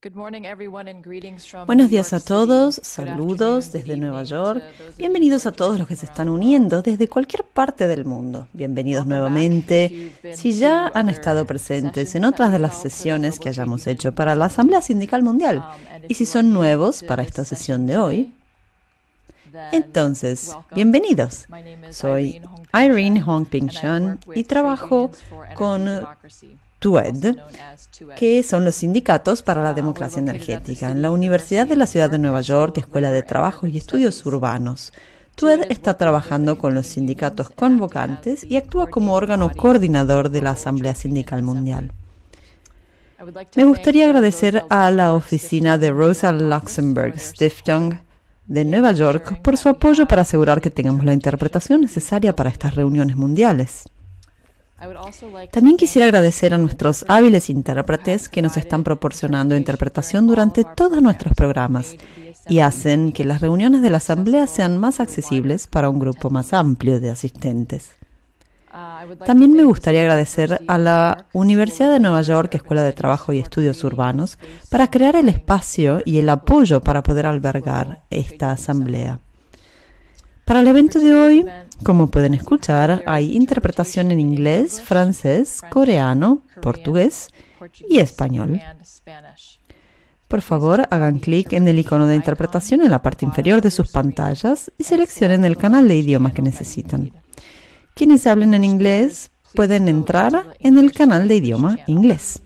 Buenos días a todos, saludos desde Nueva York. Bienvenidos a todos los que se están uniendo desde cualquier parte del mundo. Bienvenidos nuevamente. Si ya han estado presentes en otras de las sesiones que hayamos hecho para la Asamblea Sindical Mundial, y si son nuevos para esta sesión de hoy, entonces, bienvenidos. Soy Irene Hongping-Chan y trabajo con TUED, que son los sindicatos para la democracia energética, en la Universidad de la Ciudad de Nueva York, Escuela de Trabajo y Estudios Urbanos. TUED está trabajando con los sindicatos convocantes y actúa como órgano coordinador de la Asamblea Sindical Mundial. Me gustaría agradecer a la oficina de Rosa Luxemburg Stiftung de Nueva York por su apoyo para asegurar que tengamos la interpretación necesaria para estas reuniones mundiales. También quisiera agradecer a nuestros hábiles intérpretes que nos están proporcionando interpretación durante todos nuestros programas y hacen que las reuniones de la Asamblea sean más accesibles para un grupo más amplio de asistentes. También me gustaría agradecer a la Universidad de Nueva York, Escuela de Trabajo y Estudios Urbanos, para crear el espacio y el apoyo para poder albergar esta asamblea. Para el evento de hoy, como pueden escuchar, hay interpretación en inglés, francés, coreano, portugués y español. Por favor, hagan clic en el icono de interpretación en la parte inferior de sus pantallas y seleccionen el canal de idioma que necesitan. Quienes hablen en inglés pueden entrar en el canal de idioma inglés.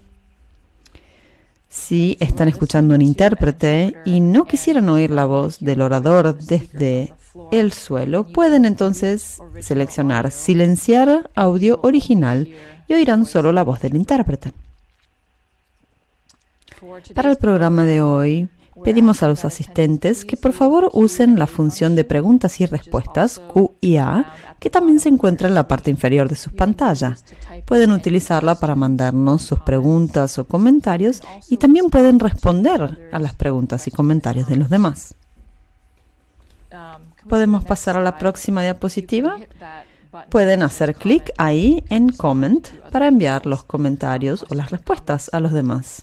Si están escuchando un intérprete y no quisieran oír la voz del orador desde el suelo, pueden entonces seleccionar silenciar audio original y oirán solo la voz del intérprete. Para el programa de hoy, pedimos a los asistentes que por favor usen la función de preguntas y respuestas, Q&A, que también se encuentra en la parte inferior de sus pantallas. Pueden utilizarla para mandarnos sus preguntas o comentarios y también pueden responder a las preguntas y comentarios de los demás. ¿Podemos pasar a la próxima diapositiva? Pueden hacer clic ahí en Comment para enviar los comentarios o las respuestas a los demás.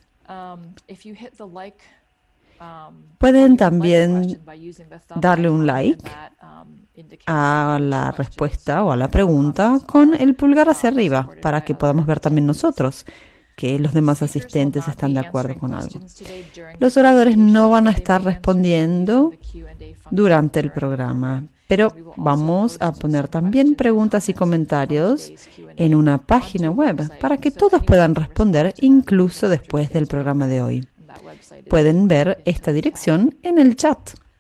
Pueden también darle un like a la respuesta o a la pregunta con el pulgar hacia arriba para que podamos ver también nosotros que los demás asistentes están de acuerdo con algo. Los oradores no van a estar respondiendo durante el programa, pero vamos a poner también preguntas y comentarios en una página web para que todos puedan responder incluso después del programa de hoy. Pueden ver esta dirección en el chat.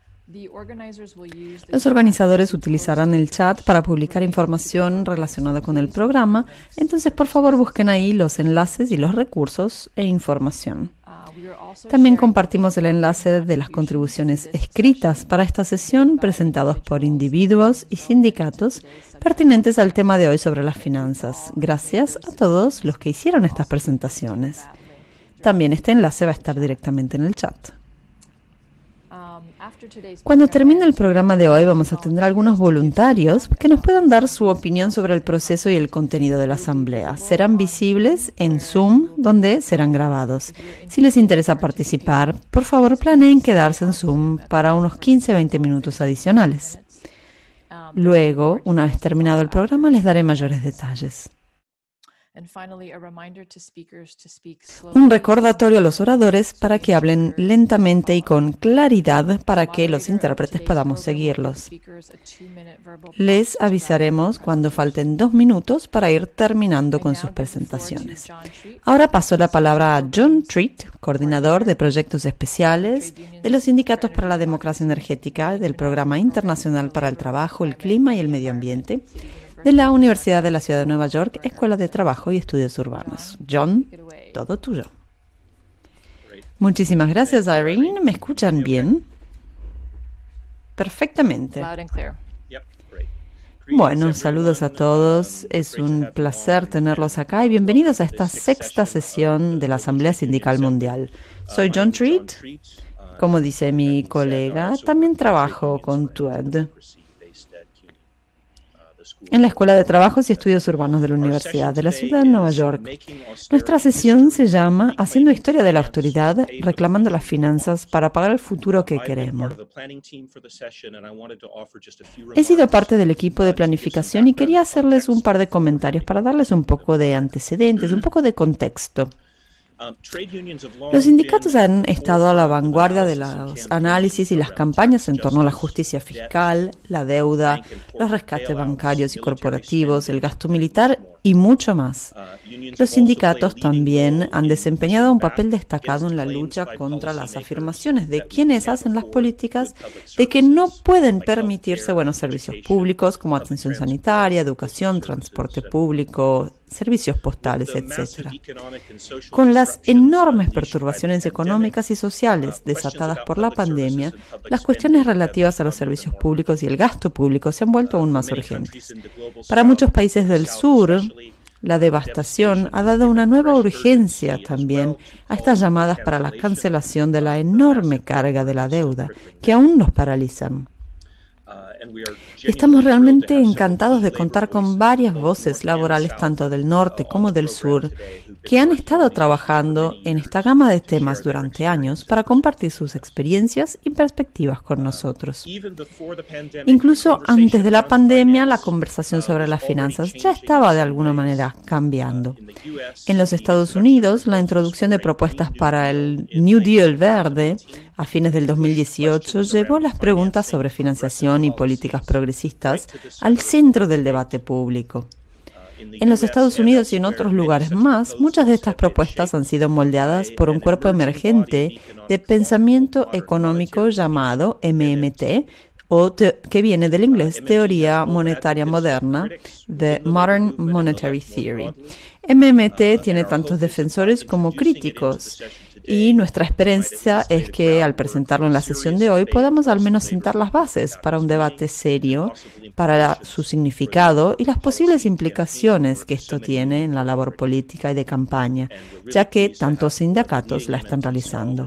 Los organizadores utilizarán el chat para publicar información relacionada con el programa, entonces por favor busquen ahí los enlaces y los recursos e información. También compartimos el enlace de las contribuciones escritas para esta sesión presentados por individuos y sindicatos pertinentes al tema de hoy sobre las finanzas. Gracias a todos los que hicieron estas presentaciones. También este enlace va a estar directamente en el chat. Cuando termine el programa de hoy vamos a tener algunos voluntarios que nos puedan dar su opinión sobre el proceso y el contenido de la asamblea. Serán visibles en Zoom, donde serán grabados. Si les interesa participar, por favor planeen quedarse en Zoom para unos 15-20 minutos adicionales. Luego, una vez terminado el programa, les daré mayores detalles. Un recordatorio a los oradores para que hablen lentamente y con claridad para que los intérpretes podamos seguirlos. Les avisaremos cuando falten 2 minutos para ir terminando con sus presentaciones. Ahora paso la palabra a John Treat, coordinador de proyectos especiales de los sindicatos para la democracia energética del Programa Internacional para el Trabajo, el Clima y el Medio Ambiente, de la Universidad de la Ciudad de Nueva York, Escuela de Trabajo y Estudios Urbanos. John, todo tuyo. Muchísimas gracias, Irene. ¿Me escuchan bien? Perfectamente. Bueno, saludos a todos. Es un placer tenerlos acá y bienvenidos a esta 6ª sesión de la Asamblea Sindical Mundial. Soy John Treat. Como dice mi colega, también trabajo con TUED. en la Escuela de Trabajos y Estudios Urbanos de la Universidad de la Ciudad de Nueva York. Nuestra sesión se llama Haciendo historia de la austeridad, reclamando las finanzas para pagar el futuro que queremos. He sido parte del equipo de planificación y quería hacerles un par de comentarios para darles un poco de antecedentes, un poco de contexto. Los sindicatos han estado a la vanguardia de los análisis y las campañas en torno a la justicia fiscal, la deuda, los rescates bancarios y corporativos, el gasto militar y mucho más. Los sindicatos también han desempeñado un papel destacado en la lucha contra las afirmaciones de quienes hacen las políticas de que no pueden permitirse buenos servicios públicos como atención sanitaria, educación, transporte público, servicios postales, etc. Con las enormes perturbaciones económicas y sociales desatadas por la pandemia, las cuestiones relativas a los servicios públicos y el gasto público se han vuelto aún más urgentes. Para muchos países del sur, la devastación ha dado una nueva urgencia también a estas llamadas para la cancelación de la enorme carga de la deuda, que aún nos paralizan. Estamos realmente encantados de contar con varias voces laborales, tanto del norte como del sur, que han estado trabajando en esta gama de temas durante años para compartir sus experiencias y perspectivas con nosotros. Incluso antes de la pandemia, la conversación sobre las finanzas ya estaba de alguna manera cambiando. En los Estados Unidos, la introducción de propuestas para el New Deal verde a fines del 2018 llevó las preguntas sobre financiación y políticas progresistas al centro del debate público. En los Estados Unidos y en otros lugares más, muchas de estas propuestas han sido moldeadas por un cuerpo emergente de pensamiento económico llamado MMT, que viene del inglés Teoría Monetaria Moderna, The Modern Monetary Theory. MMT tiene tantos defensores como críticos. Y nuestra esperanza es que al presentarlo en la sesión de hoy podamos al menos sentar las bases para un debate serio, para su significado y las posibles implicaciones que esto tiene en la labor política y de campaña, ya que tantos sindicatos la están realizando.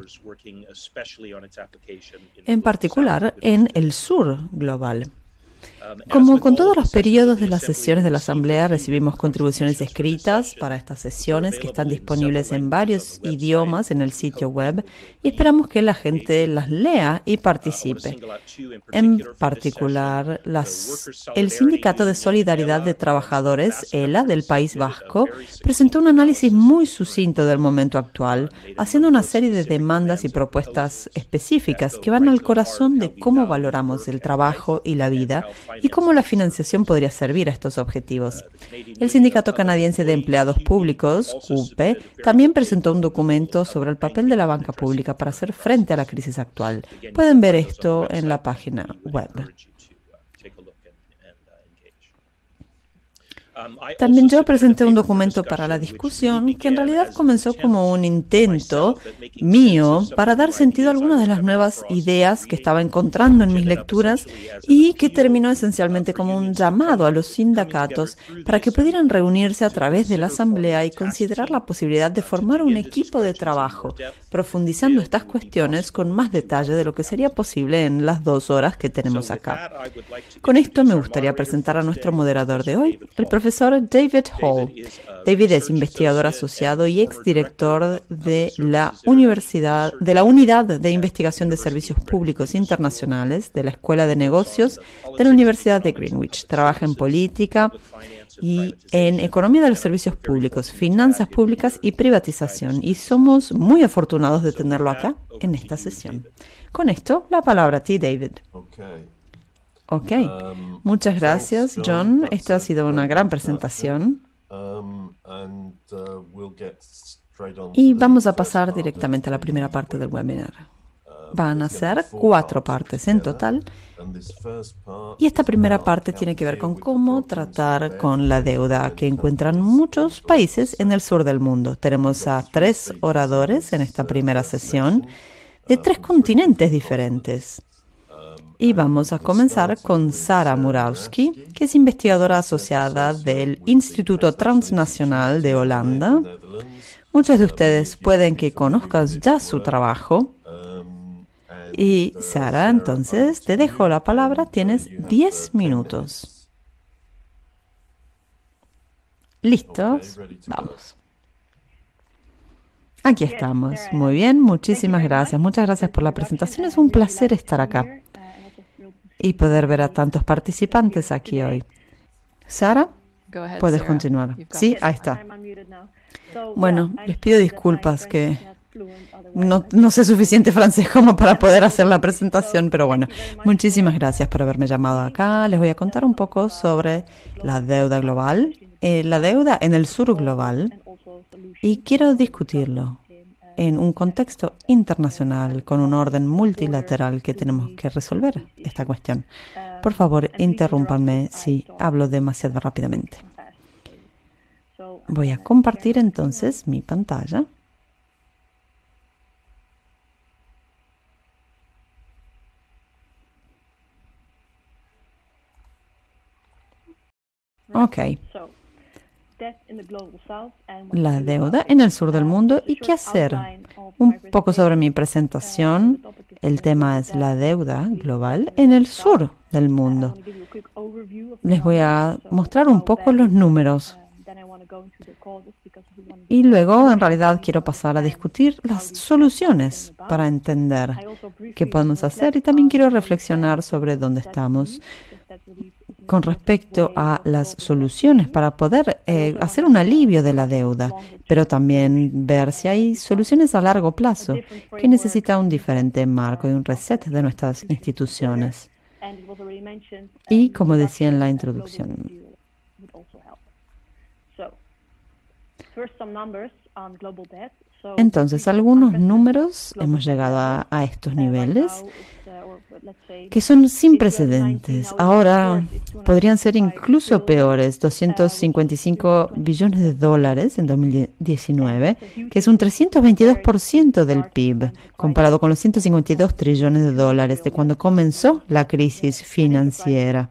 En particular en el sur global. Como con todos los periodos de las sesiones de la Asamblea, recibimos contribuciones escritas para estas sesiones que están disponibles en varios idiomas en el sitio web y esperamos que la gente las lea y participe. En particular, el Sindicato de Solidaridad de Trabajadores, ELA, del País Vasco, presentó un análisis muy sucinto del momento actual, haciendo una serie de demandas y propuestas específicas que van al corazón de cómo valoramos el trabajo y la vida y cómo la financiación podría servir a estos objetivos. El Sindicato Canadiense de Empleados Públicos, CUPE, también presentó un documento sobre el papel de la banca pública para hacer frente a la crisis actual. Pueden ver esto en la página web. También yo presenté un documento para la discusión que en realidad comenzó como un intento mío para dar sentido a algunas de las nuevas ideas que estaba encontrando en mis lecturas y que terminó esencialmente como un llamado a los sindicatos para que pudieran reunirse a través de la Asamblea y considerar la posibilidad de formar un equipo de trabajo, profundizando estas cuestiones con más detalle de lo que sería posible en las 2 horas que tenemos acá. Con esto me gustaría presentar a nuestro moderador de hoy, el profesor David Hall. David es investigador asociado y exdirector de la Unidad de Investigación de Servicios Públicos Internacionales de la Escuela de Negocios de la Universidad de Greenwich. Trabaja en política y en economía de los servicios públicos, finanzas públicas y privatización. Y somos muy afortunados de tenerlo acá en esta sesión. Con esto, la palabra a ti, David. Ok, muchas gracias, John. Esta ha sido una gran presentación. Y vamos a pasar directamente a la primera parte del webinar. Van a ser 4 partes en total. Y esta primera parte tiene que ver con cómo tratar con la deuda que encuentran muchos países en el sur del mundo. Tenemos a 3 oradores en esta primera sesión de 3 continentes diferentes. Y vamos a comenzar con Sara Murawski, que es investigadora asociada del Instituto Transnacional de Holanda. Muchos de ustedes pueden que conozcan ya su trabajo. Y Sara, entonces, te dejo la palabra. Tienes 10 minutos. ¿Listos? Vamos. Aquí estamos. Muy bien, muchísimas gracias. Muchas gracias por la presentación. Es un placer estar acá y poder ver a tantos participantes aquí hoy. Sara, puedes continuar. Sí, ahí está. Bueno, les pido disculpas que no sé suficiente francés como para poder hacer la presentación, pero bueno, muchísimas gracias por haberme llamado acá. Les voy a contar un poco sobre la deuda global, la deuda en el sur global, y quiero discutirlo en un contexto internacional, con un orden multilateral que tenemos que resolver esta cuestión. Por favor, interrúmpanme si hablo demasiado rápidamente. Voy a compartir entonces mi pantalla. Ok. La deuda en el sur del mundo y qué hacer. Un poco sobre mi presentación. El tema es la deuda global en el sur del mundo. Les voy a mostrar un poco los números. Y luego, en realidad, quiero pasar a discutir las soluciones para entender qué podemos hacer, y también quiero reflexionar sobre dónde estamos con respecto a las soluciones para poder hacer un alivio de la deuda, pero también ver si hay soluciones a largo plazo que necesita un diferente marco y un reset de nuestras instituciones. Y como decía en la introducción, entonces, algunos números, hemos llegado a estos niveles que son sin precedentes. Ahora podrían ser incluso peores, 255 billones de dólares en 2019, que es un 322% del PIB, comparado con los 152 trillones de dólares de cuando comenzó la crisis financiera.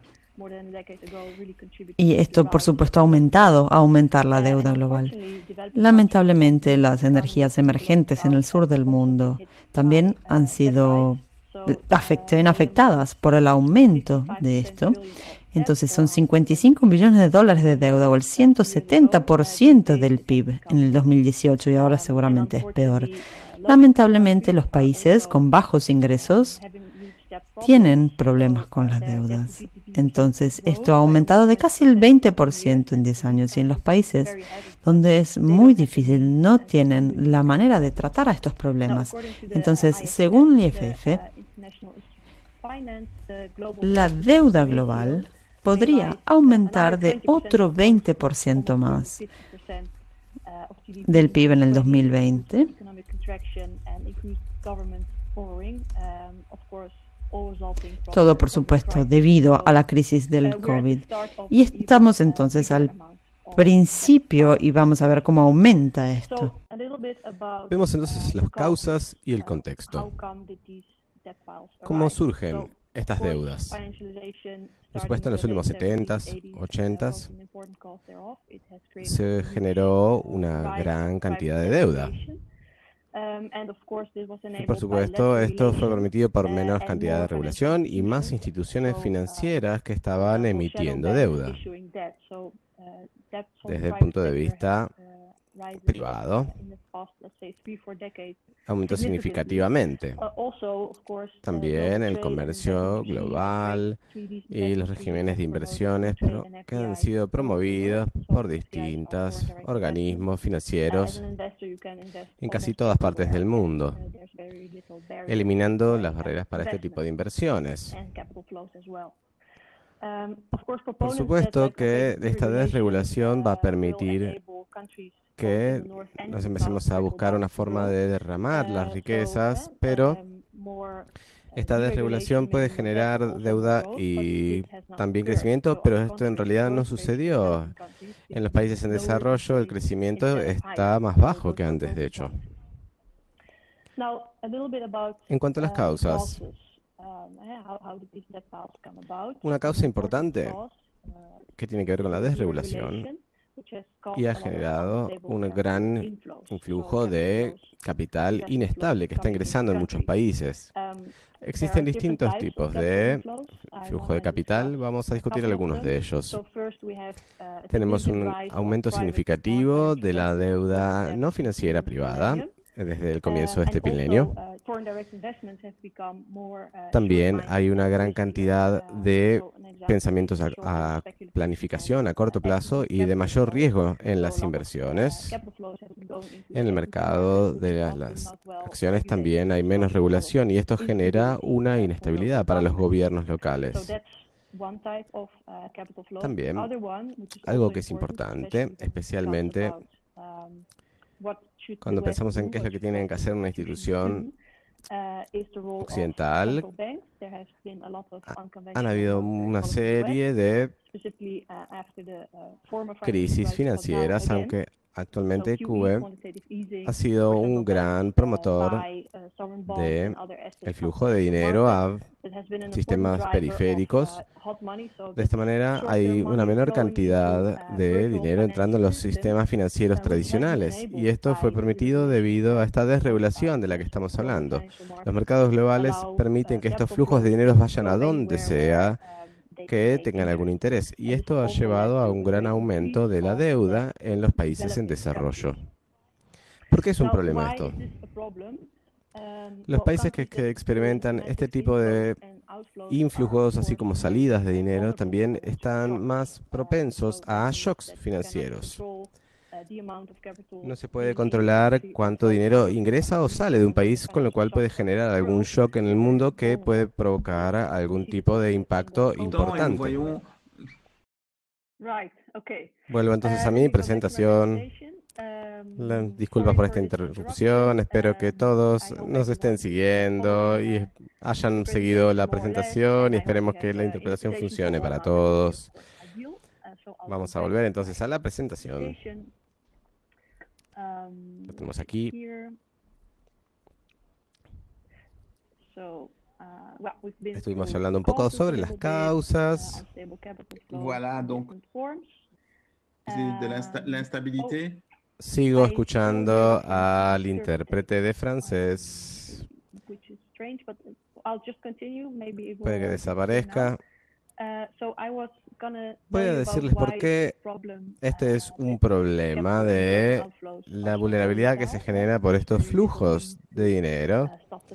Y esto, por supuesto, ha aumentado a aumentar la deuda global. Lamentablemente, las energías emergentes en el sur del mundo también han sido afectadas por el aumento de esto. Entonces, son 55 billones de dólares de deuda, o el 170% del PIB en el 2018, y ahora seguramente es peor. Lamentablemente, los países con bajos ingresos tienen problemas con las deudas. Entonces, esto ha aumentado de casi el 20% en 10 años. Y en los países donde es muy difícil, no tienen la manera de tratar a estos problemas. Entonces, según el IFF, la deuda global podría aumentar de otro 20% más del PIB en el 2020. Todo, por supuesto, debido a la crisis del COVID. Y estamos entonces al principio y vamos a ver cómo aumenta esto. Vemos entonces las causas y el contexto. ¿Cómo surgen estas deudas? Por supuesto, en los últimos 70s, 80s, se generó una gran cantidad de deuda. Y por supuesto, esto fue permitido por menor cantidad de regulación y más instituciones financieras que estaban emitiendo deuda. Desde el punto de vista privado, aumentó significativamente. También el comercio global y los regímenes de inversiones que han sido promovidos por distintos organismos financieros en casi todas partes del mundo, eliminando las barreras para este tipo de inversiones. Por supuesto que esta desregulación va a permitir que nos empecemos a buscar una forma de derramar las riquezas, pero esta desregulación puede generar deuda y también crecimiento, pero esto en realidad no sucedió. En los países en desarrollo el crecimiento está más bajo que antes, de hecho. En cuanto a las causas, una causa importante que tiene que ver con la desregulación y ha generado un gran influjo de capital inestable que está ingresando en muchos países. Existen distintos tipos de flujo de capital. Vamos a discutir algunos de ellos. Tenemos un aumento significativo de la deuda no financiera privada desde el comienzo de este milenio. También hay una gran cantidad de pensamientos a planificación a corto plazo y de mayor riesgo en las inversiones. En el mercado de las acciones también hay menos regulación y esto genera una inestabilidad para los gobiernos locales. También, algo que es importante, especialmente cuando pensamos en qué es lo que tiene que hacer una institución occidental, han habido una serie de crisis financieras, aunque actualmente QE ha sido un gran promotor del flujo de dinero a sistemas periféricos. De esta manera hay una menor cantidad de dinero entrando en los sistemas financieros tradicionales y esto fue permitido debido a esta desregulación de la que estamos hablando. Los mercados globales permiten que estos flujos de dinero vayan a donde sea que tengan algún interés y esto ha llevado a un gran aumento de la deuda en los países en desarrollo. ¿Por qué es un problema esto? Los países que experimentan este tipo de influjos, así como salidas de dinero, también están más propensos a shocks financieros. No se puede controlar cuánto dinero ingresa o sale de un país, con lo cual puede generar algún shock en el mundo que puede provocar algún tipo de impacto importante. Vuelvo entonces a mi presentación. Disculpas por esta interrupción, espero que todos nos estén siguiendo y hayan seguido la presentación y esperemos que la interpretación funcione para todos. Vamos a volver entonces a la presentación. Lo tenemos aquí. Estuvimos hablando un poco sobre las causas. Voilà, donc, de la instabilité. Sigo escuchando al intérprete de francés. Puede que desaparezca. Voy a decirles por qué este es un problema de la vulnerabilidad que se genera por estos flujos de dinero.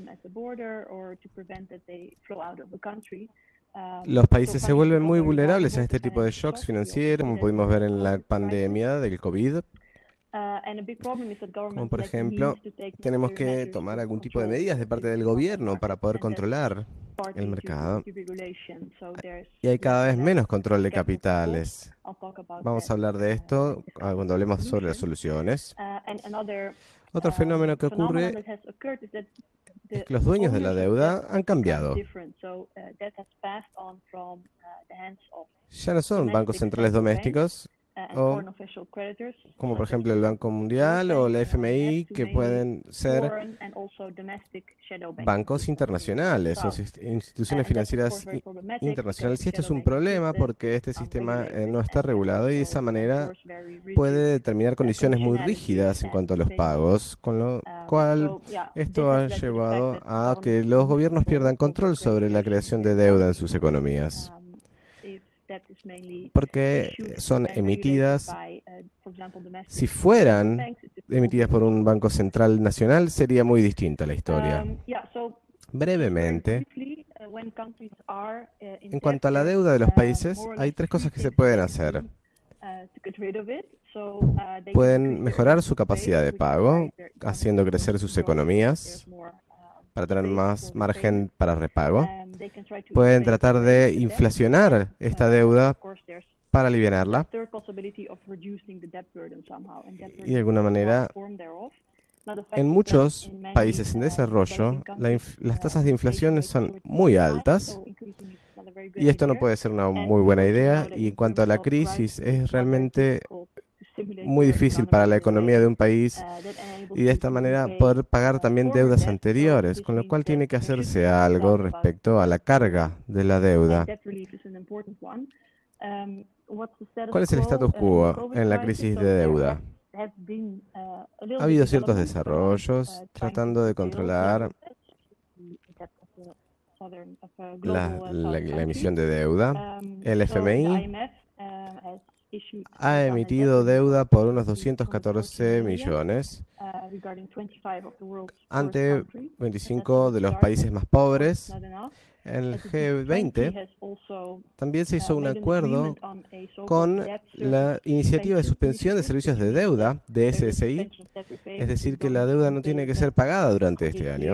Los países se vuelven muy vulnerables a este tipo de shocks financieros, como pudimos ver en la pandemia del COVID. Como por ejemplo, tenemos que tomar algún tipo de medidas de parte del gobierno para poder controlar el mercado. Y hay cada vez menos control de capitales. Vamos a hablar de esto cuando hablemos sobre las soluciones. Otro fenómeno que ocurre es que los dueños de la deuda han cambiado. Ya no son bancos centrales domésticos, o como por ejemplo el Banco Mundial o la FMI, que pueden ser bancos internacionales o instituciones financieras internacionales. Y esto es un problema porque este sistema no está regulado y de esa manera puede determinar condiciones muy rígidas en cuanto a los pagos, con lo cual esto ha llevado a que los gobiernos pierdan control sobre la creación de deuda en sus economías, porque son emitidas. Si fueran emitidas por un banco central nacional, sería muy distinta la historia. Brevemente, en cuanto a la deuda de los países, hay tres cosas que se pueden hacer. Pueden mejorar su capacidad de pago, haciendo crecer sus economías para tener más margen para repago. Pueden tratar de inflacionar esta deuda para aliviarla. Y de alguna manera, en muchos países en desarrollo, las tasas de inflación son muy altas y esto no puede ser una muy buena idea. Y en cuanto a la crisis, es realmente muy difícil para la economía de un país y de esta manera poder pagar también deudas anteriores, con lo cual tiene que hacerse algo respecto a la carga de la deuda. ¿Cuál es el status quo en la crisis de deuda? Ha habido ciertos desarrollos tratando de controlar la emisión de deuda. El FMI ha emitido deuda por unos 214 millones ante 25 de los países más pobres. En el G20 también se hizo un acuerdo con la iniciativa de suspensión de servicios de deuda, DSSI, es decir, que la deuda no tiene que ser pagada durante este año.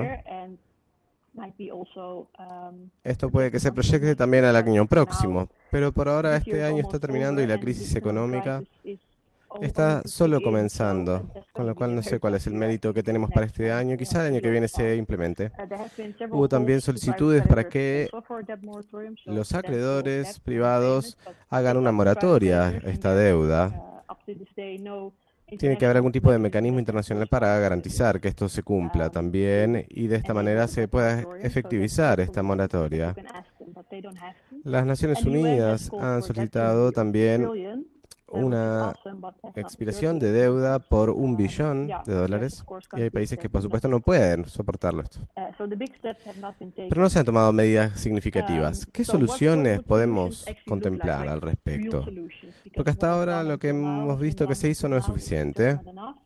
Esto puede que se proyecte también al año próximo, pero por ahora este año está terminando y la crisis económica está solo comenzando, con lo cual no sé cuál es el mérito que tenemos para este año. Quizá el año que viene se implemente. Hubo también solicitudes para que los acreedores privados hagan una moratoria a esta deuda. Tiene que haber algún tipo de mecanismo internacional para garantizar que esto se cumpla también y de esta manera se pueda efectivizar esta moratoria. Las Naciones Unidas han solicitado también una expiración de deuda por $1 billón y hay países que por supuesto no pueden soportarlo esto. Pero no se han tomado medidas significativas. ¿Qué soluciones podemos contemplar al respecto? Porque hasta ahora lo que hemos visto que se hizo no es suficiente.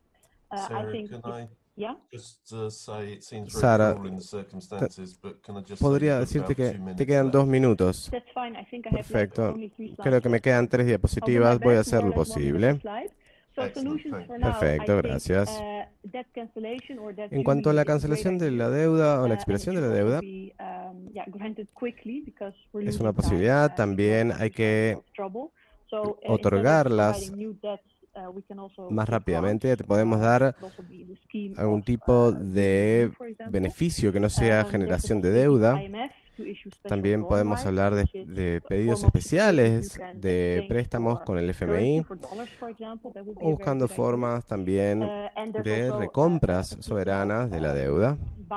Sara, podría decirte que te quedan 2 minutos. Perfecto. Creo que me quedan 3 diapositivas. Voy a hacer lo posible. Perfecto, gracias. En cuanto a la cancelación de la deuda o la expiración de la deuda, es una posibilidad. También hay que otorgarlas más rápidamente. Te podemos dar algún tipo de beneficio que no sea generación de deuda. También podemos hablar de pedidos especiales de préstamos con el FMI o buscando formas también de recompras soberanas de la deuda.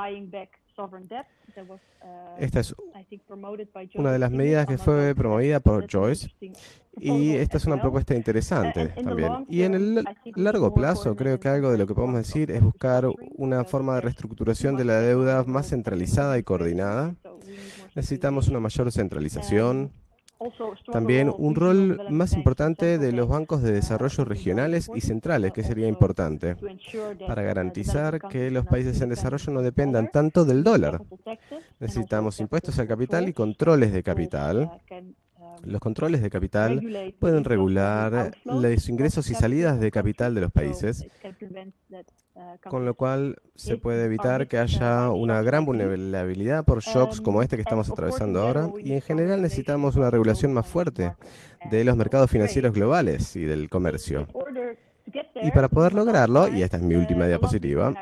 Esta es una de las medidas que fue promovida por Joyce y esta es una propuesta interesante también. Y en el largo plazo creo que algo de lo que podemos decir es buscar una forma de reestructuración de la deuda más centralizada y coordinada. Necesitamos una mayor centralización. También un rol más importante de los bancos de desarrollo regionales y centrales, que sería importante, para garantizar que los países en desarrollo no dependan tanto del dólar. Necesitamos impuestos al capital y controles de capital. Los controles de capital pueden regular los ingresos y salidas de capital de los países, con lo cual se puede evitar que haya una gran vulnerabilidad por shocks como este que estamos atravesando ahora. Y en general necesitamos una regulación más fuerte de los mercados financieros globales y del comercio. Y para poder lograrlo, y esta es mi última diapositiva,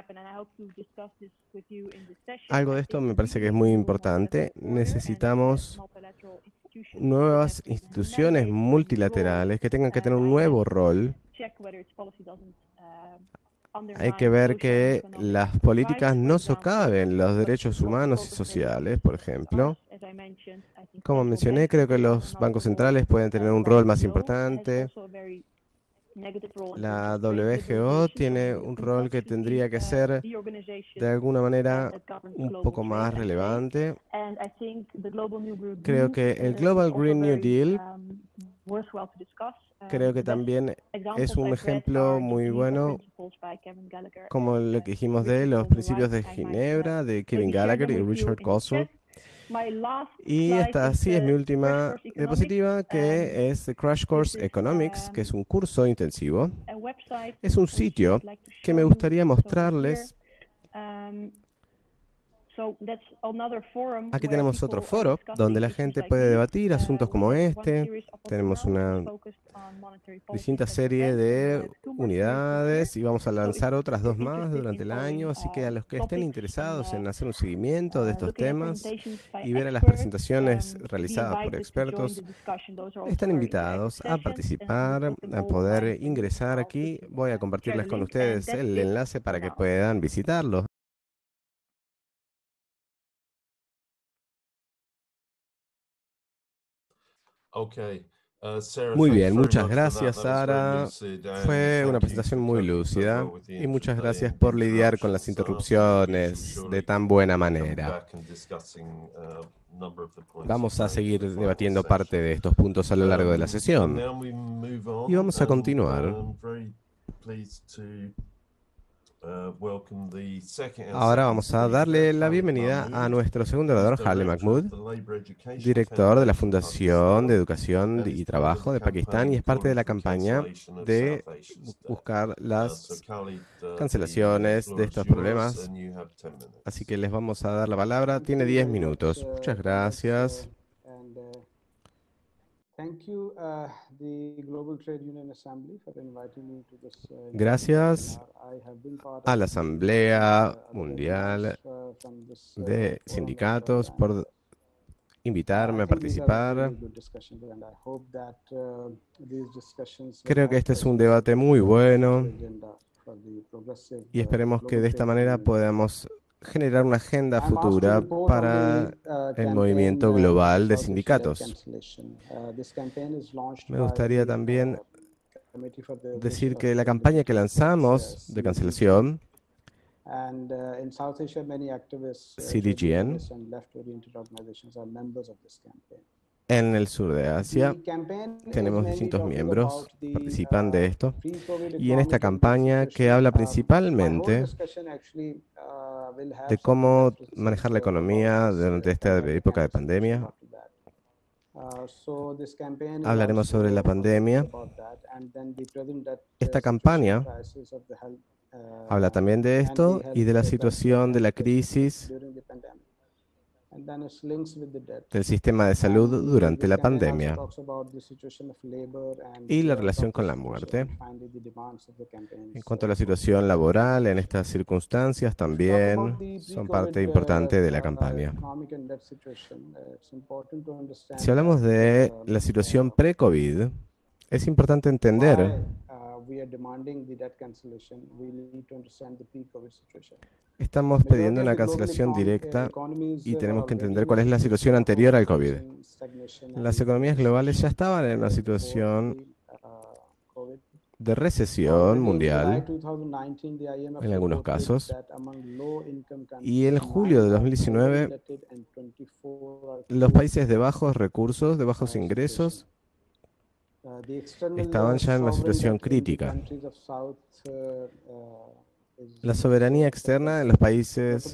algo de esto me parece que es muy importante, necesitamos nuevas instituciones multilaterales que tengan que tener un nuevo rol. Hay que ver que las políticas no socaven los derechos humanos y sociales, por ejemplo. Como mencioné, creo que los bancos centrales pueden tener un rol más importante. La WGO tiene un rol que tendría que ser de alguna manera un poco más relevante. Creo que el Global Green New Deal creo que también es un ejemplo muy bueno, como lo que dijimos de los principios de Ginebra, de Kevin Gallagher y Richard Gosser. Y esta sí es mi última diapositiva, que es The Crash Course Economics, que es un curso intensivo. Es un sitio que me gustaría mostrarles. Aquí tenemos otro foro donde la gente puede debatir asuntos como este. Tenemos una distinta serie de unidades y vamos a lanzar otras 2 más durante el año. Así que a los que estén interesados en hacer un seguimiento de estos temas y ver a las presentaciones realizadas por expertos, están invitados a participar, a poder ingresar aquí. Voy a compartirles con ustedes el enlace para que puedan visitarlo. Muy bien, muchas gracias, Sara. Fue una presentación muy lúcida y muchas gracias por lidiar con las interrupciones de tan buena manera. Vamos a seguir debatiendo parte de estos puntos a lo largo de la sesión. Y vamos a continuar. Ahora vamos a darle la bienvenida a nuestro segundo orador, Haleh Mahmood, director de la Fundación de Educación y Trabajo de Pakistán, y es parte de la campaña de buscar las cancelaciones de estos problemas. Así que les vamos a dar la palabra. Tiene 10 minutos. Muchas gracias. Gracias a la Asamblea Mundial de Sindicatos por invitarme a participar. Creo que este es un debate muy bueno y esperemos que de esta manera podamos generar una agenda futura para el movimiento global de sindicatos. Me gustaría también decir que la campaña que lanzamos de cancelación, CDGN, en el sur de Asia, tenemos distintos miembros que participan de esto, y en esta campaña que habla principalmente de cómo manejar la economía durante esta época de pandemia. Hablaremos sobre la pandemia. Esta campaña habla también de esto y de la situación de la crisis del sistema de salud durante la pandemia y la relación con la muerte. En cuanto a la situación laboral, en estas circunstancias también son parte importante de la campaña. Si hablamos de la situación pre-COVID, es importante entender estamos pidiendo una cancelación directa y tenemos que entender cuál es la situación anterior al COVID. Las economías globales ya estaban en una situación de recesión mundial, en algunos casos, y en julio de 2019, los países de bajos recursos, de bajos ingresos, estaban ya en una situación crítica. La soberanía externa en los países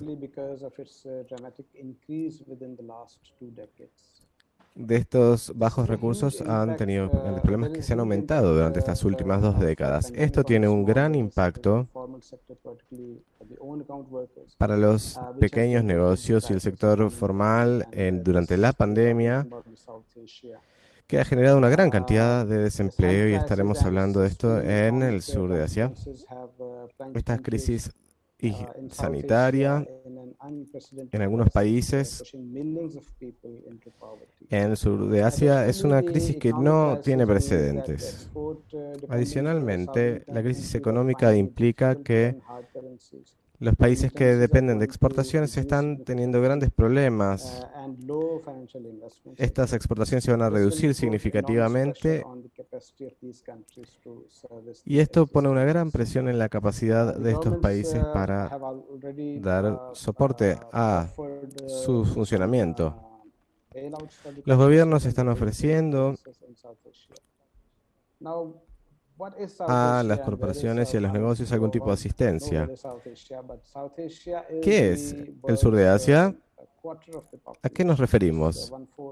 de estos bajos recursos han tenido grandes problemas que se han aumentado durante estas últimas 2 décadas. Esto tiene un gran impacto para los pequeños negocios y el sector formal durante la pandemia, que ha generado una gran cantidad de desempleo, y estaremos hablando de esto en el sur de Asia. Esta crisis sanitaria en algunos países en el sur de Asia es una crisis que no tiene precedentes. Adicionalmente, la crisis económica implica que los países que dependen de exportaciones están teniendo grandes problemas. Estas exportaciones se van a reducir significativamente y esto pone una gran presión en la capacidad de estos países para dar soporte a su funcionamiento. Los gobiernos están ofreciendo a las corporaciones y a los negocios algún tipo de asistencia. ¿Qué es el sur de Asia? ¿A qué nos referimos?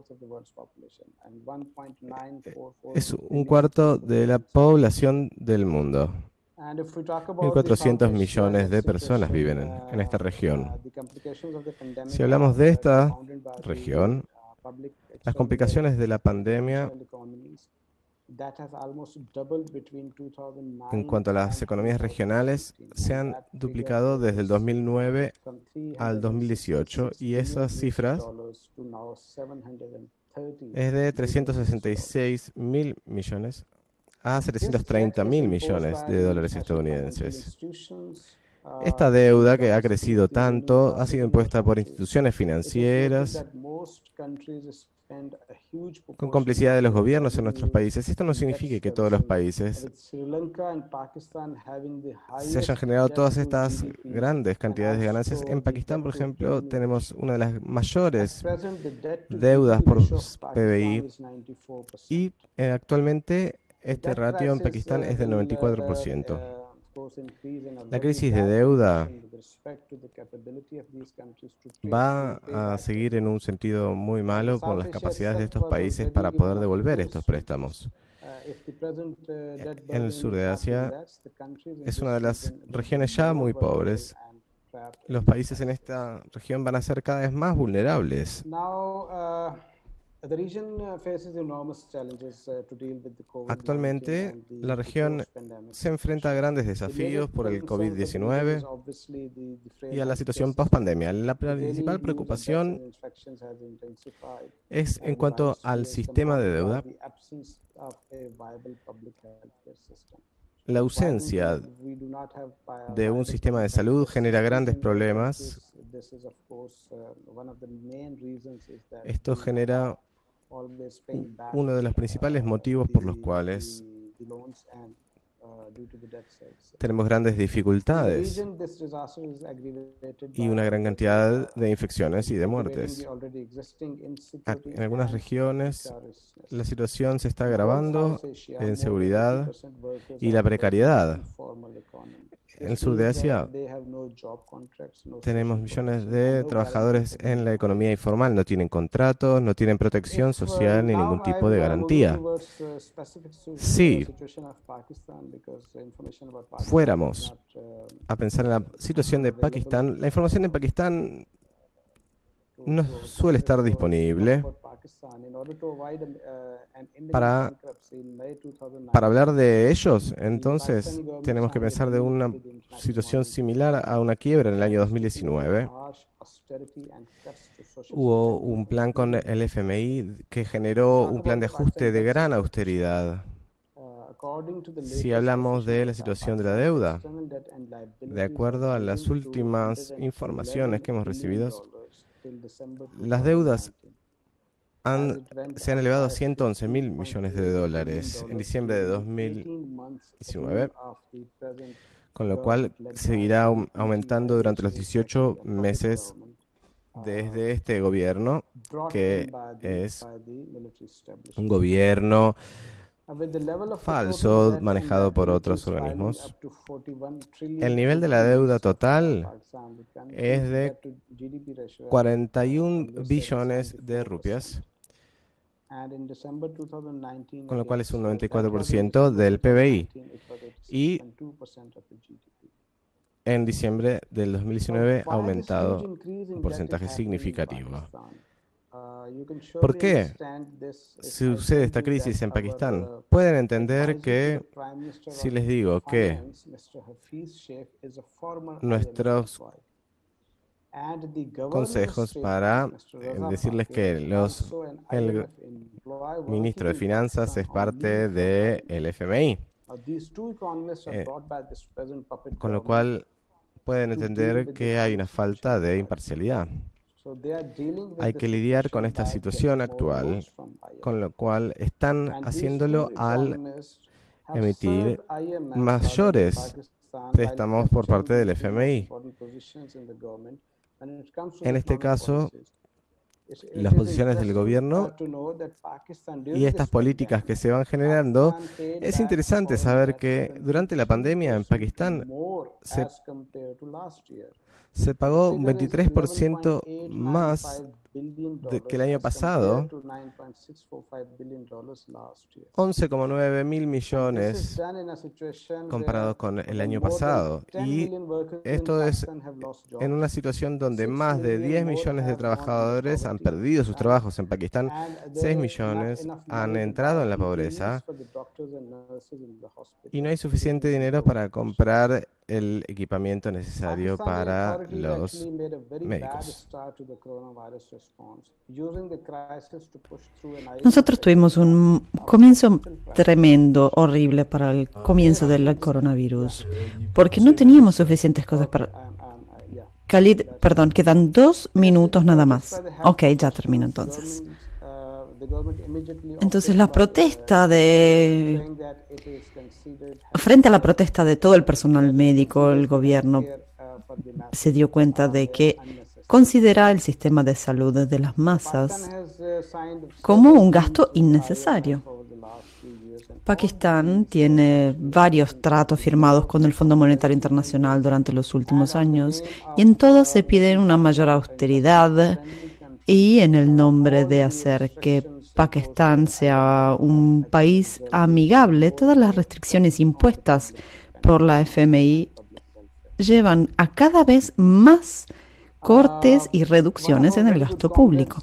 Es 1/4 de la población del mundo. 1.400 millones de personas viven en esta región. Si hablamos de esta región, las complicaciones de la pandemia en cuanto a las economías regionales se han duplicado desde el 2009 al 2018, y esas cifras es de 366.000 millones a 730.000 millones de dólares estadounidenses. Esta deuda, que ha crecido tanto, ha sido impuesta por instituciones financieras con complicidad de los gobiernos en nuestros países. Esto no significa que todos los países se hayan generado todas estas grandes cantidades de ganancias. En Pakistán, por ejemplo, tenemos una de las mayores deudas por PBI y actualmente este ratio en Pakistán es del 94%. La crisis de deuda va a seguir en un sentido muy malo con las capacidades de estos países para poder devolver estos préstamos. En el sur de Asia es una de las regiones ya muy pobres. Los países en esta región van a ser cada vez más vulnerables. Actualmente, la región se enfrenta a grandes desafíos por el COVID-19 y a la situación post-pandemia. La principal preocupación es en cuanto al sistema de deuda. La ausencia de un sistema de salud genera grandes problemas. Esto genera uno de los principales motivos por los cuales tenemos grandes dificultades y una gran cantidad de infecciones y de muertes. En algunas regiones la situación se está agravando en seguridad y la precariedad. En el sur de Asia tenemos millones de trabajadores en la economía informal, no tienen contratos, no tienen protección social ni ningún tipo de garantía. Si fuéramos a pensar en la situación de Pakistán, la información en Pakistán no suele estar disponible. Para hablar de ellos, entonces, tenemos que pensar de una situación similar a una quiebra en el año 2019. Hubo un plan con el FMI que generó un plan de ajuste de gran austeridad. Si hablamos de la situación de la deuda, de acuerdo a las últimas informaciones que hemos recibido, las deudas se han elevado a 111.000 millones de dólares en diciembre de 2019, con lo cual seguirá aumentando durante los 18 meses desde este gobierno, que es un gobierno falso manejado por otros organismos. El nivel de la deuda total es de 41 billones de rupias, con lo cual es un 94% del PBI. Y en diciembre del 2019 ha aumentado un porcentaje significativo. ¿Por qué sucede esta crisis en Pakistán? Pueden entender que si les digo que nuestros consejos para decirles que el ministro de Finanzas es parte del FMI, con lo cual pueden entender que hay una falta de imparcialidad. Hay que lidiar con esta situación actual, con lo cual están haciéndolo al emitir mayores préstamos por parte del FMI. En este caso, las posiciones del gobierno y estas políticas que se van generando, es interesante saber que durante la pandemia en Pakistán se pagó un 23% más que el año pasado, 11,9 mil millones comparado con el año pasado. Y esto es en una situación donde más de 10 millones de trabajadores han perdido sus trabajos en Pakistán, 6 millones han entrado en la pobreza y no hay suficiente dinero para comprar el equipamiento necesario para los médicos. Nosotros tuvimos un comienzo tremendo, horrible para el comienzo del coronavirus, porque no teníamos suficientes cosas para... Khalid, perdón, quedan 2 minutos nada más. Ok, ya termino entonces. Entonces, frente a la protesta de todo el personal médico, el gobierno se dio cuenta de que considera el sistema de salud de las masas como un gasto innecesario. Pakistán tiene varios tratos firmados con el Fondo Monetario Internacional durante los últimos años y en todos se pide una mayor austeridad y en el nombre de hacer que Pakistán sea un país amigable, todas las restricciones impuestas por la FMI llevan a cada vez más cortes y reducciones en el gasto público.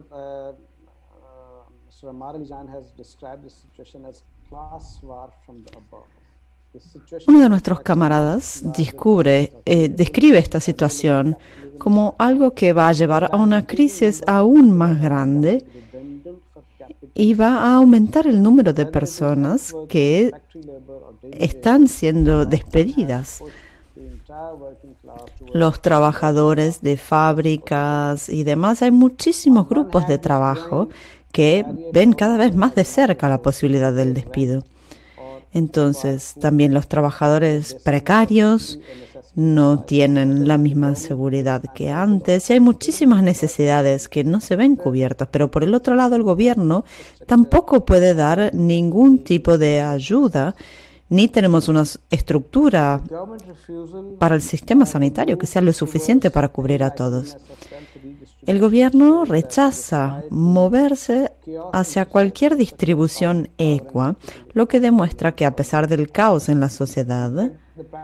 Uno de nuestros camaradas describe esta situación como algo que va a llevar a una crisis aún más grande y va a aumentar el número de personas que están siendo despedidas. Los trabajadores de fábricas y demás, hay muchísimos grupos de trabajo que ven cada vez más de cerca la posibilidad del despido. Entonces, también los trabajadores precarios no tienen la misma seguridad que antes y hay muchísimas necesidades que no se ven cubiertas, pero por el otro lado el gobierno tampoco puede dar ningún tipo de ayuda, ni tenemos una estructura para el sistema sanitario que sea lo suficiente para cubrir a todos. El gobierno rechaza moverse hacia cualquier distribución equa, lo que demuestra que a pesar del caos en la sociedad,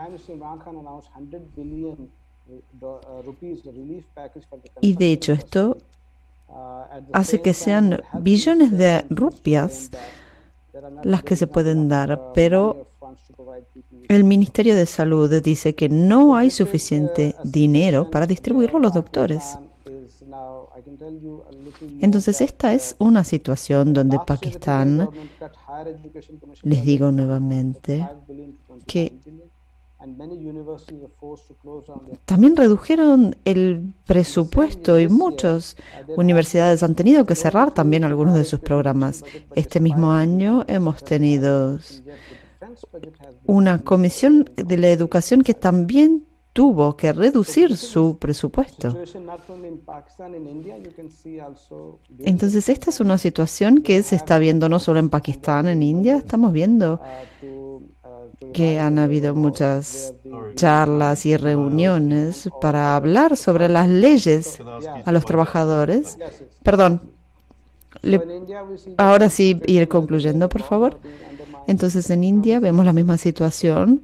y de hecho esto hace que sean billones de rupias las que se pueden dar, pero el Ministerio de Salud dice que no hay suficiente dinero para distribuirlo a los doctores. Entonces, esta es una situación donde Pakistán, les digo nuevamente, que también redujeron el presupuesto y muchas universidades han tenido que cerrar también algunos de sus programas. Este mismo año hemos tenido una comisión de la educación que también tuvo que reducir su presupuesto. Entonces, esta es una situación que se está viendo no solo en Pakistán, en India, estamos viendo que han habido muchas charlas y reuniones para hablar sobre las leyes a los trabajadores. Perdón, ahora sí ir concluyendo, por favor. Entonces, en India vemos la misma situación.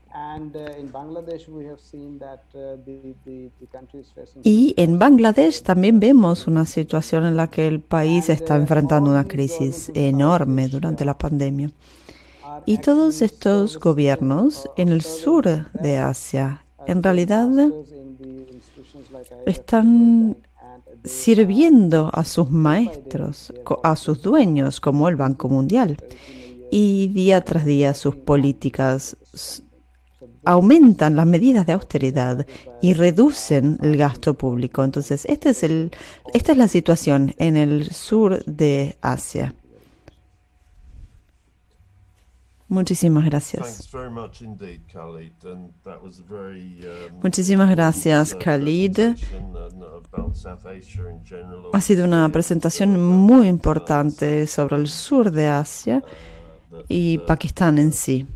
Y en Bangladesh también vemos una situación en la que el país está enfrentando una crisis enorme durante la pandemia. Y todos estos gobiernos en el sur de Asia, en realidad, están sirviendo a sus maestros, a sus dueños, como el Banco Mundial. Y día tras día sus políticas aumentan las medidas de austeridad y reducen el gasto público. Entonces, esta es la situación en el sur de Asia. Muchísimas gracias. Muchísimas gracias, Khalid. Ha sido una presentación muy importante sobre el sur de Asia y Pakistán en sí.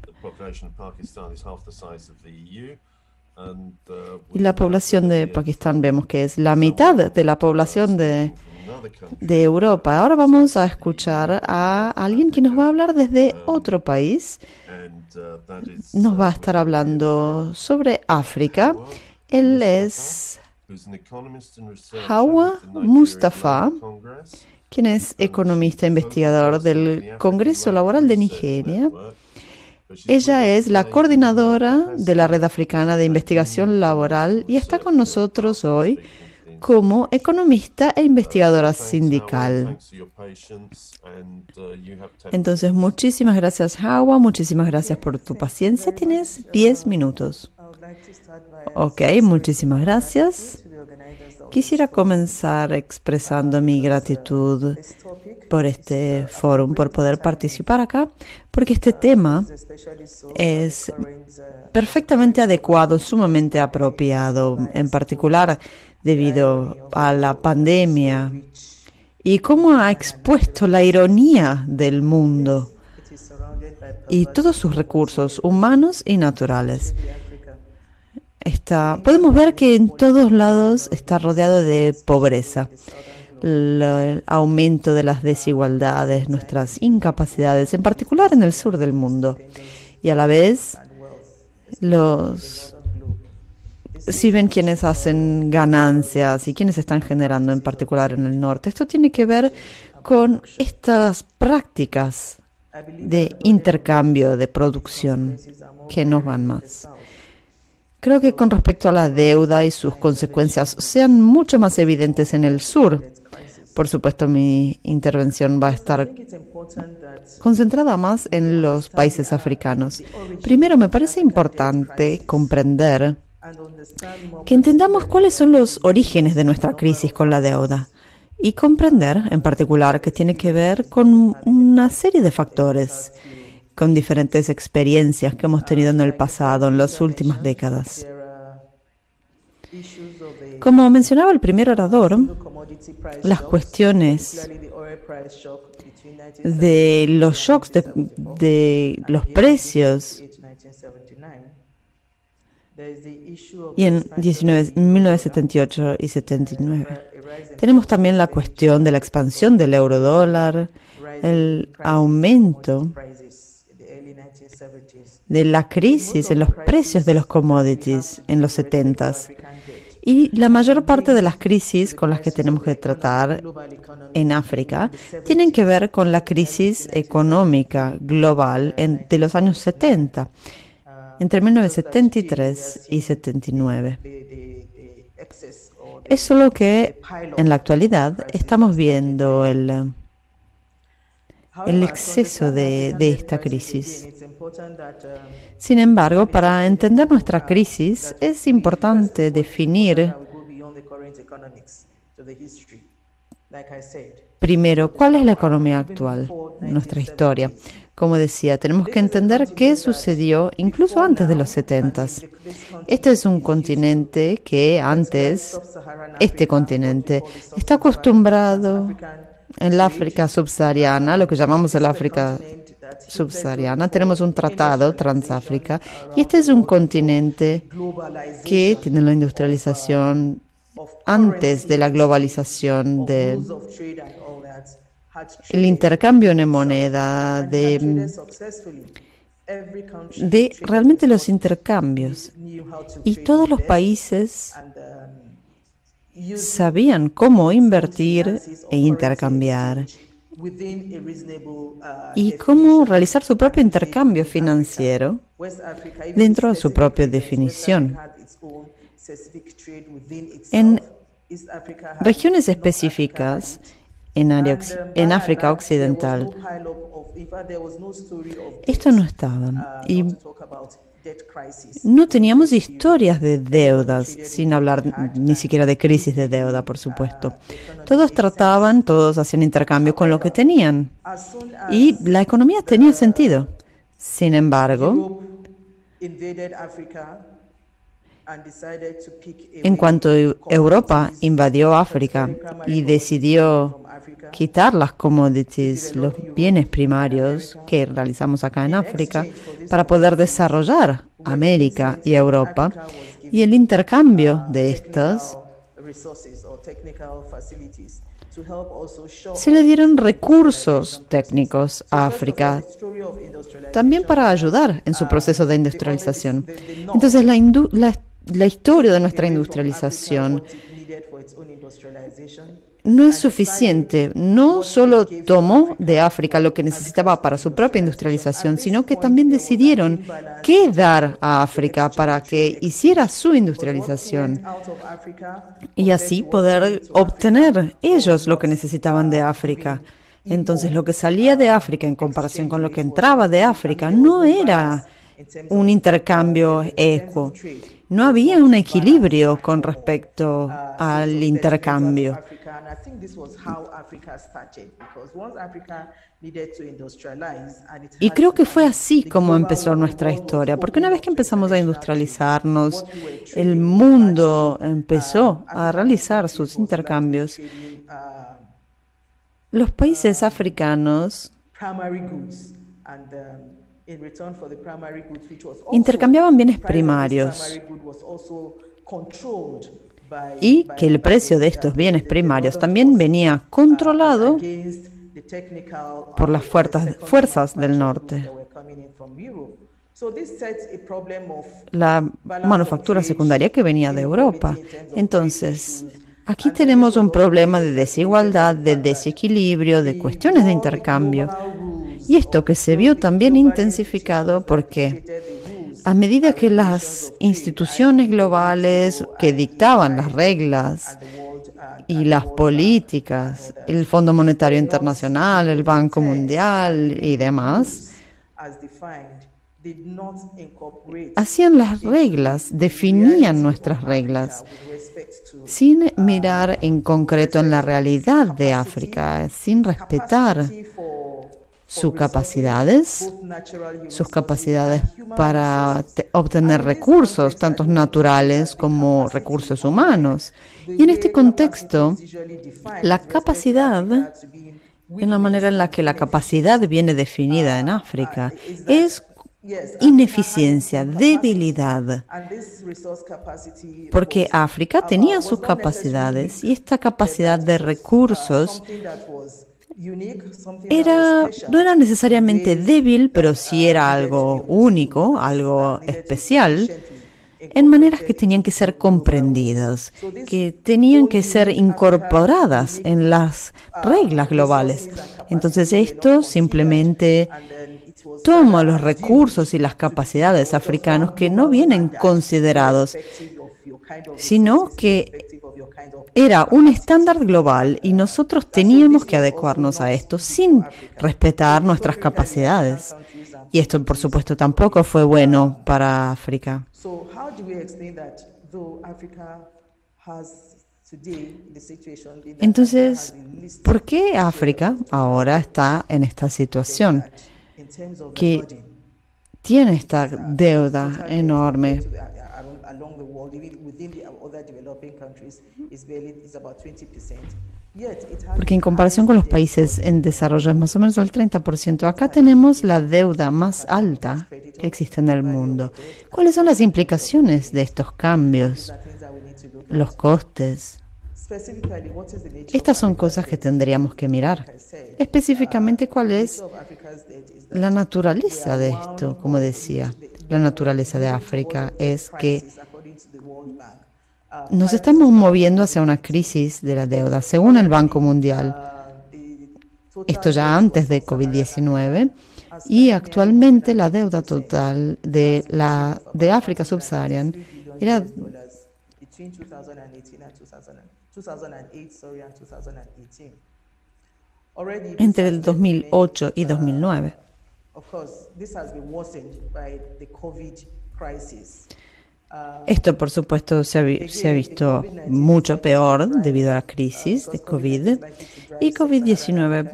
Y la población de Pakistán vemos que es la mitad de la población de Europa. Ahora vamos a escuchar a alguien que nos va a hablar desde otro país. Nos va a estar hablando sobre África. Él es Hawa Mustafa, quien es economista e investigador del Congreso Laboral de Nigeria. Ella es la coordinadora de la Red Africana de Investigación Laboral y está con nosotros hoy como economista e investigadora sindical. Entonces, muchísimas gracias, Hawa. Muchísimas gracias por tu paciencia. Tienes 10 minutos. Ok, muchísimas gracias. Quisiera comenzar expresando mi gratitud por este foro, por poder participar acá, porque este tema es perfectamente adecuado, sumamente apropiado, en particular debido a la pandemia y cómo ha expuesto la ironía del mundo y todos sus recursos humanos y naturales. Podemos ver que en todos lados está rodeado de pobreza, el aumento de las desigualdades, nuestras incapacidades, en particular en el sur del mundo. Y a la vez, si ven quienes hacen ganancias y quienes están generando, en particular en el norte. Esto tiene que ver con estas prácticas de intercambio, de producción, que no van más. Creo que con respecto a la deuda y sus consecuencias sean mucho más evidentes en el sur. Por supuesto, mi intervención va a estar concentrada más en los países africanos. Primero, me parece importante comprender que entendamos cuáles son los orígenes de nuestra crisis con la deuda y comprender, en particular, que tiene que ver con una serie de factores, con diferentes experiencias que hemos tenido en el pasado, en las últimas décadas. Como mencionaba el primer orador, las cuestiones de los shocks de los precios y en 1978 y 79. Tenemos también la cuestión de la expansión del eurodólar, el aumento de la crisis en los precios de los commodities en los 70s. Y la mayor parte de las crisis con las que tenemos que tratar en África tienen que ver con la crisis económica global de los años 70, entre 1973 y 79. Es solo que en la actualidad estamos viendo el exceso de esta crisis. Sin embargo, para entender nuestra crisis es importante definir primero cuál es la economía actual, nuestra historia. Como decía, tenemos que entender qué sucedió incluso antes de los 70s. Este es un continente que antes, este continente, está acostumbrado en la África subsahariana, lo que llamamos el África subsahariana, tenemos un tratado Transáfrica y este es un continente que tiene la industrialización antes de la globalización, el intercambio de moneda, de realmente los intercambios. Y todos los países sabían cómo invertir e intercambiar y cómo realizar su propio intercambio financiero dentro de su propia definición. En regiones específicas, en África Occidental, esto no estaba. Y no teníamos historias de deudas, sin hablar ni siquiera de crisis de deuda, por supuesto. Todos hacían intercambio con lo que tenían. Y la economía tenía sentido. Sin embargo, en cuanto Europa invadió África y decidió quitar las commodities, los bienes primarios que realizamos acá en África, para poder desarrollar América y Europa, y el intercambio de estas, se le dieron recursos técnicos a África, también para ayudar en su proceso de industrialización. Entonces, la historia de nuestra industrialización no es suficiente. No solo tomó de África lo que necesitaba para su propia industrialización, sino que también decidieron qué dar a África para que hiciera su industrialización y así poder obtener ellos lo que necesitaban de África. Entonces, lo que salía de África en comparación con lo que entraba de África no era un intercambio ecuo. no había un equilibrio con respecto al intercambio. Y creo que fue así como empezó nuestra historia, porque una vez que empezamos a industrializarnos, el mundo empezó a realizar sus intercambios. Los países africanos intercambiaban bienes primarios y que el precio de estos bienes primarios también venía controlado por las fuerzas del norte. La manufactura secundaria que venía de Europa. Entonces, aquí tenemos un problema de desigualdad, de desequilibrio, de cuestiones de intercambio. Y esto que se vio también intensificado porque a medida que las instituciones globales que dictaban las reglas y las políticas, el Fondo Monetario Internacional, el Banco Mundial y demás, hacían las reglas, definían nuestras reglas, sin mirar en concreto en la realidad de África, sin respetar sus capacidades para obtener recursos, tanto naturales como recursos humanos. Y en este contexto, la capacidad, en la manera en la que la capacidad viene definida en África, es ineficiencia, debilidad, porque África tenía sus capacidades y esta capacidad de recursos no era necesariamente débil, pero sí era algo único, algo especial, en maneras que tenían que ser comprendidas, que tenían que ser incorporadas en las reglas globales. Entonces esto simplemente toma los recursos y las capacidades africanos que no vienen considerados, sino que era un estándar global y nosotros teníamos que adecuarnos a esto sin respetar nuestras capacidades. Y esto, por supuesto, tampoco fue bueno para África. Entonces, ¿por qué África ahora está en esta situación? Que tiene esta deuda enorme. Porque en comparación con los países en desarrollo es más o menos el 30%. Acá tenemos la deuda más alta que existe en el mundo. ¿Cuáles son las implicaciones de estos cambios? Los costes. Estas son cosas que tendríamos que mirar. Específicamente, ¿cuál es la naturaleza de esto? Como decía, la naturaleza de África es que nos estamos moviendo hacia una crisis de la deuda, según el Banco Mundial. Esto ya antes de COVID-19 y actualmente la deuda total de África subsahariana era entre el 2008 y 2009. Esto, por supuesto, se ha visto mucho peor debido a la crisis de COVID y COVID-19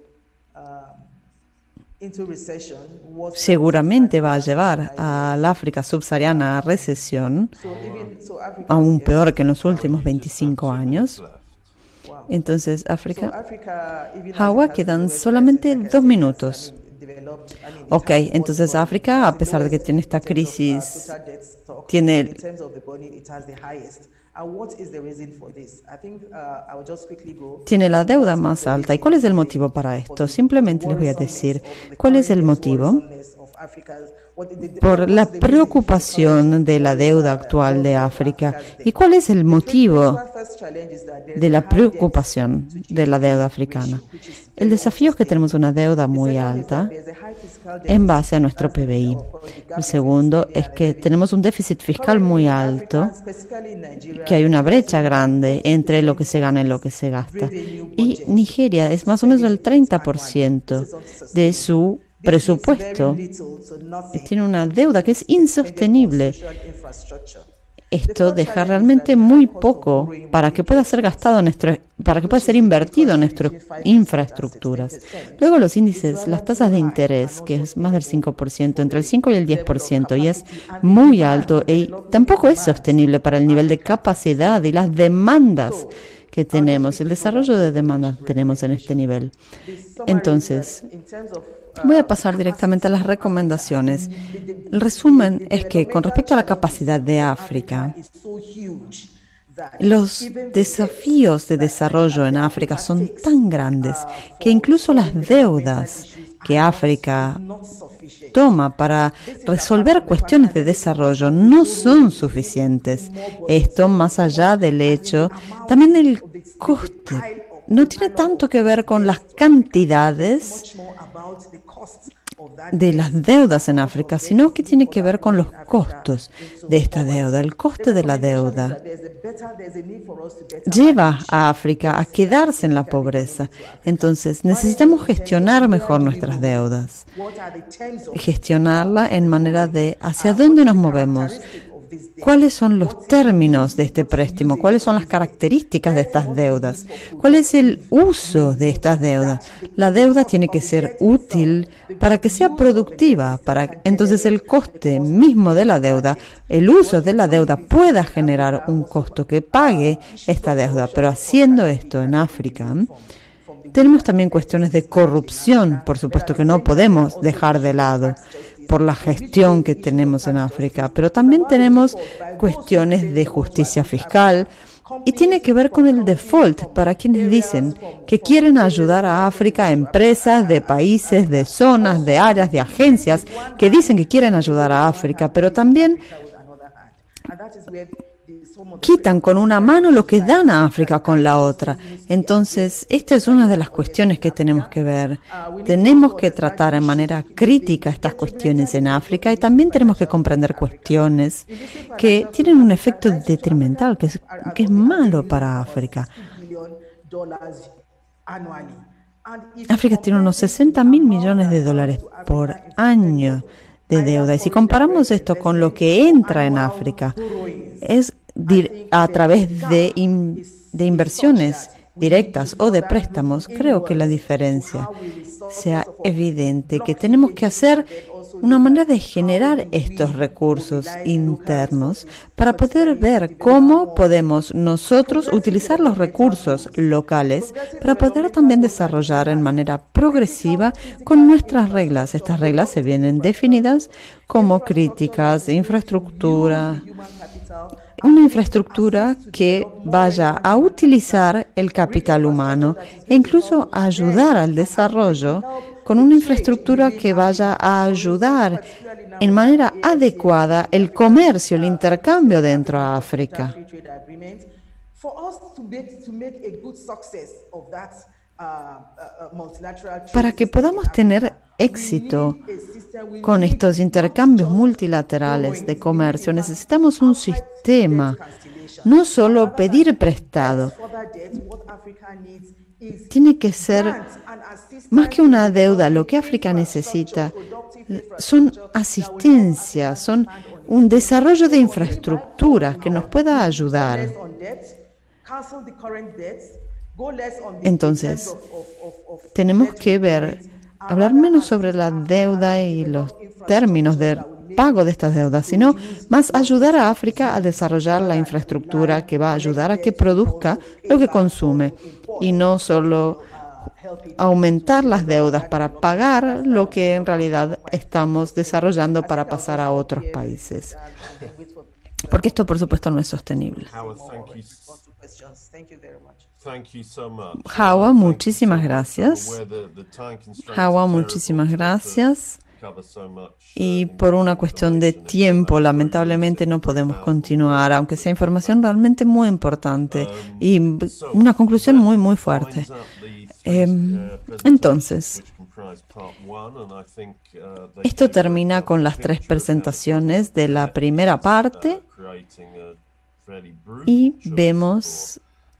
seguramente va a llevar a la África subsahariana a recesión, aún peor que en los últimos 25 años. Entonces, África, Hawa, quedan solamente 2 minutos. Ok, entonces África, a pesar de que tiene esta crisis, tiene la deuda más alta. ¿Y cuál es el motivo para esto? Simplemente les voy a decir cuál es el motivo. Por la preocupación de la deuda actual de África. ¿Y cuál es el motivo de la preocupación de la deuda africana? El desafío es que tenemos una deuda muy alta en base a nuestro PBI. El segundo es que tenemos un déficit fiscal muy alto, que hay una brecha grande entre lo que se gana y lo que se gasta. Y Nigeria es más o menos el 30% de su presupuesto. Tiene una deuda que es insostenible. esto deja realmente muy poco para que pueda ser gastado para que pueda ser invertido en nuestras infraestructuras. Luego los índices, las tasas de interés, que es más del 5%, entre el 5 y el 10%, y es muy alto y tampoco es sostenible para el nivel de capacidad y las demandas que tenemos, el desarrollo de demandas que tenemos en este nivel. Entonces, voy a pasar directamente a las recomendaciones. El resumen es que con respecto a la capacidad de África, los desafíos de desarrollo en África son tan grandes que incluso las deudas que África toma para resolver cuestiones de desarrollo no son suficientes. Esto más allá del hecho, también del coste. No tiene tanto que ver con las cantidades de las deudas en África, sino que tiene que ver con los costos de esta deuda. El coste de la deuda lleva a África a quedarse en la pobreza. Entonces, necesitamos gestionar mejor nuestras deudas. Gestionarla en manera de hacia dónde nos movemos. ¿Cuáles son los términos de este préstamo? ¿Cuáles son las características de estas deudas? ¿Cuál es el uso de estas deudas? La deuda tiene que ser útil para que sea productiva, entonces el coste mismo de la deuda, el uso de la deuda pueda generar un costo que pague esta deuda. Pero haciendo esto en África, tenemos también cuestiones de corrupción, por supuesto que no podemos dejar de lado por la gestión que tenemos en África, pero también tenemos cuestiones de justicia fiscal y tiene que ver con el default para quienes dicen que quieren ayudar a África, empresas de países, de zonas, de áreas, de agencias que dicen que quieren ayudar a África, pero también quitan con una mano lo que dan a África con la otra. Entonces, esta es una de las cuestiones que tenemos que ver. Tenemos que tratar en manera crítica estas cuestiones en África y también tenemos que comprender cuestiones que tienen un efecto detrimental, que es malo para África. África tiene unos 60.000 millones de dólares por año de deuda. Y si comparamos esto con lo que entra en África, es a través de inversiones directas o de préstamos, creo que la diferencia sea evidente, que tenemos que hacer una manera de generar estos recursos internos para poder ver cómo podemos nosotros utilizar los recursos locales para poder también desarrollar en manera progresiva con nuestras reglas. Estas reglas se vienen definidas como críticas de infraestructura, una infraestructura que vaya a utilizar el capital humano e incluso a ayudar al desarrollo con una infraestructura que vaya a ayudar en manera adecuada el comercio, el intercambio dentro de África. Para que podamos tener éxito con estos intercambios multilaterales de comercio, necesitamos un sistema, no solo pedir prestado. Tiene que ser más que una deuda. Lo que África necesita son asistencia, son un desarrollo de infraestructuras que nos pueda ayudar. Entonces, tenemos que hablar menos sobre la deuda y los términos de pago de estas deudas, sino más ayudar a África a desarrollar la infraestructura que va a ayudar a que produzca lo que consume y no solo aumentar las deudas para pagar lo que en realidad estamos desarrollando para pasar a otros países. Porque esto, por supuesto, no es sostenible. Hawa, muchísimas gracias. Hawa, muchísimas gracias. Y por una cuestión de tiempo, lamentablemente no podemos continuar, aunque sea información realmente muy importante y una conclusión muy, muy fuerte. Entonces, esto termina con las 3 presentaciones de la primera parte y vemos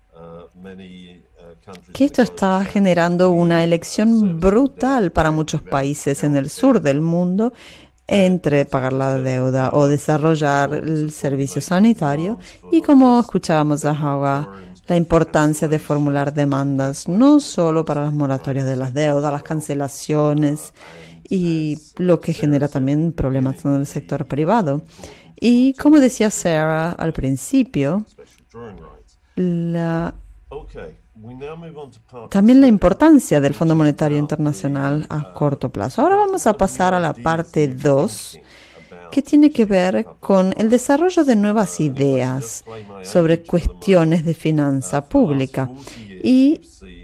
que esto está generando una elección brutal para muchos países en el sur del mundo entre pagar la deuda o desarrollar el servicio sanitario y como escuchábamos a Hawa, la importancia de formular demandas no solo para las moratorias de las deudas, las cancelaciones y lo que genera también problemas en el sector privado. Y como decía Sarah al principio, también la importancia del Fondo Monetario Internacional a corto plazo. Ahora vamos a pasar a la parte 2, que tiene que ver con el desarrollo de nuevas ideas sobre cuestiones de finanza pública. Y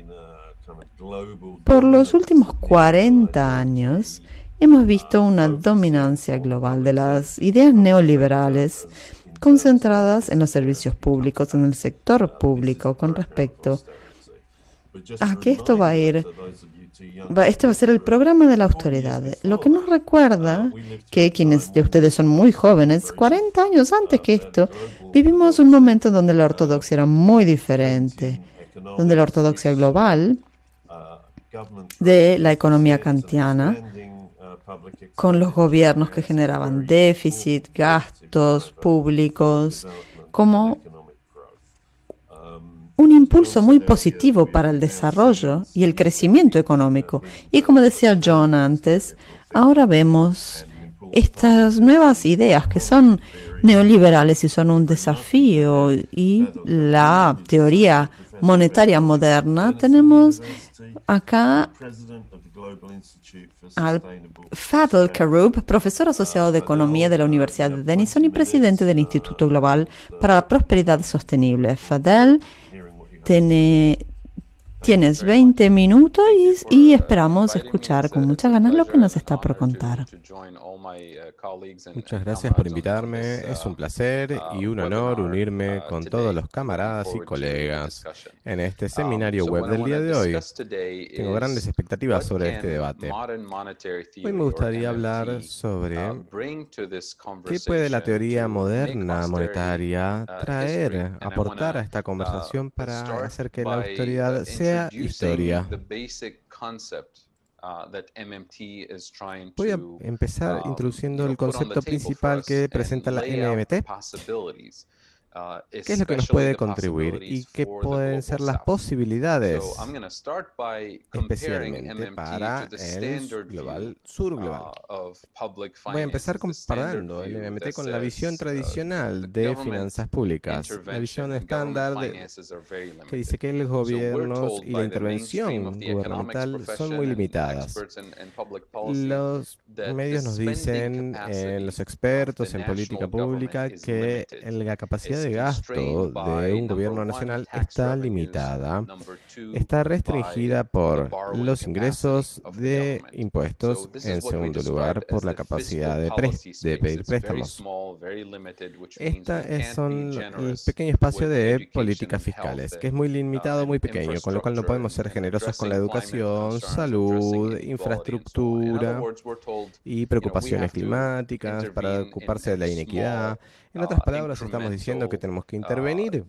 por los últimos 40 años hemos visto una dominancia global de las ideas neoliberales concentradas en los servicios públicos, en el sector público, con respecto a que esto va a ir. Este va a ser el programa de la austeridad. Lo que nos recuerda que quienes de ustedes son muy jóvenes, 40 años antes que esto, vivimos un momento donde la ortodoxia era muy diferente, donde la ortodoxia global de la economía kantiana, con los gobiernos que generaban déficit, gastos públicos, como un impulso muy positivo para el desarrollo y el crecimiento económico. Y como decía John antes, ahora vemos estas nuevas ideas que son neoliberales y son un desafío, y la teoría monetaria moderna. Tenemos acá al Fadel Karoub, profesor asociado de Economía de la Universidad de Denison y presidente del Instituto Global para la Prosperidad Sostenible. Fadel, tienes 20 minutos y esperamos escuchar con muchas ganas lo que nos está por contar. Muchas gracias por invitarme. Es un placer y un honor unirme con todos los camaradas y colegas en este seminario web del día de hoy. Tengo grandes expectativas sobre este debate. Hoy me gustaría hablar sobre qué puede la teoría moderna monetaria traer, aportar a esta conversación para hacer que la austeridad sea historia. Voy a empezar introduciendo el concepto principal que presenta la MMT. ¿Qué es lo que nos puede contribuir y qué pueden ser las posibilidades, especialmente para el global, sur global? Voy a empezar comparando el MMT con la visión tradicional de finanzas públicas, la visión estándar que dice que los gobiernos y la intervención gubernamental son muy limitadas. Los medios nos dicen, los expertos en política pública, que la capacidad de gasto de un gobierno nacional está limitada, está restringida por los ingresos de impuestos, en segundo lugar, por la capacidad de pedir préstamos. Este es el pequeño espacio de políticas fiscales, que es muy limitado, muy pequeño, con lo cual no podemos ser generosos con la educación, salud, infraestructura y preocupaciones climáticas para ocuparse de la inequidad. En otras palabras, estamos diciendo que tenemos que intervenir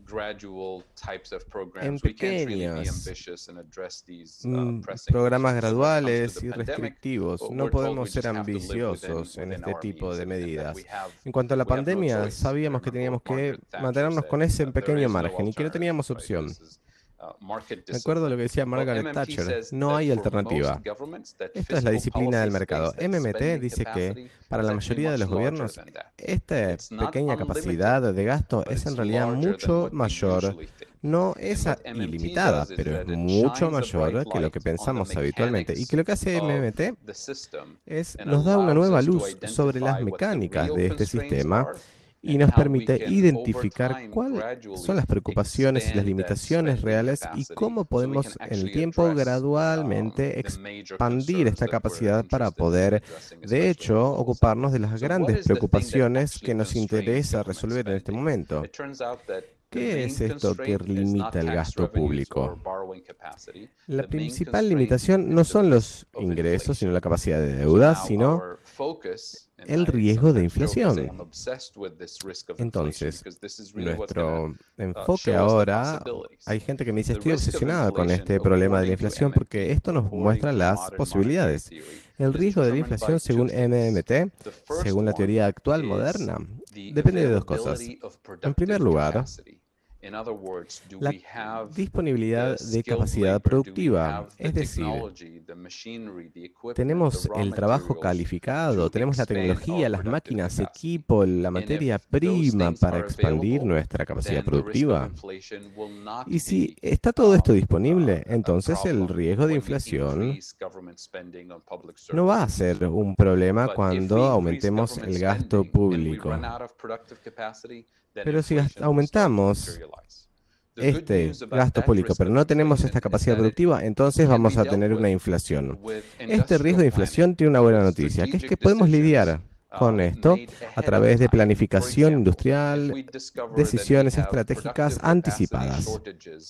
en pequeños programas graduales y restrictivos. No podemos ser ambiciosos en este tipo de medidas. En cuanto a la pandemia, sabíamos que teníamos que mantenernos con ese pequeño margen y que no teníamos opción. Me acuerdo de lo que decía Margaret Thatcher, no hay alternativa. Esta es la disciplina del mercado. MMT dice que para la mayoría de los gobiernos, esta pequeña capacidad de gasto es en realidad mucho mayor. No es ilimitada, pero es mucho mayor que lo que pensamos habitualmente. Y que lo que hace MMT es nos da una nueva luz sobre las mecánicas de este sistema y nos permite identificar cuáles son las preocupaciones y las limitaciones reales y cómo podemos en el tiempo gradualmente expandir esta capacidad para poder, de hecho, ocuparnos de las grandes preocupaciones que nos interesa resolver en este momento. ¿Qué es esto que limita el gasto público? La principal limitación no son los ingresos, sino la capacidad de deuda, sino el riesgo de inflación. Entonces, nuestro enfoque ahora, hay gente que me dice, estoy obsesionada con este problema de la inflación porque esto nos muestra las posibilidades. El riesgo de la inflación, según MMT, según la teoría actual moderna, depende de dos cosas. En primer lugar, la disponibilidad de capacidad productiva, es decir, tenemos el trabajo calificado, tenemos la tecnología, las máquinas, equipo, la materia prima para expandir nuestra capacidad productiva. Y si está todo esto disponible, entonces el riesgo de inflación no va a ser un problema cuando aumentemos el gasto público. Pero si aumentamos este gasto público, pero no tenemos esta capacidad productiva, entonces vamos a tener una inflación. Este riesgo de inflación tiene una buena noticia, que es que podemos lidiar con esto a través de planificación industrial, decisiones estratégicas anticipadas.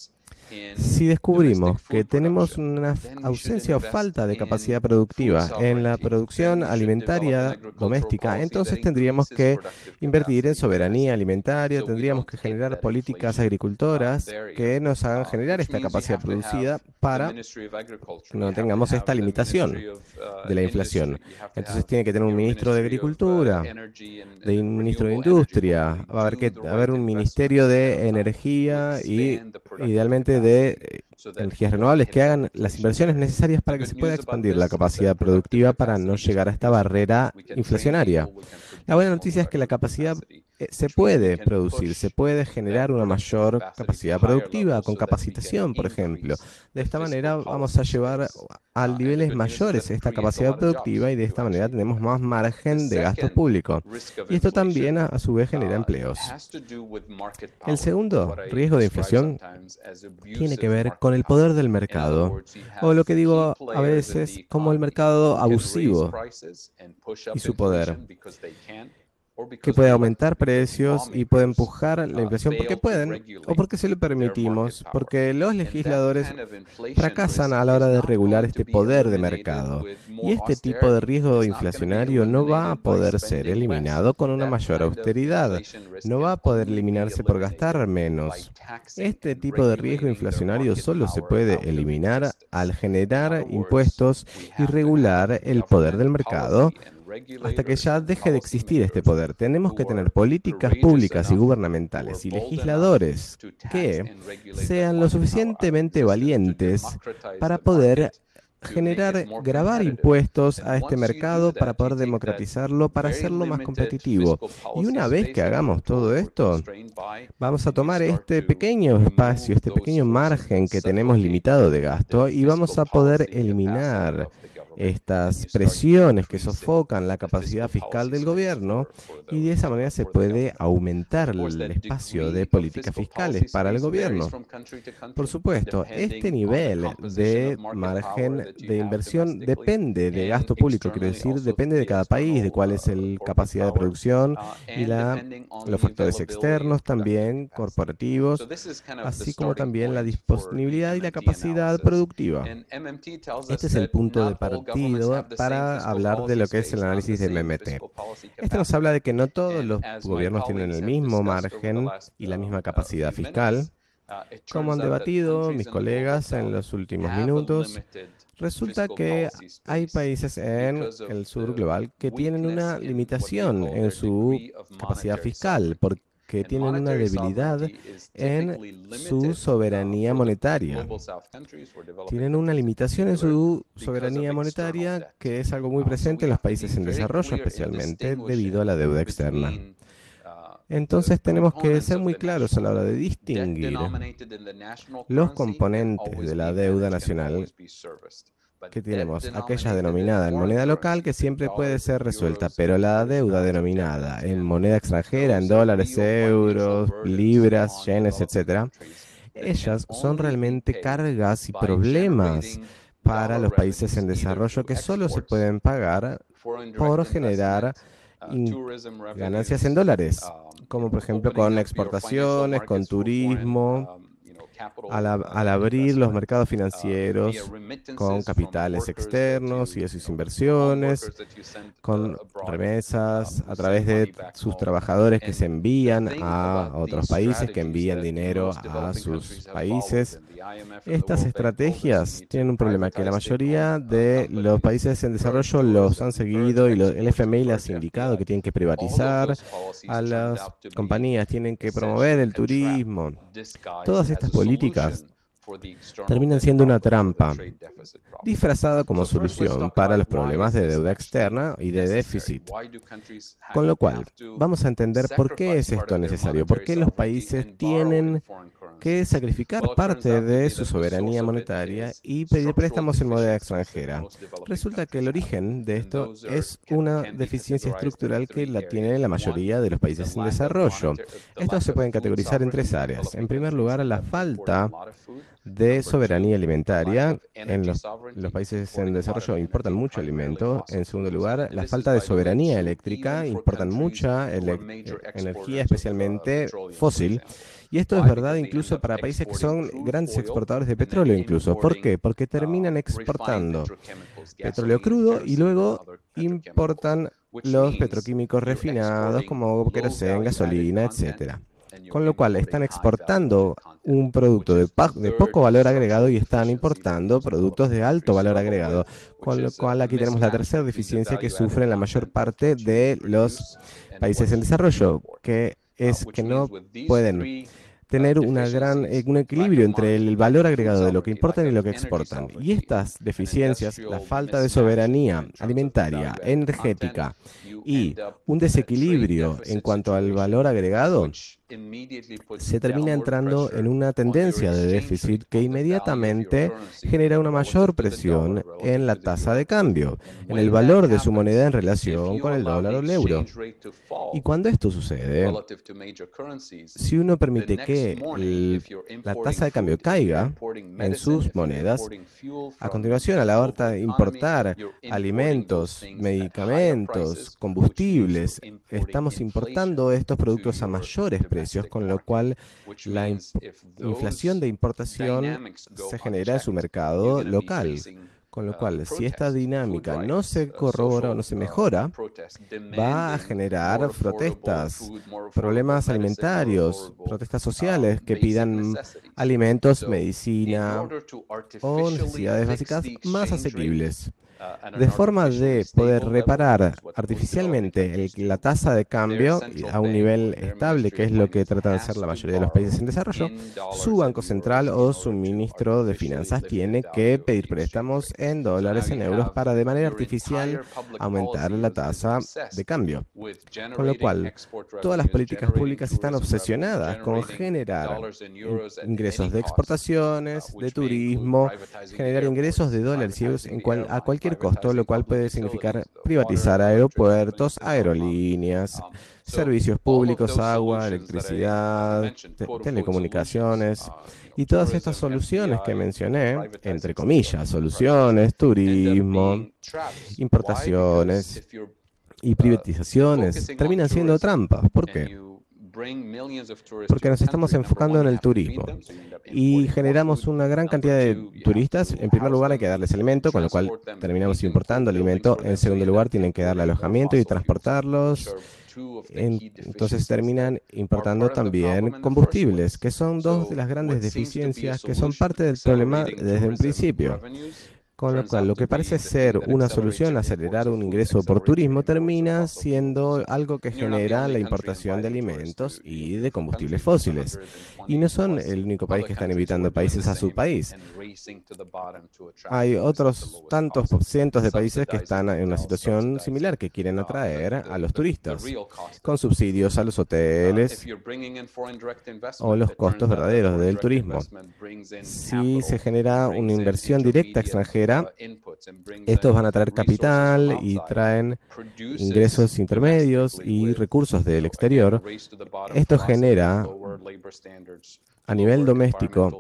Si descubrimos que tenemos una ausencia o falta de capacidad productiva en la producción alimentaria doméstica, entonces tendríamos que invertir en soberanía alimentaria, tendríamos que generar políticas agricultoras que nos hagan generar esta capacidad producida para que no tengamos esta limitación de la inflación. Entonces tiene que tener un ministro de Agricultura, un ministro de Industria, va a haber un ministerio de Energía y idealmente de energías renovables que hagan las inversiones necesarias para que se pueda expandir la capacidad productiva para no llegar a esta barrera inflacionaria. La buena noticia es que la capacidad se puede producir, se puede generar una mayor capacidad productiva con capacitación, por ejemplo. De esta manera vamos a llevar a niveles mayores esta capacidad productiva y de esta manera tenemos más margen de gasto público. Y esto también a su vez genera empleos. El segundo riesgo de inflación tiene que ver con el poder del mercado, o lo que digo a veces como el mercado abusivo y su poder, que puede aumentar precios y puede empujar la inflación porque pueden o porque se lo permitimos, porque los legisladores fracasan a la hora de regular este poder de mercado. Y este tipo de riesgo inflacionario no va a poder ser eliminado con una mayor austeridad, no va a poder eliminarse por gastar menos. Este tipo de riesgo inflacionario solo se puede eliminar al generar impuestos y regular el poder del mercado. Hasta que ya deje de existir este poder, tenemos que tener políticas públicas y gubernamentales y legisladores que sean lo suficientemente valientes para poder gravar impuestos a este mercado, para poder democratizarlo, para hacerlo más competitivo. Y una vez que hagamos todo esto, vamos a tomar este pequeño espacio, este pequeño margen que tenemos limitado de gasto y vamos a poder eliminar estas presiones que sofocan la capacidad fiscal del gobierno y de esa manera se puede aumentar el espacio de políticas fiscales para el gobierno. Por supuesto, este nivel de margen de inversión depende de gasto público, quiero decir, depende de cada país, de cuál es la capacidad de producción y los factores externos también, corporativos, así como también la disponibilidad y la capacidad productiva. Este es el punto de partida para hablar de lo que es el análisis de MMT. Este nos habla de que no todos los gobiernos tienen el mismo margen y la misma capacidad fiscal. Como han debatido mis colegas en los últimos minutos, resulta que hay países en el sur global que tienen una limitación en su capacidad fiscal, porque tienen una debilidad en su soberanía monetaria. Tienen una limitación en su soberanía monetaria que es algo muy presente en los países en desarrollo, especialmente debido a la deuda externa. Entonces tenemos que ser muy claros a la hora de distinguir los componentes de la deuda nacional que tenemos, aquella denominada en moneda local que siempre puede ser resuelta, pero la deuda denominada en moneda extranjera, en dólares, euros, libras, yenes, etc., ellas son realmente cargas y problemas para los países en desarrollo que solo se pueden pagar por generar ganancias en dólares, como por ejemplo con exportaciones, con turismo, al abrir los mercados financieros con capitales externos y de sus inversiones, con remesas a través de sus trabajadores que se envían a otros países, que envían dinero a sus países. Estas estrategias tienen un problema, que la mayoría de los países en desarrollo los han seguido y el FMI les ha indicado que tienen que privatizar a las compañías, tienen que promover el turismo. Todas estas políticas terminan siendo una trampa disfrazada como solución para los problemas de deuda externa y de déficit. Con lo cual, vamos a entender por qué es esto necesario, por qué los países tienen que sacrificar parte de su soberanía monetaria y pedir préstamos en moneda extranjera. Resulta que el origen de esto es una deficiencia estructural que la tiene la mayoría de los países en desarrollo. Estos se pueden categorizar en tres áreas. En primer lugar, la falta de soberanía alimentaria. En los países en desarrollo importan mucho alimento. En segundo lugar, la falta de soberanía eléctrica. Importan mucha energía, especialmente fósil. Y esto es verdad incluso para países que son grandes exportadores de petróleo incluso. ¿Por qué? Porque terminan exportando petróleo crudo y luego importan los petroquímicos refinados como queroseno, gasolina, etcétera. Con lo cual están exportando un producto de poco valor agregado y están importando productos de alto valor agregado. Con lo cual aquí tenemos la tercera deficiencia que sufren la mayor parte de los países en desarrollo, que es que no pueden tener un equilibrio entre el valor agregado de lo que importan y lo que exportan. Y estas deficiencias, la falta de soberanía alimentaria, energética y un desequilibrio en cuanto al valor agregado, se termina entrando en una tendencia de déficit que inmediatamente genera una mayor presión en la tasa de cambio, en el valor de su moneda en relación con el dólar o el euro. Y cuando esto sucede, si uno permite que la tasa de cambio caiga en sus monedas, a continuación, a la hora de importar alimentos, medicamentos, combustibles, estamos importando estos productos a mayores precios, con lo cual la inflación de importación se genera en su mercado local. Con lo cual, si esta dinámica no se corrobora o no se mejora, va a generar protestas, problemas alimentarios, protestas sociales que pidan alimentos, medicina o necesidades básicas más asequibles. De forma de poder reparar artificialmente la tasa de cambio a un nivel estable, que es lo que tratan de hacer la mayoría de los países en desarrollo, su Banco Central o su ministro de Finanzas tiene que pedir préstamos en dólares, en euros, para de manera artificial aumentar la tasa de cambio. Con lo cual, todas las políticas públicas están obsesionadas con generar ingresos de exportaciones, de turismo, generar ingresos de dólares y euros a cualquier costo, lo cual puede significar privatizar aeropuertos, aerolíneas, servicios públicos, agua, electricidad, telecomunicaciones y todas estas soluciones que mencioné, entre comillas, soluciones, turismo, importaciones y privatizaciones, terminan siendo trampas. ¿Por qué? Porque nos estamos enfocando en el turismo y generamos una gran cantidad de turistas. En primer lugar hay que darles alimento, con lo cual terminamos importando alimento. En segundo lugar tienen que darle alojamiento y transportarlos. Entonces terminan importando también combustibles, que son dos de las grandes deficiencias que son parte del problema desde un principio. Con lo cual, lo que parece ser una solución, acelerar un ingreso por turismo, termina siendo algo que genera la importación de alimentos y de combustibles fósiles. Y no son el único país que están invitando países a su país. Hay otros tantos cientos de países que están en una situación similar, que quieren atraer a los turistas, con subsidios a los hoteles o los costos verdaderos del turismo. Si se genera una inversión directa extranjera, estos van a traer capital y traen ingresos intermedios y recursos del exterior. Esto genera a nivel doméstico,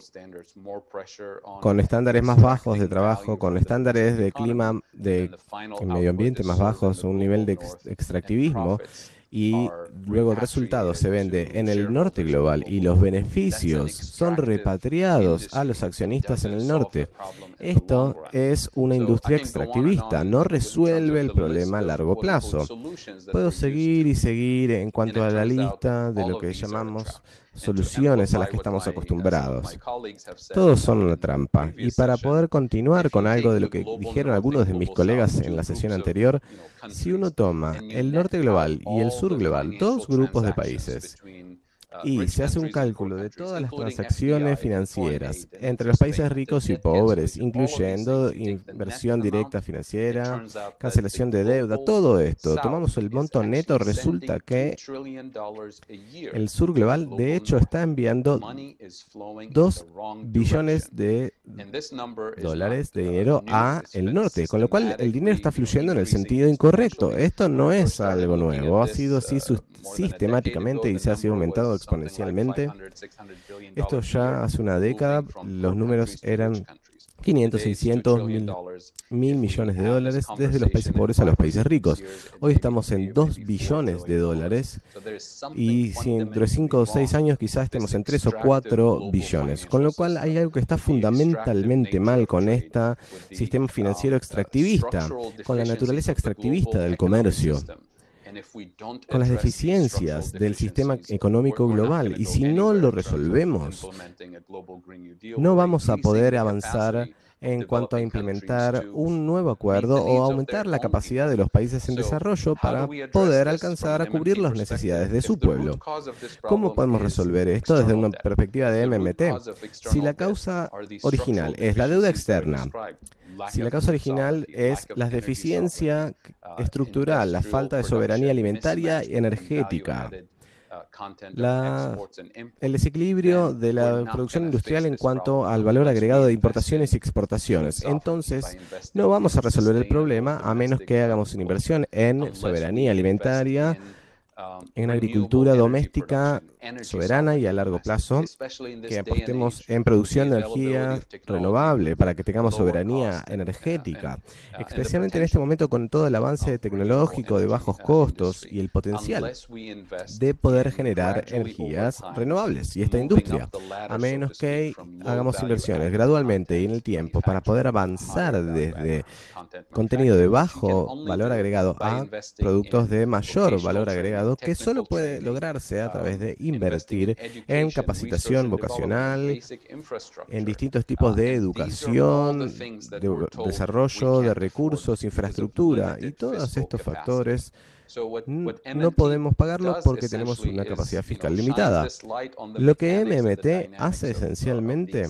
con estándares más bajos de trabajo, con estándares de clima, de medio ambiente más bajos, un nivel de extractivismo, y luego el resultado se vende en el norte global y los beneficios son repatriados a los accionistas en el norte. Esto es una industria extractivista, no resuelve el problema a largo plazo. Puedo seguir y seguir en cuanto a la lista de lo que llamamos soluciones a las que estamos acostumbrados. Todos son una trampa. Y para poder continuar con algo de lo que dijeron algunos de mis colegas en la sesión anterior, si uno toma el norte global y el sur global, dos grupos de países, y se hace un cálculo de todas las transacciones financieras entre los países ricos y pobres, incluyendo inversión directa financiera, cancelación de deuda, todo esto, tomamos el monto neto, resulta que el sur global de hecho está enviando 2 billones de dólares de dinero a el norte, con lo cual el dinero está fluyendo en el sentido incorrecto. Esto no es algo nuevo, ha sido así sistemáticamente y se ha sido aumentado exponencialmente. Esto ya hace una década, los números eran 500, 600, 1.000 millones de dólares desde los países pobres a los países ricos. Hoy estamos en 2 billones de dólares y si dentro de 5 o 6 años quizás estemos en 3 o 4 billones. Con lo cual hay algo que está fundamentalmente mal con este sistema financiero extractivista, con la naturaleza extractivista del comercio, con las deficiencias del sistema económico global. Y si no lo resolvemos, no vamos a poder avanzar en cuanto a implementar un nuevo acuerdo o aumentar la capacidad de los países en desarrollo para poder alcanzar a cubrir las necesidades de su pueblo. ¿Cómo podemos resolver esto desde una perspectiva de MMT? Si la causa original es la deuda externa, si la causa original es la deficiencia estructural, la falta de soberanía alimentaria y energética, el desequilibrio de la producción industrial en cuanto al valor agregado de importaciones y exportaciones, entonces no vamos a resolver el problema a menos que hagamos una inversión en soberanía alimentaria, en agricultura doméstica soberana y a largo plazo, que apostemos en producción de energía renovable para que tengamos soberanía energética, especialmente en este momento con todo el avance tecnológico de bajos costos y el potencial de poder generar energías renovables y esta industria, a menos que hagamos inversiones gradualmente y en el tiempo para poder avanzar desde contenido de bajo valor agregado a productos de mayor valor agregado, que solo puede lograrse a través de invertir en capacitación vocacional, en distintos tipos de educación, de desarrollo de recursos, infraestructura y todos estos factores. No podemos pagarlo porque tenemos una capacidad fiscal limitada. Lo que MMT hace esencialmente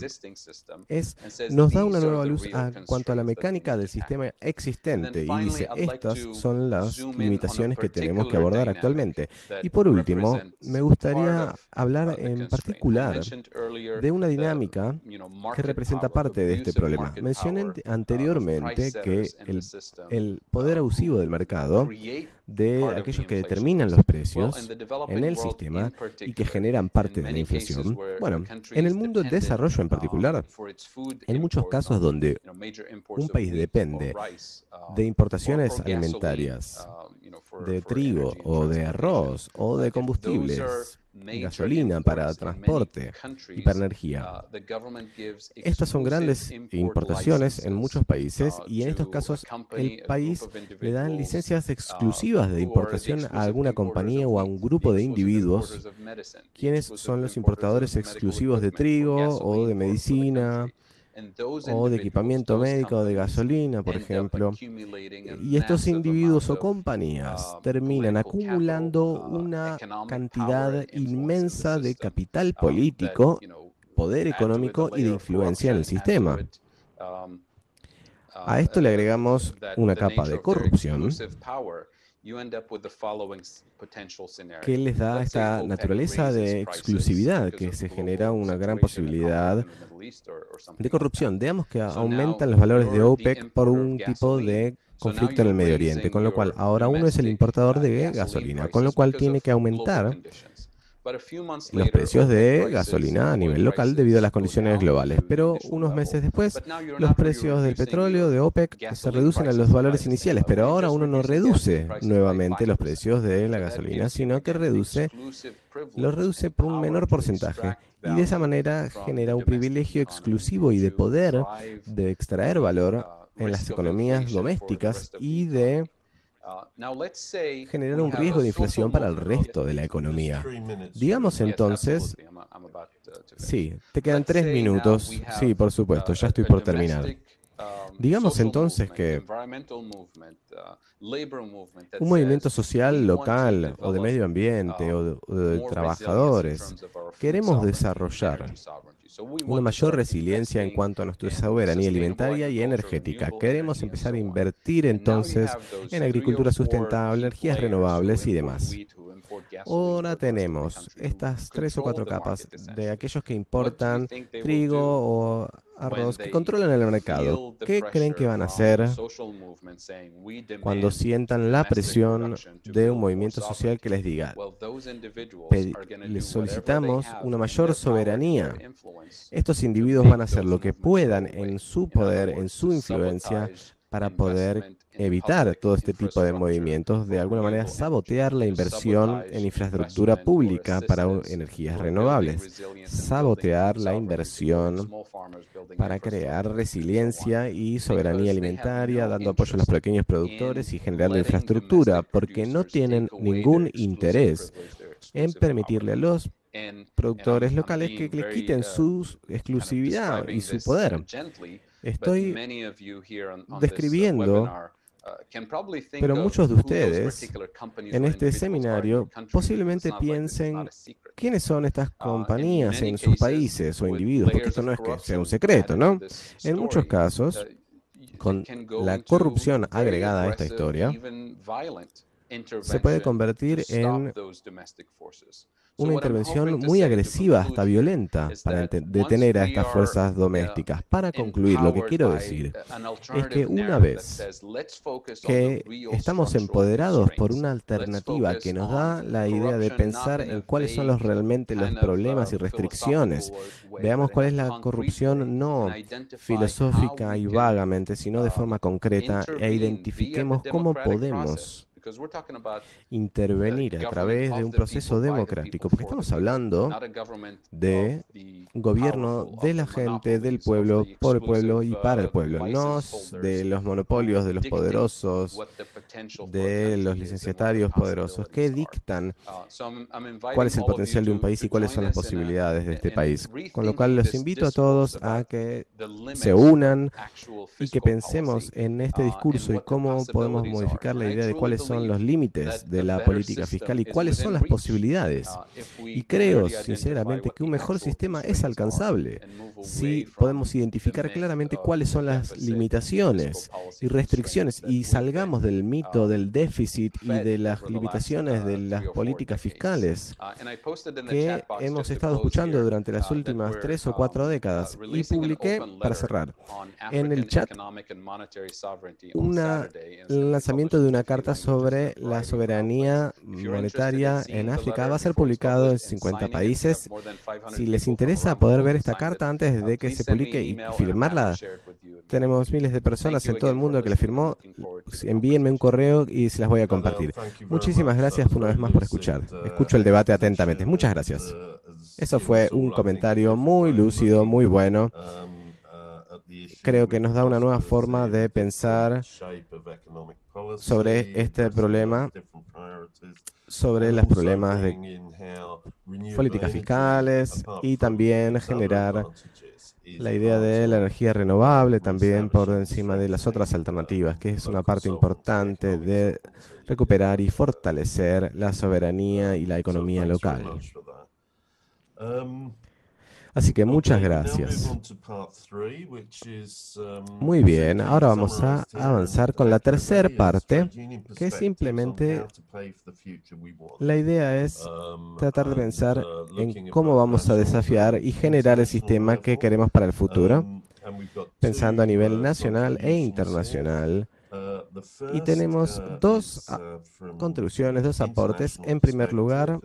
es nos da una nueva luz en cuanto a la mecánica del sistema existente y dice, estas son las limitaciones que tenemos que abordar actualmente. Y por último, me gustaría hablar en particular de una dinámica que representa parte de este problema. Mencioné anteriormente que el poder abusivo del mercado, de aquellos que determinan los precios en el sistema y que generan parte de la inflación. Bueno, en el mundo del desarrollo en particular, en muchos casos donde un país depende de importaciones alimentarias, de trigo o de arroz o de combustibles, gasolina para transporte y para energía. Estas son grandes importaciones en muchos países y en estos casos el país le dan licencias exclusivas de importación a alguna compañía o a un grupo de individuos, quienes son los importadores exclusivos de trigo o de medicina o de equipamiento médico o de gasolina, por ejemplo. Y estos individuos o compañías terminan acumulando una cantidad inmensa de capital político, poder económico y de influencia en el sistema. A esto le agregamos una capa de corrupción que les da esta naturaleza de exclusividad, que se genera una gran posibilidad de corrupción. Digamos que aumentan los valores de OPEC por un tipo de conflicto en el Medio Oriente, con lo cual ahora uno es el importador de gasolina, con lo cual tiene que aumentar los precios de gasolina a nivel local debido a las condiciones globales. Pero unos meses después, los precios del petróleo de OPEC se reducen a los valores iniciales. Pero ahora uno no reduce nuevamente los precios de la gasolina, sino que los reduce por un menor porcentaje. Y de esa manera genera un privilegio exclusivo y de poder de extraer valor en las economías domésticas y de generar un riesgo de inflación para el resto de la economía. Digamos entonces, sí, te quedan 3 minutos. Sí, por supuesto, ya estoy por terminar. Digamos entonces que un movimiento social local o de medio ambiente o de trabajadores queremos desarrollar una mayor resiliencia en cuanto a nuestra soberanía alimentaria y energética. Queremos empezar a invertir entonces en agricultura sustentable, energías renovables y demás. Ahora tenemos estas 3 o 4 capas de aquellos que importan trigo o arroz, que controlan el mercado. ¿Qué creen que van a hacer cuando sientan la presión de un movimiento social que les diga, les solicitamos una mayor soberanía? Estos individuos van a hacer lo que puedan en su poder, en su influencia, para poder evitar todo este tipo de movimientos, de alguna manera sabotear la inversión en infraestructura pública para energías renovables, sabotear la inversión para crear resiliencia y soberanía alimentaria, dando apoyo a los pequeños productores y generando infraestructura, porque no tienen ningún interés en permitirle a los productores locales que le quiten su exclusividad y su poder. Estoy describiendo, pero muchos de ustedes en este seminario posiblemente piensen quiénes son estas compañías en sus países o individuos, porque esto no es que sea un secreto, ¿no? En muchos casos, con la corrupción agregada a esta historia, se puede convertir en una intervención muy agresiva, hasta violenta, para detener a estas fuerzas domésticas. Para concluir, lo que quiero decir es que una vez que estamos empoderados por una alternativa que nos da la idea de pensar en cuáles son realmente los problemas y restricciones, veamos cuál es la corrupción no filosófica y vagamente, sino de forma concreta, e identifiquemos cómo podemos intervenir a través de un proceso democrático, porque estamos hablando de un gobierno de la gente, del pueblo, por el pueblo y para el pueblo, no de los monopolios de los poderosos, de los licenciatarios poderosos que dictan cuál es el potencial de un país y cuáles son las posibilidades de este país. Con lo cual los invito a todos a que se unan y que pensemos en este discurso y cómo podemos modificar la idea de cuáles son los límites de la política fiscal y cuáles son las posibilidades. Y creo, sinceramente, que un mejor sistema es alcanzable si podemos identificar claramente cuáles son las limitaciones y restricciones y salgamos del mito del déficit y de las limitaciones de las políticas fiscales que hemos estado escuchando durante las últimas 3 o 4 décadas. Y publiqué, para cerrar, en el chat el lanzamiento de una carta sobre la soberanía monetaria en África. Va a ser publicado en 50 países. Si les interesa poder ver esta carta antes de que se publique y firmarla, tenemos miles de personas en todo el mundo que la firmó. Envíenme un correo y se las voy a compartir. Muchísimas gracias una vez más por escuchar. Escucho el debate atentamente. Muchas gracias. Eso fue un comentario muy lúcido, muy bueno. Creo que nos da una nueva forma de pensar sobre este problema, sobre los problemas de políticas fiscales y también generar la idea de la energía renovable también por encima de las otras alternativas, que es una parte importante de recuperar y fortalecer la soberanía y la economía local. Así que muchas gracias. Muy bien, ahora vamos a avanzar con la tercera parte, que es simplemente la idea es tratar de pensar en cómo vamos a desafiar y generar el sistema que queremos para el futuro, pensando a nivel nacional e internacional, Y tenemos dos contribuciones, dos aportes. En primer lugar,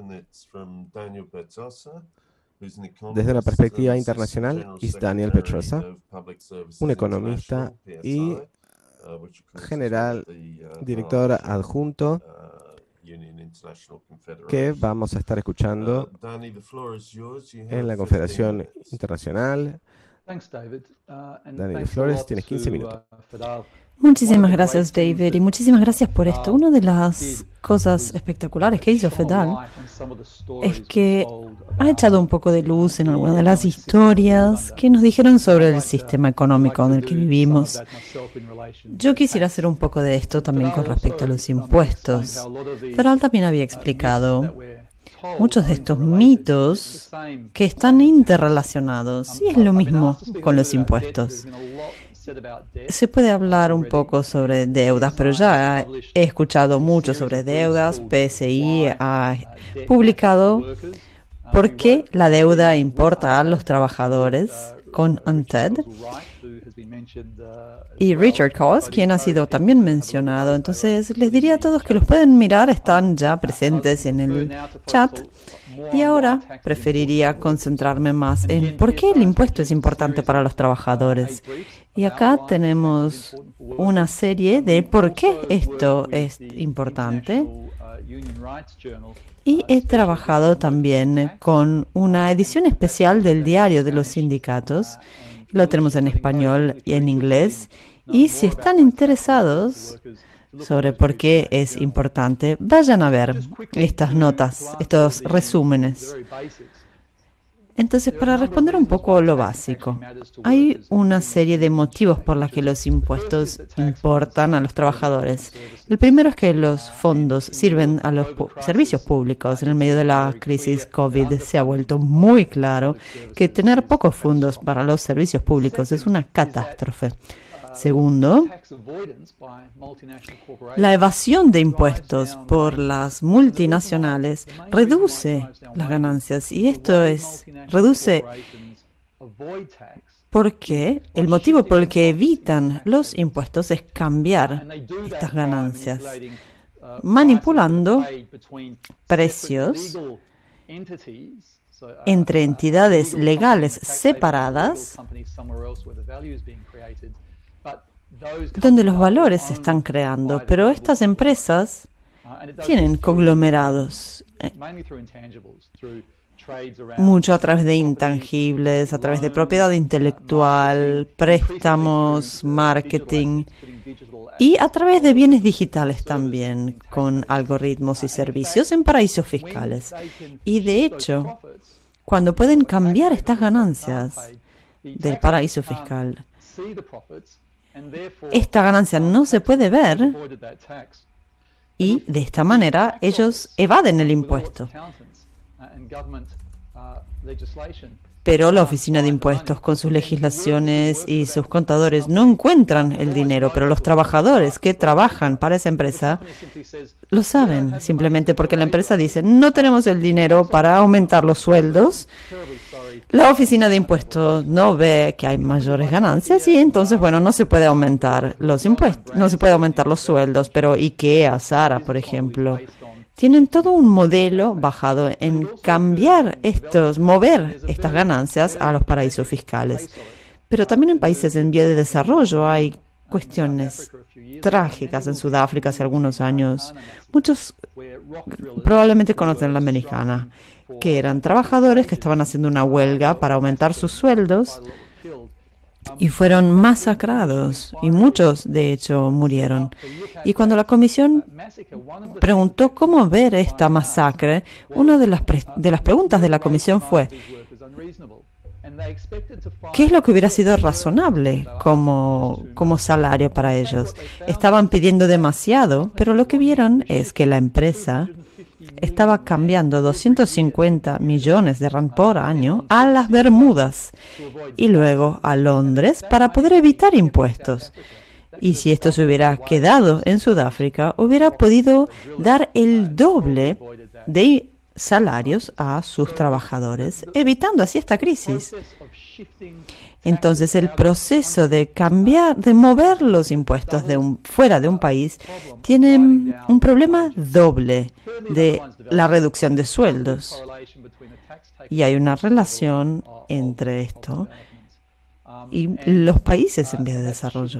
desde una perspectiva internacional, es Daniel Petrosa, un economista y general director adjunto que vamos a estar escuchando en la Confederación Internacional. Dani Flores, tienes 15 minutos. Muchísimas gracias, David, y muchísimas gracias por esto. Una de las cosas espectaculares que hizo Fedal es que ha echado un poco de luz en algunas de las historias que nos dijeron sobre el sistema económico en el que vivimos. Yo quisiera hacer un poco de esto también con respecto a los impuestos. Fedal también había explicado muchos de estos mitos que están interrelacionados, y es lo mismo con los impuestos. Se puede hablar un poco sobre deudas, pero ya he escuchado mucho sobre deudas. PSI ha publicado por qué la deuda importa a los trabajadores con UNTED. Y Richard Coase, quien ha sido también mencionado. Entonces, les diría a todos que los pueden mirar, están ya presentes en el chat. Y ahora preferiría concentrarme más en por qué el impuesto es importante para los trabajadores. Y acá tenemos una serie de por qué esto es importante. Y he trabajado también con una edición especial del Diario de los Sindicatos. Lo tenemos en español y en inglés. Y si están interesados sobre por qué es importante, vayan a ver estas notas, estos resúmenes. Entonces, para responder un poco lo básico, hay una serie de motivos por los que los impuestos importan a los trabajadores. El primero es que los fondos sirven a los servicios públicos. En el medio de la crisis COVID se ha vuelto muy claro que tener pocos fondos para los servicios públicos es una catástrofe. Segundo, la evasión de impuestos por las multinacionales reduce las ganancias, y esto reduce porque el motivo por el que evitan los impuestos es cambiar estas ganancias, manipulando precios entre entidades legales separadas donde los valores se están creando, pero estas empresas tienen conglomerados, mucho a través de intangibles, a través de propiedad intelectual, préstamos, marketing y a través de bienes digitales también, con algoritmos y servicios en paraísos fiscales. Y de hecho, cuando pueden cambiar estas ganancias del paraíso fiscal, esta ganancia no se puede ver y de esta manera ellos evaden el impuesto. Pero la Oficina de Impuestos, con sus legislaciones y sus contadores, no encuentran el dinero, pero los trabajadores que trabajan para esa empresa lo saben, simplemente porque la empresa dice, no tenemos el dinero para aumentar los sueldos. La Oficina de Impuestos no ve que hay mayores ganancias y entonces, bueno, no se puede aumentar los impuestos, no se puede aumentar los sueldos, pero IKEA, Zara, por ejemplo, tienen todo un modelo basado en mover estas ganancias a los paraísos fiscales. Pero también en países en vía de desarrollo hay cuestiones trágicas. En Sudáfrica hace algunos años, muchos probablemente conocen la americana, que eran trabajadores que estaban haciendo una huelga para aumentar sus sueldos y fueron masacrados, y muchos de hecho murieron. Y cuando la comisión preguntó cómo ver esta masacre, una de las preguntas de la comisión fue, ¿qué es lo que hubiera sido razonable como salario para ellos? Estaban pidiendo demasiado, pero lo que vieron es que la empresa estaba cambiando 250 millones de rand por año a las Bermudas y luego a Londres para poder evitar impuestos. Y si esto se hubiera quedado en Sudáfrica, hubiera podido dar el doble de salarios a sus trabajadores, evitando así esta crisis. Entonces, el proceso de cambiar, de mover los impuestos fuera de un país, tiene un problema doble de la reducción de sueldos. Y hay una relación entre esto y los países en vías de desarrollo.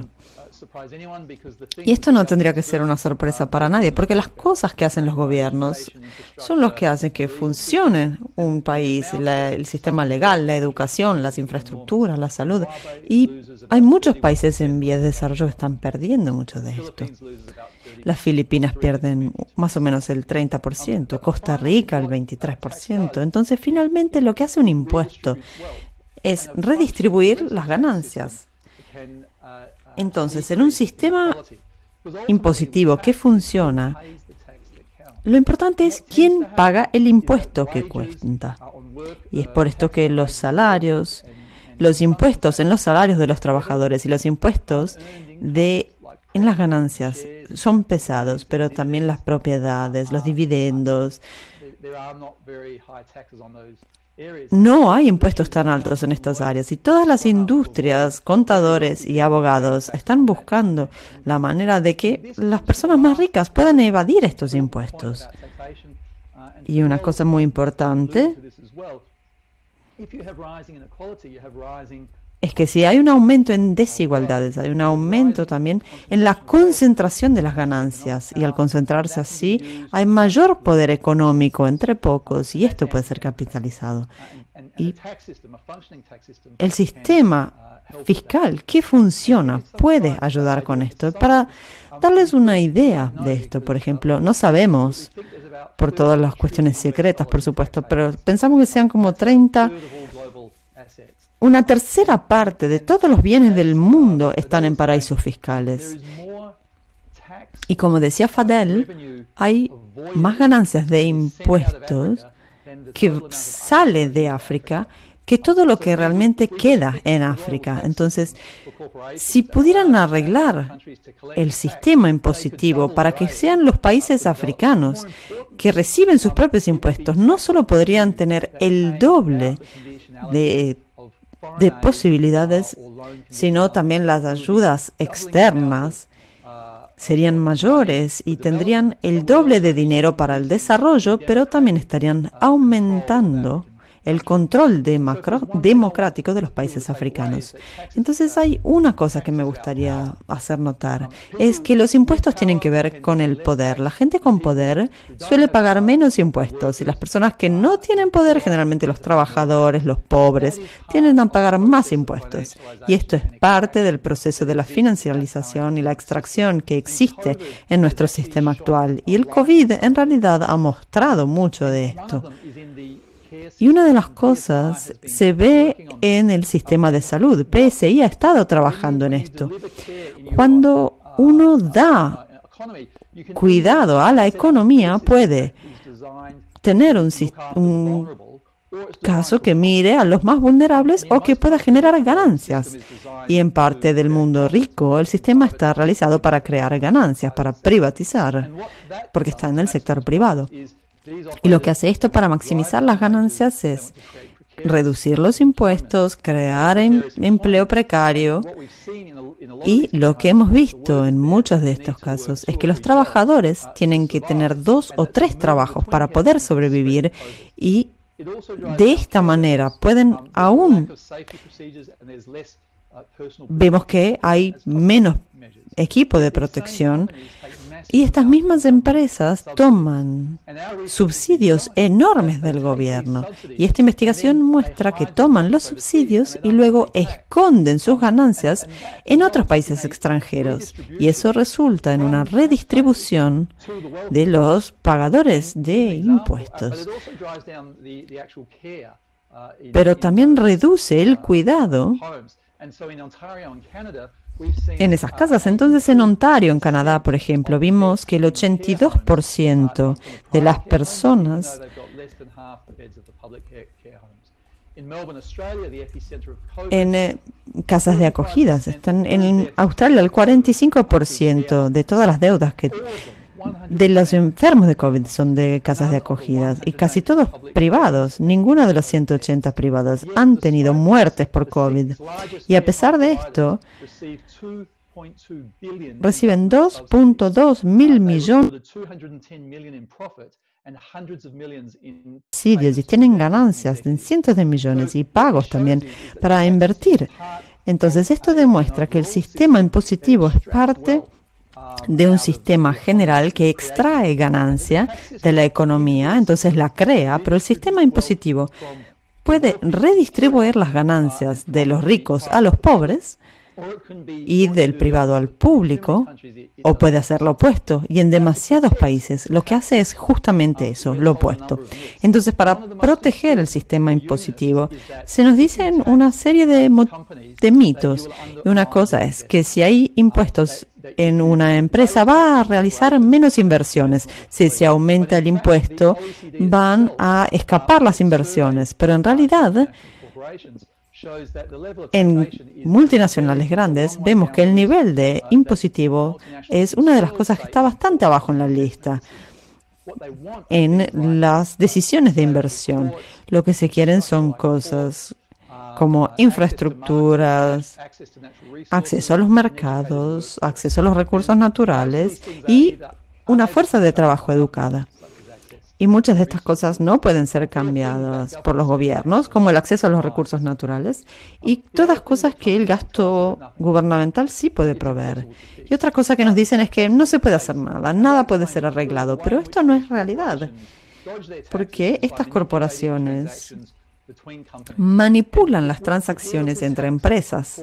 Y esto no tendría que ser una sorpresa para nadie, porque las cosas que hacen los gobiernos son los que hacen que funcione un país, el sistema legal, la educación, las infraestructuras, la salud. Y hay muchos países en vías de desarrollo que están perdiendo mucho de esto. Las Filipinas pierden más o menos el 30%, Costa Rica el 23%. Entonces, finalmente, lo que hace un impuesto es redistribuir las ganancias. Entonces, en un sistema impositivo que funciona, lo importante es quién paga el impuesto que cuenta. Y es por esto que los salarios, los impuestos en los salarios de los trabajadores y los impuestos en las ganancias son pesados, pero también las propiedades, los dividendos. No hay impuestos tan altos en estas áreas y todas las industrias, contadores y abogados están buscando la manera de que las personas más ricas puedan evadir estos impuestos. Y una cosa muy importante es que si hay un aumento en desigualdades, hay un aumento también en la concentración de las ganancias. Y al concentrarse así, hay mayor poder económico entre pocos y esto puede ser capitalizado. Y el sistema fiscal que funciona puede ayudar con esto. Para darles una idea de esto, por ejemplo, no sabemos, por todas las cuestiones secretas, por supuesto, pero pensamos que sean como 30... Una tercera parte de todos los bienes del mundo están en paraísos fiscales. Y como decía Fadel, hay más ganancias de impuestos que sale de África que todo lo que realmente queda en África. Entonces, si pudieran arreglar el sistema impositivo para que sean los países africanos que reciben sus propios impuestos, no solo podrían tener el doble de posibilidades, sino también las ayudas externas serían mayores y tendrían el doble de dinero para el desarrollo, pero también estarían aumentando el control democrático de los países africanos. Entonces hay una cosa que me gustaría hacer notar, es que los impuestos tienen que ver con el poder. La gente con poder suele pagar menos impuestos y las personas que no tienen poder, generalmente los trabajadores, los pobres, tienden a pagar más impuestos. Y esto es parte del proceso de la financiarización y la extracción que existe en nuestro sistema actual. Y el COVID en realidad ha mostrado mucho de esto. Y una de las cosas se ve en el sistema de salud. PSI ha estado trabajando en esto. Cuando uno da cuidado a la economía, puede tener un caso que mire a los más vulnerables o que pueda generar ganancias. Y en parte del mundo rico, el sistema está realizado para crear ganancias, para privatizar, porque está en el sector privado. Y lo que hace esto para maximizar las ganancias es reducir los impuestos, crear empleo precario. Y lo que hemos visto en muchos de estos casos es que los trabajadores tienen que tener 2 o 3 trabajos para poder sobrevivir y de esta manera pueden aún... Vemos que hay menos equipo de protección. Y estas mismas empresas toman subsidios enormes del gobierno. Y esta investigación muestra que toman los subsidios y luego esconden sus ganancias en otros países extranjeros. Y eso resulta en una redistribución de los pagadores de impuestos. Pero también reduce el cuidado en esas casas. Entonces, en Ontario, en Canadá, por ejemplo, vimos que el 82% de las personas en casas de acogidas están en Australia, el 45% de todas las deudas que de los enfermos de COVID son de casas de acogida y casi todos privados. Ninguno de los 180 privados han tenido muertes por COVID. Y a pesar de esto, reciben 2.2 mil millones de subsidios y tienen ganancias de cientos de millones y pagos también para invertir. Entonces, esto demuestra que el sistema impositivo es parte de un sistema general que extrae ganancia de la economía, entonces la crea, pero el sistema impositivo puede redistribuir las ganancias de los ricos a los pobres y del privado al público, o puede hacer lo opuesto. Y en demasiados países lo que hace es justamente eso, lo opuesto. Entonces, para proteger el sistema impositivo, se nos dicen una serie de mitos. Y una cosa es que si hay impuestos en una empresa, va a realizar menos inversiones. Si se aumenta el impuesto, van a escapar las inversiones. Pero en realidad, en multinacionales grandes vemos que el nivel de impositivo es una de las cosas que está bastante abajo en la lista. En las decisiones de inversión, lo que se quieren son cosas como infraestructuras, acceso a los mercados, acceso a los recursos naturales y una fuerza de trabajo educada. Y muchas de estas cosas no pueden ser cambiadas por los gobiernos, como el acceso a los recursos naturales, y todas cosas que el gasto gubernamental sí puede proveer. Y otra cosa que nos dicen es que no se puede hacer nada, nada puede ser arreglado, pero esto no es realidad, porque estas corporaciones manipulan las transacciones entre empresas.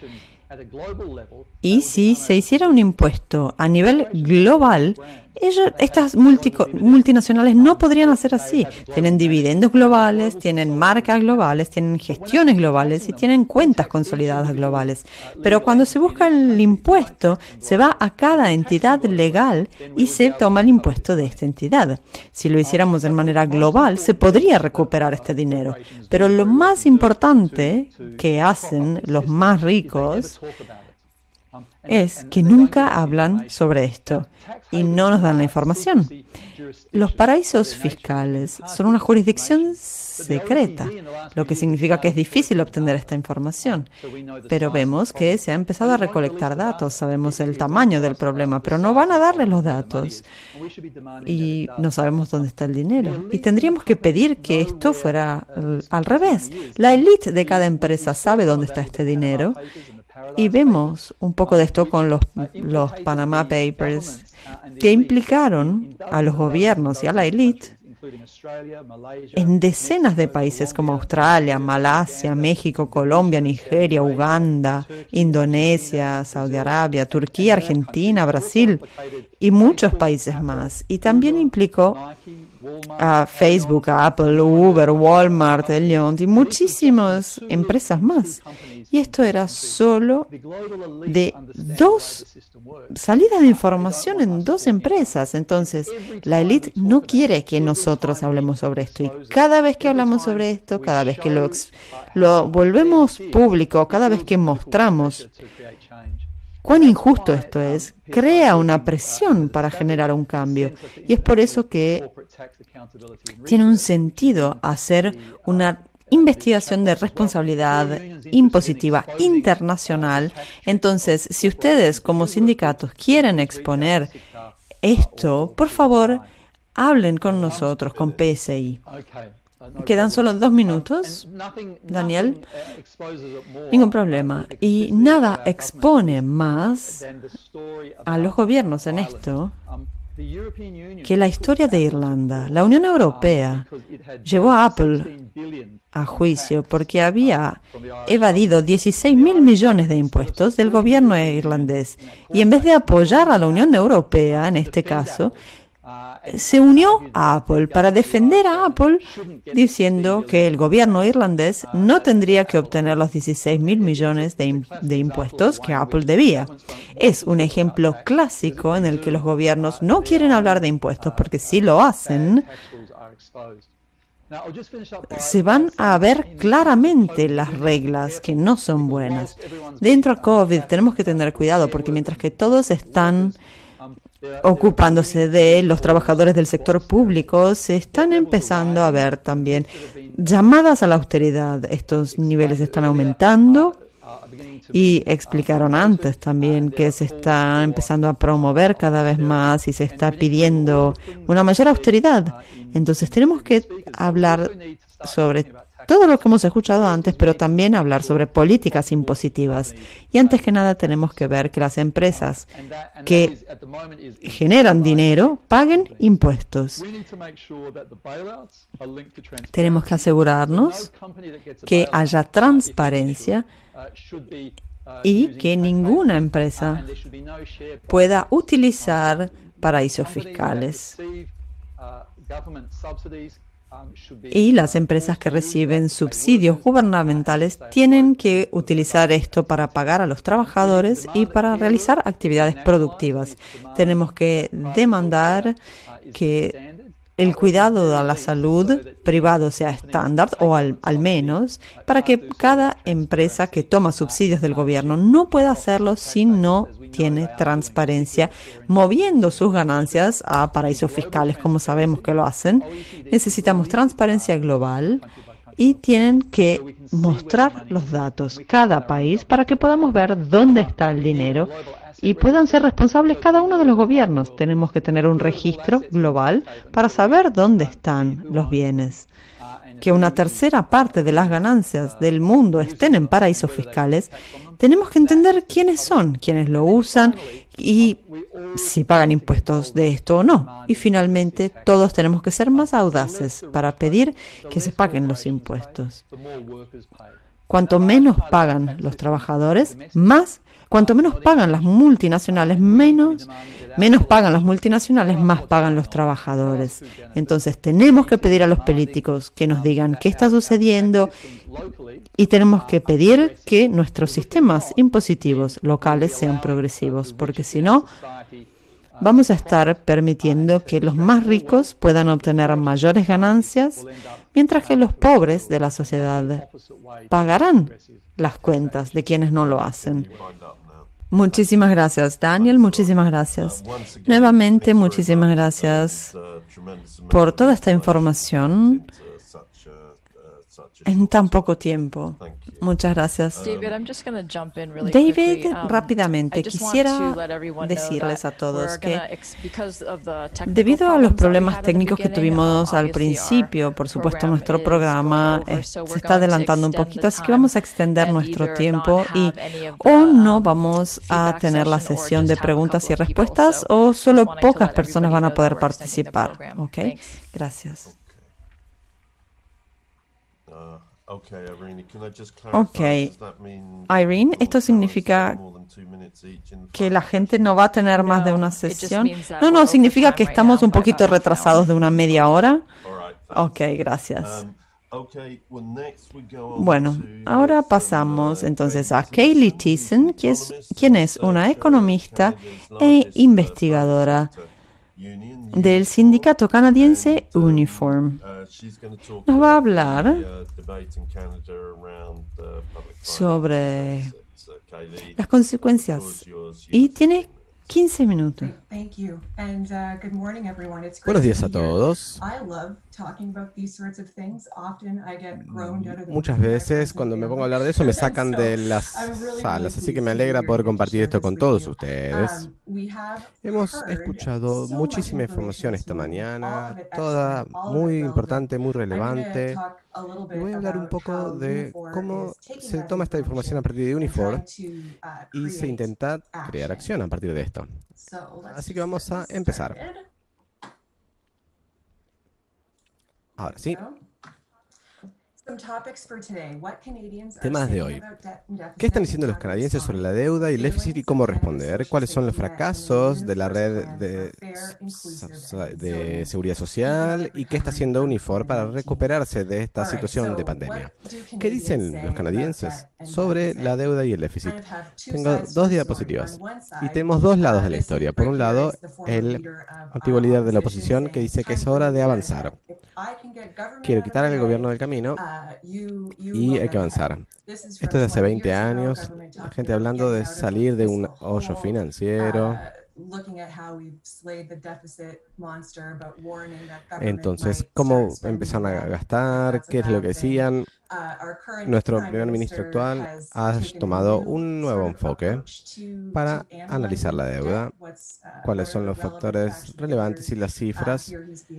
Y si se hiciera un impuesto a nivel global, estas multinacionales no podrían hacer así. Tienen dividendos globales, tienen marcas globales, tienen gestiones globales y tienen cuentas consolidadas globales. Pero cuando se busca el impuesto, se va a cada entidad legal y se toma el impuesto de esta entidad. Si lo hiciéramos de manera global, se podría recuperar este dinero. Pero lo más importante que hacen los más ricos es que nunca hablan sobre esto y no nos dan la información. Los paraísos fiscales son una jurisdicción secreta, lo que significa que es difícil obtener esta información. Pero vemos que se ha empezado a recolectar datos, sabemos el tamaño del problema, pero no van a darle los datos y no sabemos dónde está el dinero. Y tendríamos que pedir que esto fuera al revés. La élite de cada empresa sabe dónde está este dinero. Y vemos un poco de esto con los Panama Papers, que implicaron a los gobiernos y a la élite en decenas de países como Australia, Malasia, México, Colombia, Nigeria, Uganda, Indonesia, Saudi Arabia, Turquía, Argentina, Brasil y muchos países más. Y también implicó a Facebook, a Apple, Uber, Walmart, Elion y muchísimas empresas más. Y esto era solo de dos salidas de información en dos empresas. Entonces, la élite no quiere que nosotros hablemos sobre esto. Y cada vez que hablamos sobre esto, cada vez que lo volvemos público, cada vez que mostramos cuán injusto esto es, crea una presión para generar un cambio. Y es por eso que tiene un sentido hacer una investigación de responsabilidad impositiva internacional. Entonces, si ustedes como sindicatos quieren exponer esto, por favor, hablen con nosotros, con PSI. Quedan solo 2 minutos, Daniel. Ningún problema. Y nada expone más a los gobiernos en esto que la historia de Irlanda. La Unión Europea llevó a Apple a juicio porque había evadido 16.000 millones de impuestos del gobierno irlandés. Y en vez de apoyar a la Unión Europea, en este caso, se unió a Apple para defender a Apple, diciendo que el gobierno irlandés no tendría que obtener los 16.000 millones de impuestos que Apple debía. Es un ejemplo clásico en el que los gobiernos no quieren hablar de impuestos porque si lo hacen, se van a ver claramente las reglas que no son buenas. Dentro de COVID tenemos que tener cuidado porque mientras que todos están ocupándose de los trabajadores del sector público, se están empezando a ver también llamadas a la austeridad. Estos niveles están aumentando y explicaron antes también que se está empezando a promover cada vez más y se está pidiendo una mayor austeridad. Entonces tenemos que hablar sobre todo lo que hemos escuchado antes, pero también hablar sobre políticas impositivas. Y antes que nada tenemos que ver que las empresas que generan dinero paguen impuestos. Tenemos que asegurarnos que haya transparencia y que ninguna empresa pueda utilizar paraísos fiscales. Y las empresas que reciben subsidios gubernamentales tienen que utilizar esto para pagar a los trabajadores y para realizar actividades productivas. Tenemos que demandar que el cuidado de la salud privado sea estándar, o al menos para que cada empresa que toma subsidios del gobierno no pueda hacerlo si no tiene transparencia, moviendo sus ganancias a paraísos fiscales, como sabemos que lo hacen. Necesitamos transparencia global y tienen que mostrar los datos cada país para que podamos ver dónde está el dinero y puedan ser responsables cada uno de los gobiernos. Tenemos que tener un registro global para saber dónde están los bienes. Que una tercera parte de las ganancias del mundo estén en paraísos fiscales, tenemos que entender quiénes son, quiénes lo usan y si pagan impuestos de esto o no. Y finalmente, todos tenemos que ser más audaces para pedir que se paguen los impuestos. Cuanto menos pagan los trabajadores, cuanto menos pagan las multinacionales, menos pagan las multinacionales, más pagan los trabajadores. Entonces tenemos que pedir a los políticos que nos digan qué está sucediendo y tenemos que pedir que nuestros sistemas impositivos locales sean progresivos, porque si no, vamos a estar permitiendo que los más ricos puedan obtener mayores ganancias, mientras que los pobres de la sociedad pagarán las cuentas de quienes no lo hacen. Muchísimas gracias, Daniel. Muchísimas gracias. Nuevamente, muchísimas gracias por toda esta información en tan poco tiempo. Muchas gracias. David, rápidamente, quisiera decirles a todos que debido a los problemas técnicos que tuvimos al principio, por supuesto, nuestro programa se está adelantando un poquito, así que vamos a extender nuestro tiempo y o no vamos a tener la sesión de preguntas y respuestas o solo pocas personas van a poder participar. ¿Ok? Gracias. Ok, Irene, ¿esto significa que la gente no va a tener más de una sesión? No, significa que estamos un poquito retrasados de una media hora. Ok, gracias. Bueno, ahora pasamos entonces a Kaylee Thiessen, quien es una economista e investigadora del sindicato canadiense Uniform. Nos va a hablar sobre las consecuencias y tiene 15 minutos. Buenos días a todos. Muchas veces cuando me pongo a hablar de eso me sacan de las salas, así que me alegra poder compartir esto con todos ustedes. Hemos escuchado muchísima información esta mañana, toda muy importante, muy relevante. Y voy a hablar un poco de cómo se toma esta información a partir de Unifor y se intenta crear acción a partir de esto. Así que vamos a empezar. Ahora sí. Temas de hoy. ¿Qué están diciendo los canadienses sobre la deuda y el déficit y cómo responder? ¿Cuáles son los fracasos de la red de seguridad social? ¿Y qué está haciendo Unifor para recuperarse de esta situación de pandemia? ¿Qué dicen los canadienses sobre la deuda y el déficit? Tengo dos diapositivas y tenemos dos lados de la historia. Por un lado, el antiguo líder de la oposición que dice que es hora de avanzar. Quiero quitar al gobierno del camino y hay que avanzar. Esto es de hace 20 años, la gente hablando de salir de un hoyo financiero Entonces, ¿cómo empezaron a gastar? ¿Qué es lo que decían? Nuestro primer ministro actual ha tomado un nuevo enfoque para analizar la deuda, cuáles son los factores relevantes y las cifras.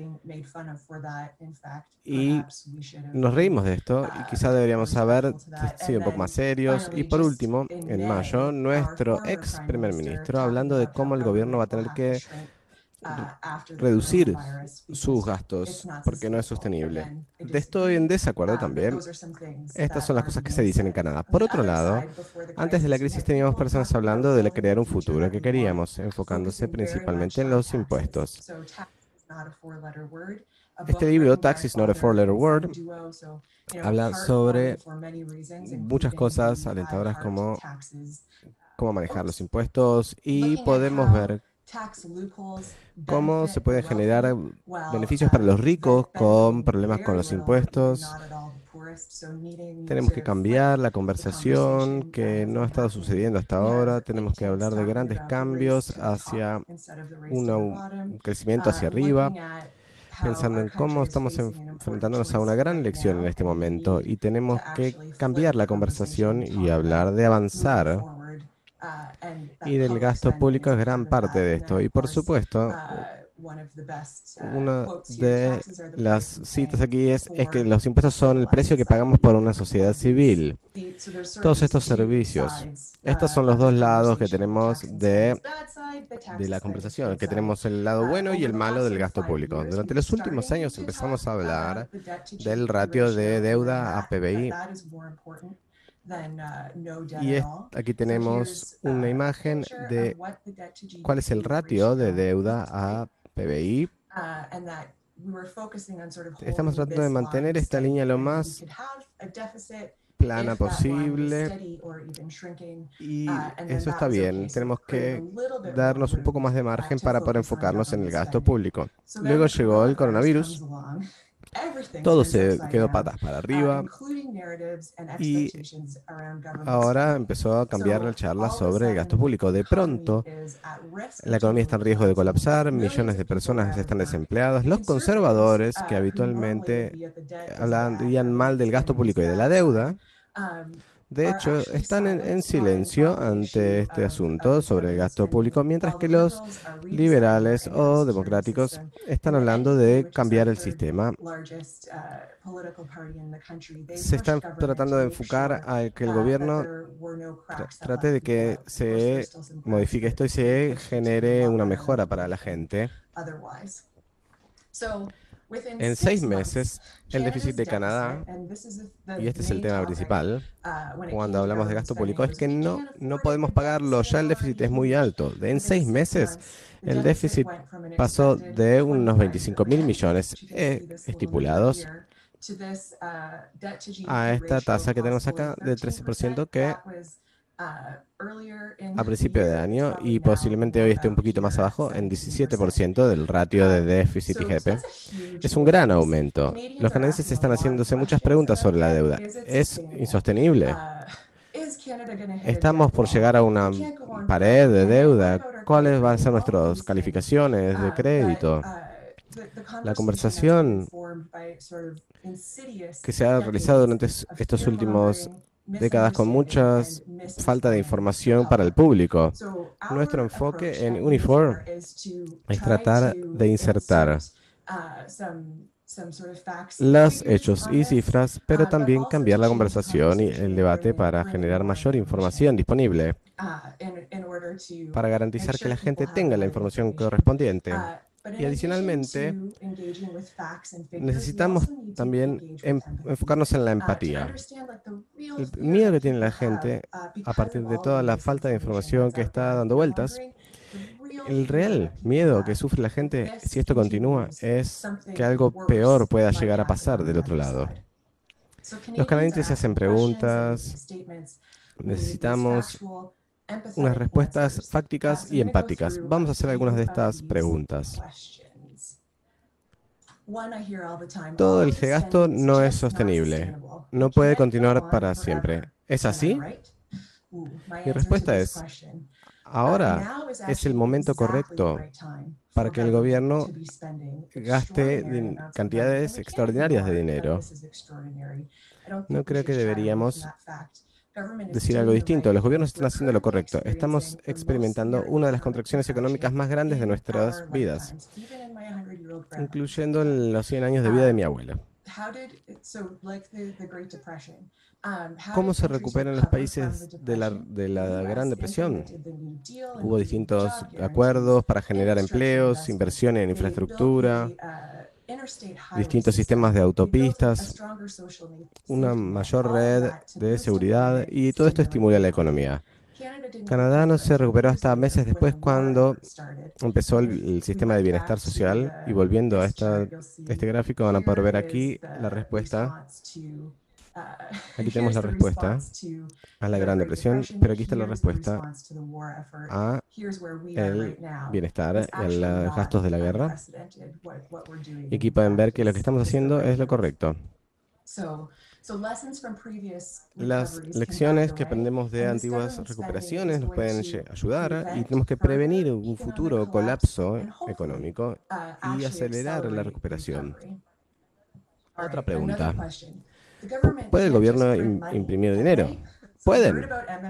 Y nos reímos de esto y quizá deberíamos haber sido un poco más serios. Y por último, en mayo, nuestro ex primer ministro, hablando de cómo el gobierno va a tener que reducir sus gastos porque no es sostenible. Estoy en desacuerdo también. Estas son las cosas que se dicen en Canadá. Por otro lado, antes de la crisis teníamos personas hablando de crear un futuro que queríamos, enfocándose principalmente en los impuestos. Este libro, Tax is not a four-letter word, habla sobre muchas cosas alentadoras como cómo manejar los impuestos y podemos ver cómo se pueden generar beneficios para los ricos con problemas con los impuestos. Tenemos que cambiar la conversación que no ha estado sucediendo hasta ahora. Tenemos que hablar de grandes cambios hacia un crecimiento hacia arriba, pensando en cómo estamos enfrentándonos a una gran lección en este momento y tenemos que cambiar la conversación y hablar de avanzar. Y del gasto público es gran parte de esto. Y por supuesto, una de las citas aquí es que los impuestos son el precio que pagamos por una sociedad civil. Todos estos servicios. Estos son los dos lados que tenemos de la conversación, que tenemos el lado bueno y el malo del gasto público. Durante los últimos años empezamos a hablar del ratio de deuda a PBI. Y aquí tenemos una imagen de cuál es el ratio de deuda a PBI. Estamos tratando de mantener esta línea lo más plana posible y eso está bien. Tenemos que darnos un poco más de margen para poder enfocarnos en el gasto público. Luego llegó el coronavirus. Todo se quedó patas para arriba y ahora empezó a cambiar la charla sobre el gasto público. De pronto, la economía está en riesgo de colapsar, millones de personas están desempleadas. Los conservadores, que habitualmente hablarían mal del gasto público y de la deuda, de hecho, están en silencio ante este asunto sobre el gasto público, mientras que los liberales o democráticos están hablando de cambiar el sistema. Se están tratando de enfocar a que el gobierno trate de que se modifique esto y se genere una mejora para la gente. En 6 meses, el déficit de Canadá, y este es el tema principal, cuando hablamos de gasto público, es que no podemos pagarlo, ya el déficit es muy alto. En 6 meses, el déficit pasó de unos 25.000 millones estipulados a esta tasa que tenemos acá del 13% que a principio de año y posiblemente hoy esté un poquito más abajo en 17% del ratio de déficit y GDP. Es un gran aumento. Los canadienses están haciéndose muchas preguntas sobre la deuda. ¿Es insostenible? ¿Estamos por llegar a una pared de deuda? ¿Cuáles van a ser nuestras calificaciones de crédito? La conversación que se ha realizado durante estos últimos décadas con mucha falta de información para el público. Nuestro enfoque en Unifor es tratar de insertar los hechos y cifras, pero también cambiar la conversación y el debate para generar mayor información disponible, para garantizar que la gente tenga la información correspondiente. Y adicionalmente, necesitamos también enfocarnos en la empatía. El miedo que tiene la gente a partir de toda la falta de información que está dando vueltas, el real miedo que sufre la gente si esto continúa es que algo peor pueda llegar a pasar del otro lado. Los canadienses se hacen preguntas, necesitamos unas respuestas fácticas y empáticas. Vamos a hacer algunas de estas preguntas. Todo el gasto no es sostenible. No puede continuar para siempre. ¿Es así? Mi respuesta es, ahora es el momento correcto para que el gobierno gaste cantidades extraordinarias de dinero. No creo que deberíamos decir algo distinto. Los gobiernos están haciendo lo correcto. Estamos experimentando una de las contracciones económicas más grandes de nuestras vidas, incluyendo en los 100 años de vida de mi abuela. ¿Cómo se recuperan los países de la Gran Depresión? Hubo distintos acuerdos para generar empleos, inversión en infraestructura, distintos sistemas de autopistas, una mayor red de seguridad, y todo esto estimula la economía. Canadá no se recuperó hasta meses después, cuando empezó el sistema de bienestar social. Y volviendo a este gráfico, van a poder ver aquí la respuesta. Aquí tenemos la respuesta a la Gran Depresión, pero aquí está la respuesta a el bienestar y a los gastos de la guerra. Y aquí pueden ver que lo que estamos haciendo es lo correcto. Las lecciones que aprendemos de antiguas recuperaciones nos pueden ayudar, y tenemos que prevenir un futuro colapso económico y acelerar la recuperación. Otra pregunta. ¿Puede el gobierno imprimir dinero? Pueden.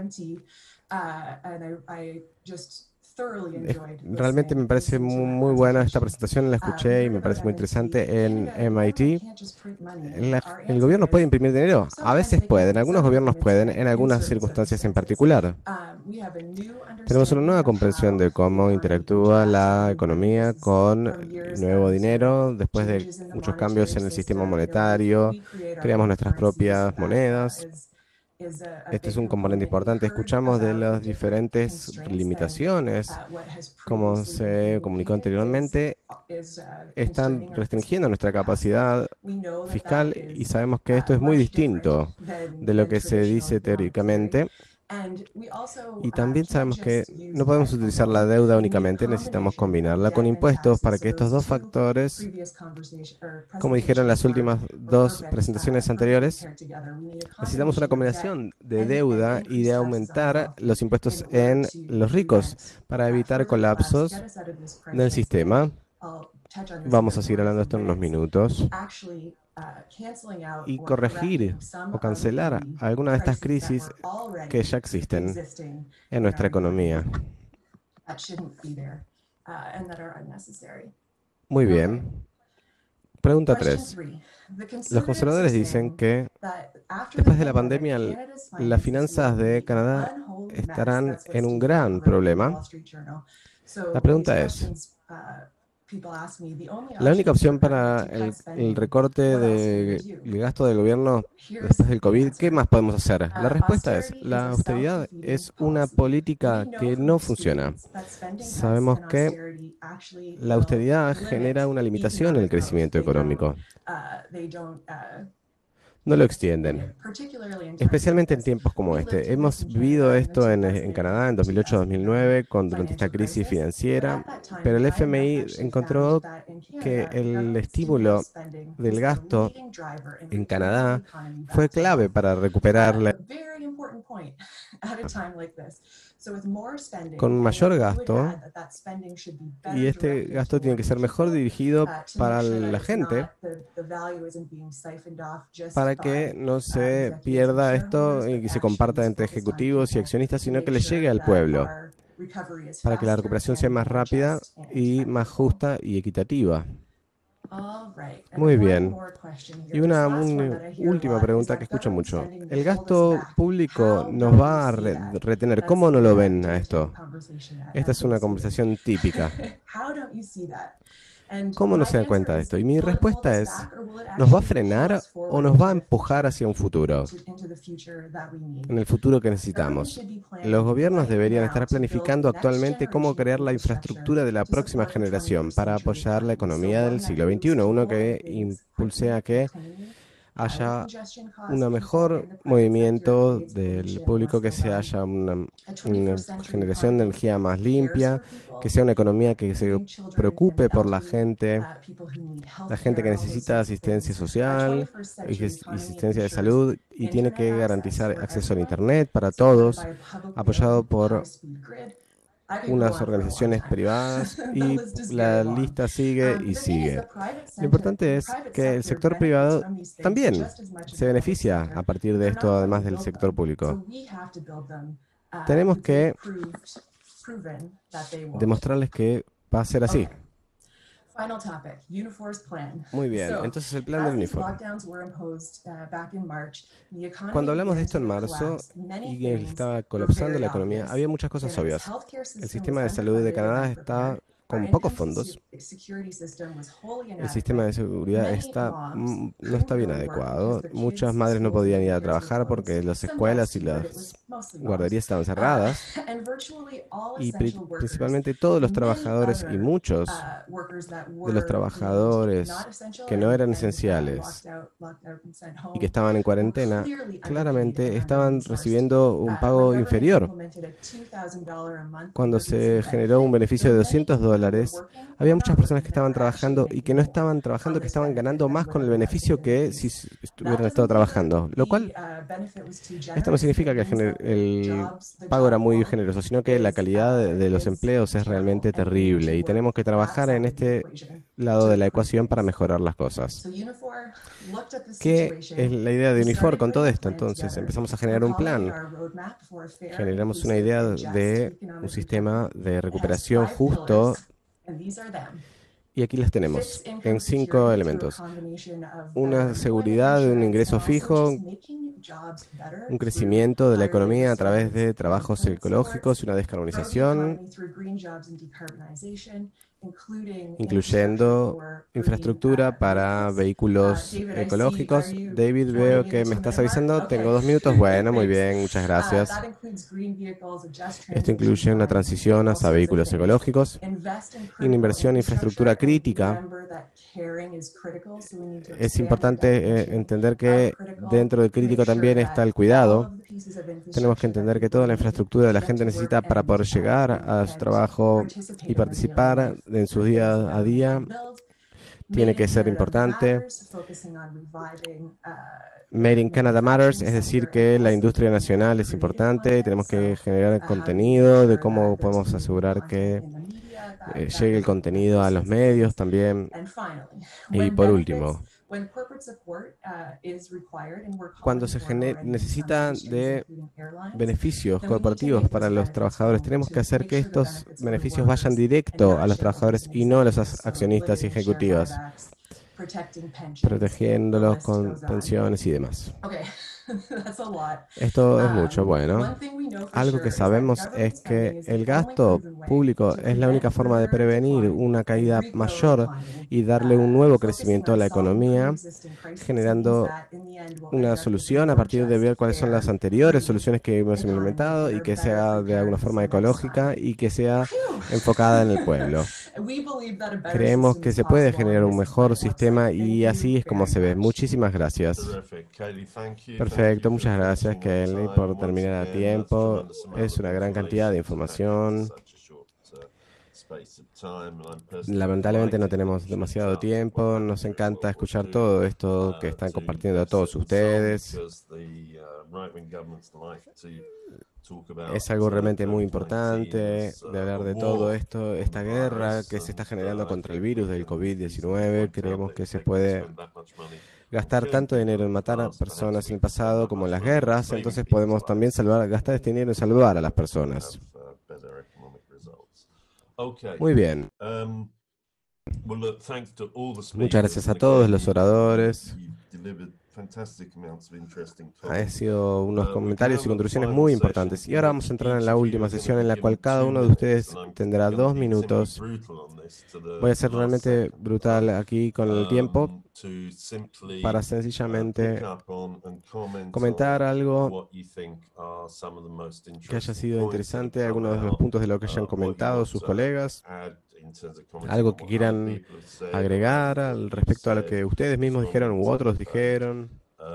Realmente me parece muy buena esta presentación, la escuché y me parece muy interesante en MIT. ¿El gobierno puede imprimir dinero? A veces pueden, algunos gobiernos pueden, en algunas circunstancias en particular. Tenemos una nueva comprensión de cómo interactúa la economía con nuevo dinero. Después de muchos cambios en el sistema monetario, creamos nuestras propias monedas. Este es un componente importante. Escuchamos de las diferentes limitaciones, como se comunicó anteriormente, están restringiendo nuestra capacidad fiscal, y sabemos que esto es muy distinto de lo que se dice teóricamente. Y también sabemos que no podemos utilizar la deuda únicamente, necesitamos combinarla con impuestos para que estos dos factores, como dijeron en las últimas dos presentaciones anteriores, necesitamos una combinación de deuda y de aumentar los impuestos en los ricos para evitar colapsos del sistema. Vamos a seguir hablando de esto en unos minutos. Y corregir o cancelar alguna de estas crisis que ya existen en nuestra economía. Muy bien. Pregunta 3. Los conservadores dicen que después de la pandemia, las finanzas de Canadá estarán en un gran problema. La pregunta es: la única opción para el recorte del gasto del gobierno después del COVID, ¿qué más podemos hacer? La respuesta es: la austeridad es una política que no funciona. Sabemos que la austeridad genera una limitación en el crecimiento económico. No lo extienden, especialmente en tiempos como este. Hemos vivido esto en Canadá en 2008-2009 durante esta crisis financiera, pero el FMI encontró que el estímulo del gasto en Canadá fue clave para recuperar con mayor gasto, y este gasto tiene que ser mejor dirigido para la gente, para que no se pierda esto y que se comparta entre ejecutivos y accionistas, sino que le llegue al pueblo, para que la recuperación sea más rápida y más justa y equitativa. Muy bien. Y una última pregunta que escucho mucho. ¿El gasto público nos va a retener? ¿Cómo no lo ven a esto? Esta es una conversación típica. ¿Cómo no se dan cuenta de esto? Y mi respuesta es: ¿nos va a frenar o nos va a empujar hacia un futuro? En el futuro que necesitamos. Los gobiernos deberían estar planificando actualmente cómo crear la infraestructura de la próxima generación para apoyar la economía del siglo XXI, uno que impulse a que haya un mejor movimiento del público, que haya una generación de energía más limpia, que sea una economía que se preocupe por la gente que necesita asistencia social y asistencia de salud, y tiene que garantizar acceso al Internet para todos, apoyado por unas organizaciones privadas y la lista sigue y sigue. Lo importante es que el sector privado también se beneficia a partir de esto, además del sector público. Tenemos que demostrarles que va a ser así. Muy bien, entonces el plan del Unifor. Cuando hablamos de esto en marzo y estaba colapsando la economía, había muchas cosas obvias. El sistema de salud de Canadá está con pocos fondos. El sistema de seguridad no está bien adecuado. Muchas madres no podían ir a trabajar porque las escuelas y las guarderías estaban cerradas. Y principalmente todos los trabajadores y muchos de los trabajadores que no eran esenciales y que estaban en cuarentena, claramente estaban recibiendo un pago inferior. Cuando se generó un beneficio de $200, había muchas personas que estaban trabajando y que no estaban trabajando, que estaban ganando más con el beneficio que si hubieran estado trabajando. Lo cual, esto no significa que el pago era muy generoso, sino que la calidad de los empleos es realmente terrible y tenemos que trabajar en este lado de la ecuación para mejorar las cosas. ¿Qué es la idea de Unifor con todo esto? Entonces empezamos a generar un plan. Generamos una idea de un sistema de recuperación justo. Y aquí las tenemos en 5 elementos. Una seguridad de un ingreso fijo, un crecimiento de la economía a través de trabajos ecológicos y una descarbonización, incluyendo infraestructura para vehículos ecológicos. David, veo que me estás avisando. Tengo 2 minutos. Bueno, muy bien, muchas gracias. Esto incluye una transición hacia vehículos ecológicos y una inversión en infraestructura crítica. Es importante entender que dentro del crítico también está el cuidado. Tenemos que entender que toda la infraestructura de la gente necesita para poder llegar a su trabajo y participar en su día a día tiene que ser importante. Made in Canada Matters, es decir, que la industria nacional es importante. Tenemos que generar contenido de cómo podemos asegurar que llegue el contenido a los medios también. Y por último, cuando se necesita de beneficios corporativos para los trabajadores, tenemos que hacer que estos beneficios vayan directo a los trabajadores y no a los accionistas y ejecutivos, protegiéndolos con pensiones y demás. Esto es mucho. Bueno, algo que sabemos es que el gasto público es la única forma de prevenir una caída mayor y darle un nuevo crecimiento a la economía, generando una solución a partir de ver cuáles son las anteriores soluciones que hemos implementado y que sea de alguna forma ecológica y que sea enfocada en el pueblo. Creemos que se puede generar un mejor sistema y así es como se ve. Muchísimas gracias. Perfecto, muchas gracias, Kelly, por terminar a tiempo. Es una gran cantidad de información. Lamentablemente no tenemos demasiado tiempo. Nos encanta escuchar todo esto que están compartiendo todos ustedes. Es algo realmente muy importante de hablar de todo esto, esta guerra que se está generando contra el virus del COVID-19. Creemos que se puede gastar tanto dinero en matar a personas en el pasado como en las guerras, entonces podemos también gastar este dinero en salvar a las personas. Muy bien. Muchas gracias a todos los oradores. Han sido unos comentarios y contribuciones muy importantes. Y ahora vamos a entrar en la última sesión en la cual cada uno de ustedes tendrá 2 minutos. Voy a ser realmente brutal aquí con el tiempo para sencillamente comentar algo que haya sido interesante, algunos de los puntos de lo que hayan comentado sus colegas. Algo que quieran agregar al respecto a lo que ustedes mismos dijeron u otros dijeron.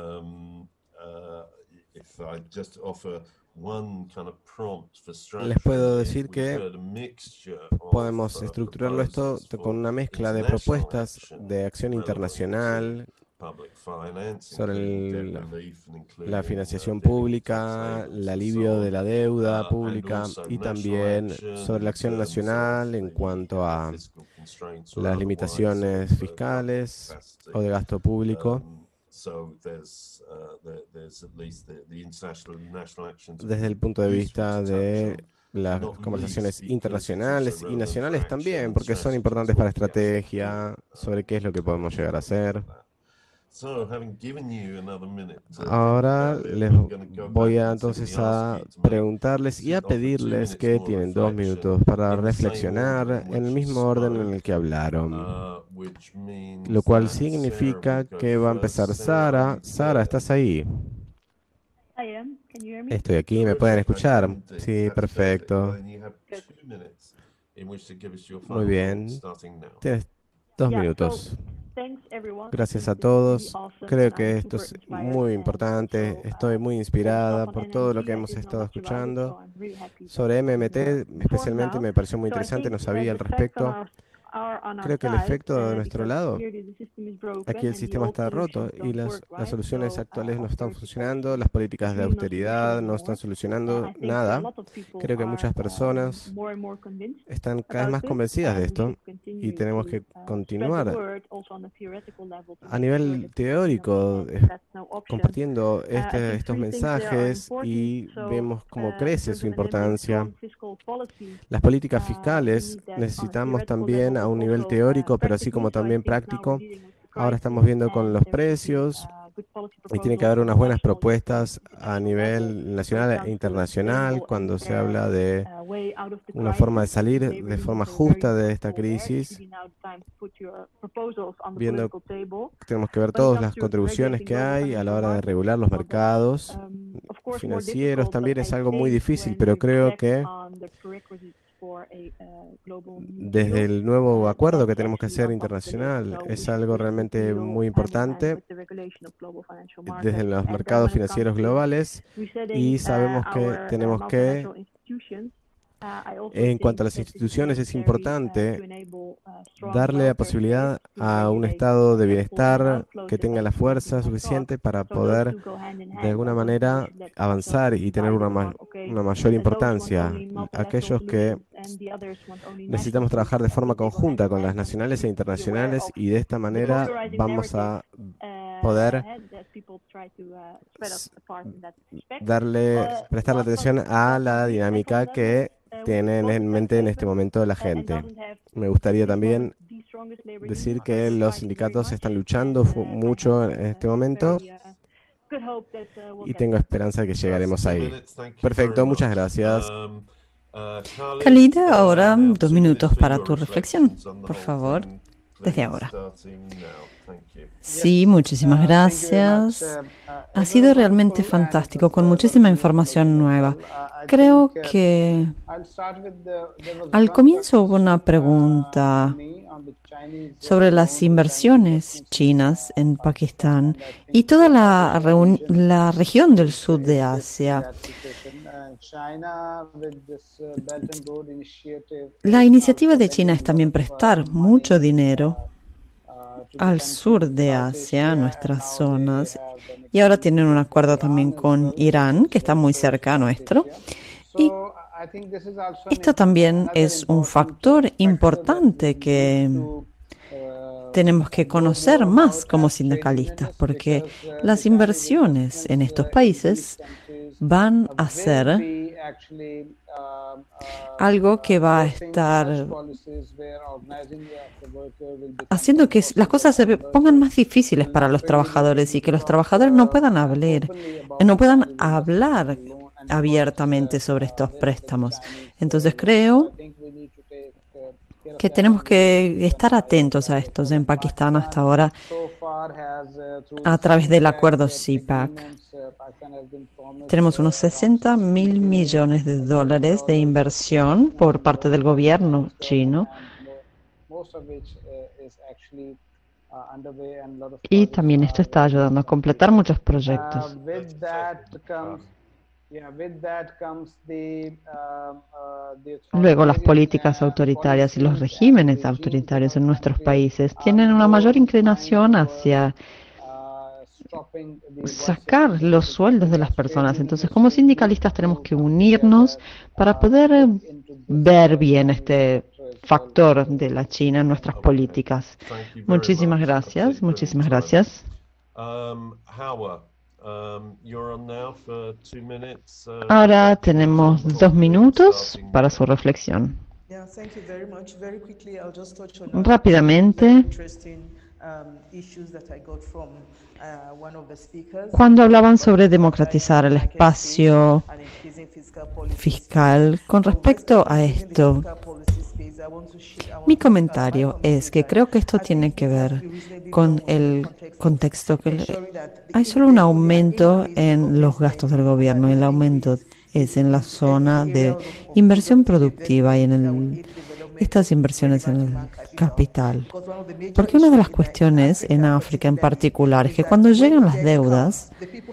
Les puedo decir que podemos estructurarlo esto con una mezcla de propuestas de acción internacional sobre la financiación pública, el alivio de la deuda pública y también sobre la acción nacional en cuanto a las limitaciones fiscales o de gasto público. Desde el punto de vista de las conversaciones internacionales y nacionales también, porque son importantes para estrategia sobre qué es lo que podemos llegar a hacer. Ahora les voy entonces a preguntarles y a pedirles que tienen 2 minutos para reflexionar en el mismo orden en el que hablaron, lo cual significa que va a empezar Sara. Sara, ¿estás ahí? Estoy aquí, ¿me pueden escuchar? Sí, perfecto. Muy bien, tienes 2 minutos. Gracias a todos. Creo que esto es muy importante. Estoy muy inspirada por todo lo que hemos estado escuchando. Sobre MMT, especialmente, me pareció muy interesante, no sabía al respecto. Creo que el efecto de nuestro lado, aquí el sistema está roto y las soluciones actuales no están funcionando, las políticas de austeridad no están solucionando nada. Creo que muchas personas están cada vez más convencidas de esto y tenemos que continuar a nivel teórico compartiendo estos mensajes y vemos cómo crece su importancia. Las políticas fiscales necesitamos también a un nivel teórico, pero así como también práctico. Ahora estamos viendo con los precios y tiene que haber unas buenas propuestas a nivel nacional e internacional cuando se habla de una forma de salir de forma justa de esta crisis, viendo que tenemos que ver todas las contribuciones que hay a la hora de regular los mercados financieros. También es algo muy difícil, pero creo que desde el nuevo acuerdo que tenemos que hacer internacional es algo realmente muy importante desde los mercados financieros globales y sabemos que tenemos que, en cuanto a las instituciones, es importante darle la posibilidad a un estado de bienestar que tenga la fuerza suficiente para poder de alguna manera avanzar y tener una mayor importancia. Aquellos que necesitamos trabajar de forma conjunta con las nacionales e internacionales y de esta manera vamos a poder prestarle atención a la dinámica que tienen en mente en este momento la gente. Me gustaría también decir que los sindicatos están luchando mucho en este momento y tengo esperanza de que llegaremos ahí. Perfecto, muchas gracias. Khalid, ahora 2 minutos para tu reflexión, por favor, desde ahora. Sí, muchísimas gracias. Ha sido realmente fantástico, con muchísima información nueva. Creo que al comienzo hubo una pregunta sobre las inversiones chinas en Pakistán y toda la región del sur de Asia. La iniciativa de China es también prestar mucho dinero al sur de Asia, nuestras zonas, y ahora tienen un acuerdo también con Irán, que está muy cerca a nuestro. Y esto también es un factor importante que tenemos que conocer más como sindicalistas, porque las inversiones en estos países van a ser algo que va a estar haciendo que las cosas se pongan más difíciles para los trabajadores y que los trabajadores no puedan hablar abiertamente sobre estos préstamos. Entonces creo que tenemos que estar atentos a estos en Pakistán hasta ahora a través del acuerdo CPAC. Tenemos unos 60 mil millones de dólares de inversión por parte del gobierno chino. Y también esto está ayudando a completar muchos proyectos. Luego, las políticas autoritarias y los regímenes autoritarios en nuestros países tienen una mayor inclinación hacia sacar los sueldos de las personas. Entonces, como sindicalistas tenemos que unirnos para poder ver bien este factor de la China en nuestras políticas. Muchísimas gracias, muchísimas gracias. Ahora tenemos 2 minutos para su reflexión. Rápidamente, cuando hablaban sobre democratizar el espacio fiscal, con respecto a esto, mi comentario es que creo que esto tiene que ver con el contexto que hay solo un aumento en los gastos del gobierno. El aumento es en la zona de inversión productiva y en estas inversiones en el capital. Porque una de las cuestiones en África en particular es que cuando llegan las deudas,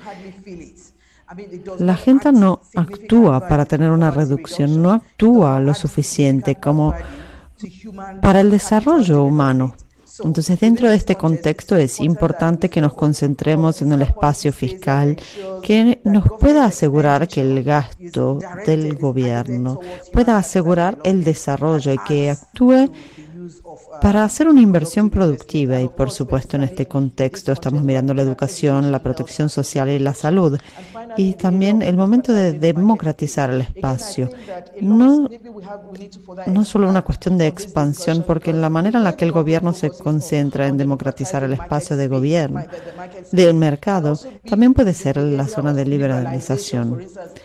la gente no actúa para tener una reducción, no actúa lo suficiente como para el desarrollo humano. Entonces, dentro de este contexto es importante que nos concentremos en el espacio fiscal que nos pueda asegurar que el gasto del gobierno pueda asegurar el desarrollo y que actúe para hacer una inversión productiva. Y, por supuesto, en este contexto estamos mirando la educación, la protección social y la salud. Y también el momento de democratizar el espacio. No solo una cuestión de expansión, porque en la manera en la que el gobierno se concentra en democratizar el espacio de gobierno, del mercado, también puede ser la zona de liberalización.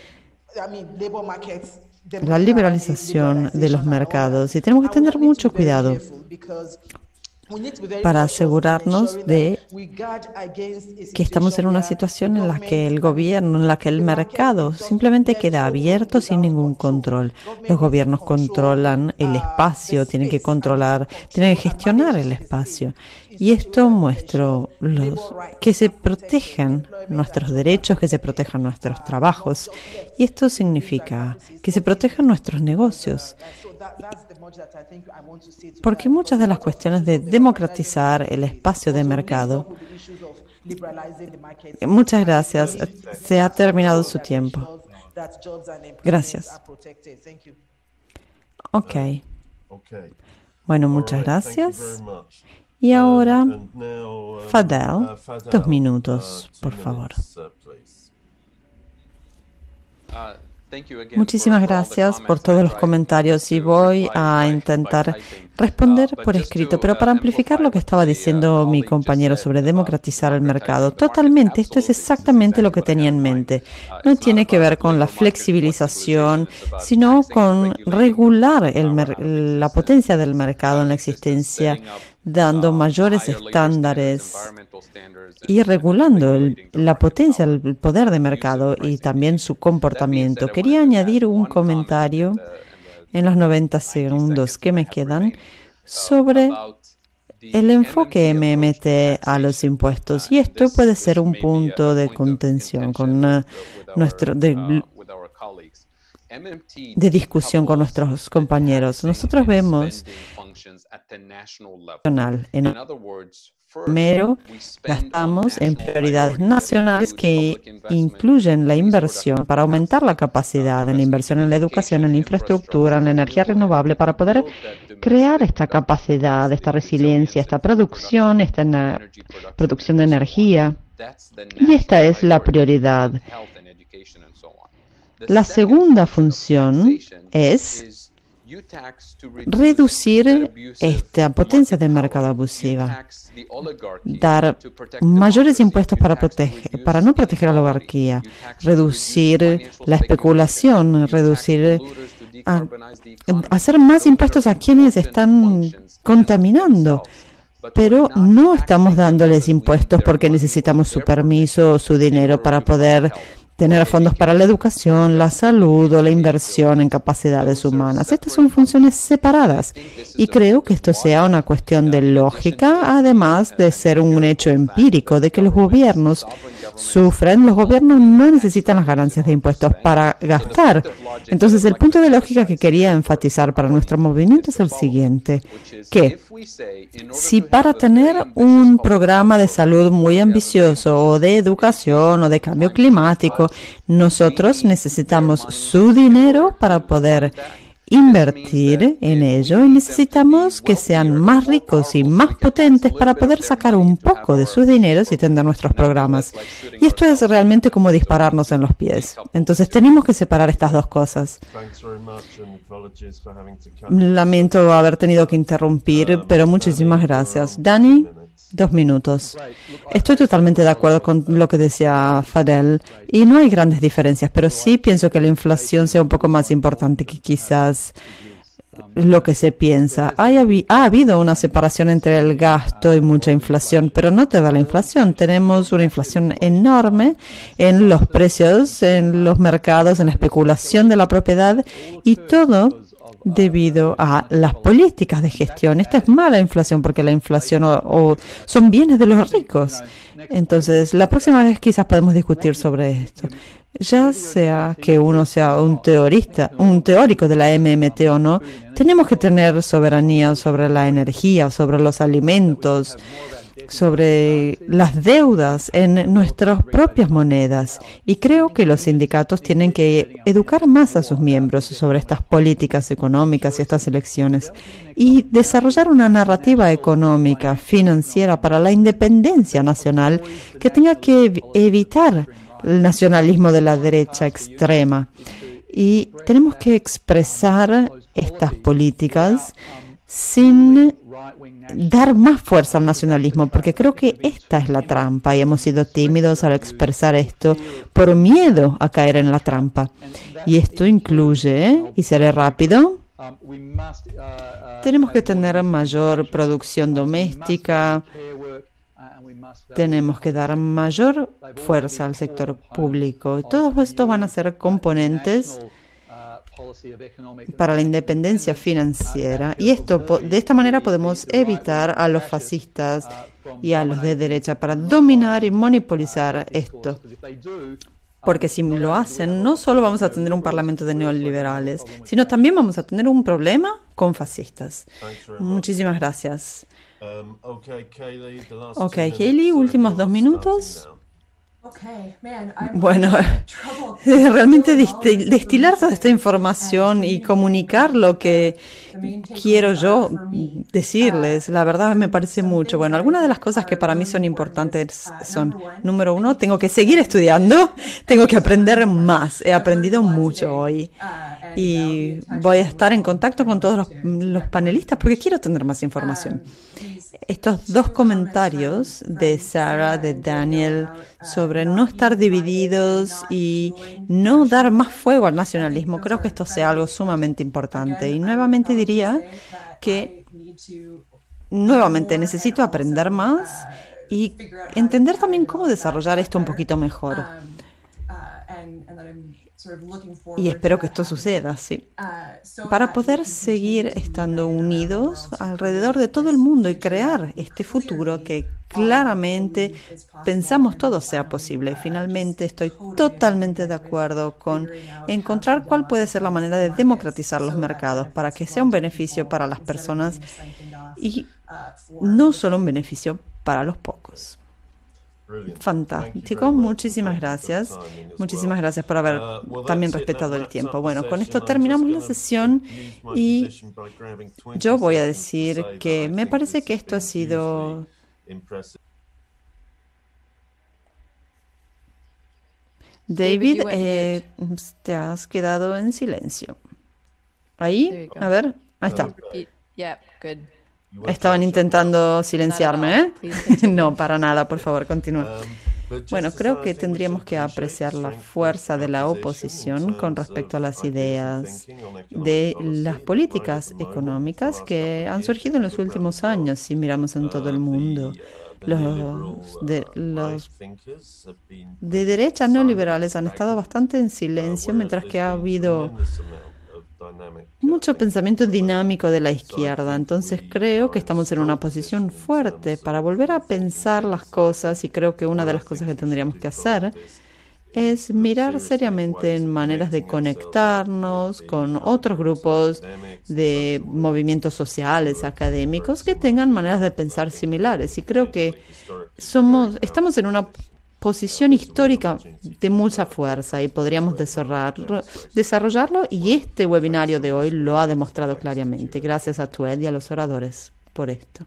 La liberalización de los mercados. Y tenemos que tener mucho cuidado para asegurarnos de que estamos en una situación en la que el gobierno, en la que el mercado simplemente queda abierto sin ningún control. Los gobiernos controlan el espacio, tienen que gestionar el espacio. Y esto muestra que se protejan nuestros derechos, que se protejan nuestros trabajos. Y esto significa que se protejan nuestros negocios. Porque muchas de las cuestiones de democratizar el espacio de mercado. Muchas gracias. Se ha terminado su tiempo. Gracias. Ok. Bueno, muchas gracias. Y ahora, Fadel, 2 minutos, por favor. Muchísimas gracias por todos los comentarios y voy a intentar responder por escrito, pero para amplificar lo que estaba diciendo mi compañero sobre democratizar el mercado, totalmente, esto es exactamente lo que tenía en mente. No tiene que ver con la flexibilización, sino con regular la potencia del mercado en la existencia, dando mayores estándares y regulando la potencia, el poder de mercado y también su comportamiento. Quería añadir un comentario en los 90 segundos que me quedan sobre el enfoque MMT a los impuestos. Y esto puede ser un punto de contención con de discusión con nuestros compañeros. Nosotros vemos primero, gastamos en prioridades nacionales que incluyen la inversión para aumentar la capacidad en la inversión en la educación, en la infraestructura, en la energía renovable, para poder crear esta capacidad, esta resiliencia, esta producción de energía. Y esta es la prioridad. La segunda función es reducir esta potencia de mercado abusiva, dar mayores impuestos para no proteger a la oligarquía, reducir la especulación, hacer más impuestos a quienes están contaminando. Pero no estamos dándoles impuestos porque necesitamos su permiso o su dinero para poder tener fondos para la educación, la salud o la inversión en capacidades humanas. Estas son funciones separadas y creo que esto sea una cuestión de lógica, además de ser un hecho empírico, de que los gobiernos sufren, los gobiernos no necesitan las ganancias de impuestos para gastar. Entonces, el punto de lógica que quería enfatizar para nuestro movimiento es el siguiente, que si para tener un programa de salud muy ambicioso o de educación o de cambio climático, nosotros necesitamos su dinero para poder invertir en ello y necesitamos que sean más ricos y más potentes para poder sacar un poco de sus dineros y tener nuestros programas. Y esto es realmente como dispararnos en los pies. Entonces tenemos que separar estas dos cosas. Lamento haber tenido que interrumpir, pero muchísimas gracias. Dani, 2 minutos. Estoy totalmente de acuerdo con lo que decía Fadel y no hay grandes diferencias, pero sí pienso que la inflación sea un poco más importante que quizás lo que se piensa. Ha habido una separación entre el gasto y mucha inflación, pero no toda la inflación. Tenemos una inflación enorme en los precios, en los mercados, en la especulación de la propiedad y todo debido a las políticas de gestión. Esta es mala inflación porque la inflación son bienes de los ricos. Entonces, la próxima vez quizás podemos discutir sobre esto. Ya sea que uno sea un teórico de la MMT o no, tenemos que tener soberanía sobre la energía, sobre los alimentos, sobre las deudas en nuestras propias monedas. Y creo que los sindicatos tienen que educar más a sus miembros sobre estas políticas económicas y estas elecciones y desarrollar una narrativa económica, financiera para la independencia nacional que tenga que evitar el nacionalismo de la derecha extrema. Y tenemos que expresar estas políticas sin dar más fuerza al nacionalismo, porque creo que esta es la trampa y hemos sido tímidos al expresar esto por miedo a caer en la trampa. Y esto incluye, y seré rápido, tenemos que tener mayor producción doméstica, tenemos que dar mayor fuerza al sector público. Todos estos van a ser componentes para la independencia financiera y de esta manera podemos evitar a los fascistas y a los de derecha para dominar y monopolizar esto. Porque si lo hacen, no solo vamos a tener un parlamento de neoliberales, sino también vamos a tener un problema con fascistas. Muchísimas gracias. Ok, Hayley, últimos 2 minutos. Bueno, realmente destilar toda esta información y comunicar lo que quiero yo decirles, la verdad me parece mucho. Bueno, algunas de las cosas que para mí son importantes son, número 1, tengo que seguir estudiando, tengo que aprender más. He aprendido mucho hoy y voy a estar en contacto con todos los panelistas porque quiero tener más información. Estos 2 comentarios de Sarah, de Daniel, sobre no estar divididos y no dar más fuego al nacionalismo, creo que esto sea algo sumamente importante. Y nuevamente diría que necesito aprender más y entender también cómo desarrollar esto un poquito mejor. Y espero que esto suceda, sí. Para poder seguir estando unidos alrededor de todo el mundo y crear este futuro que claramente pensamos todos sea posible. Finalmente estoy totalmente de acuerdo con encontrar cuál puede ser la manera de democratizar los mercados para que sea un beneficio para las personas y no solo un beneficio para los pocos. Fantástico, muchísimas gracias. Muchísimas gracias por haber también respetado el tiempo. Bueno, con esto terminamos la sesión y yo voy a decir que me parece que esto ha sido... David, te has quedado en silencio. Ahí, a ver, ahí está. Estaban intentando silenciarme, ¿eh? No, para nada, por favor, continúa. Bueno, creo que tendríamos que apreciar la fuerza de la oposición con respecto a las ideas de las políticas económicas que han surgido en los últimos años, si miramos en todo el mundo. Los de derecha neoliberales han estado bastante en silencio, mientras que ha habido mucho pensamiento dinámico de la izquierda. Entonces creo que estamos en una posición fuerte para volver a pensar las cosas, y creo que una de las cosas que tendríamos que hacer es mirar seriamente en maneras de conectarnos con otros grupos de movimientos sociales, académicos, que tengan maneras de pensar similares. Y creo que estamos en una posición histórica de mucha fuerza y podríamos desarrollarlo, y este webinario de hoy lo ha demostrado claramente. Gracias a TUED y a los oradores por esto.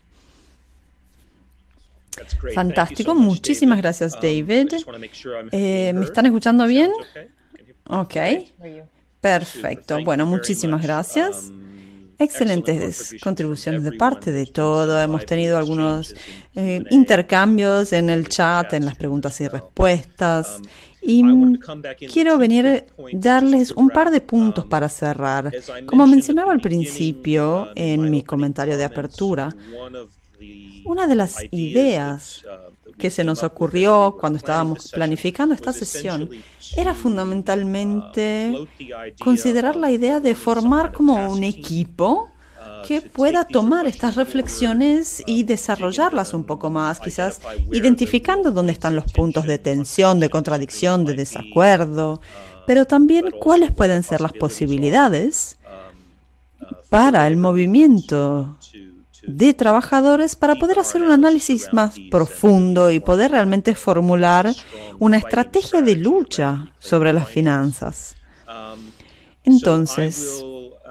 Fantástico, muchísimas gracias, David. ¿Me están escuchando bien? Ok, perfecto. Bueno, muchísimas gracias. Excelentes contribuciones de parte de todo. Hemos tenido algunos intercambios en el chat, en las preguntas y respuestas. Y quiero darles un par de puntos para cerrar. Como mencionaba al principio en mi comentario de apertura, una de las ideas que se nos ocurrió cuando estábamos planificando esta sesión era fundamentalmente considerar la idea de formar como un equipo que pueda tomar estas reflexiones y desarrollarlas un poco más, quizás identificando dónde están los puntos de tensión, de contradicción, de desacuerdo, pero también cuáles pueden ser las posibilidades para el movimiento de trabajadores para poder hacer un análisis más profundo y poder realmente formular una estrategia de lucha sobre las finanzas. Entonces,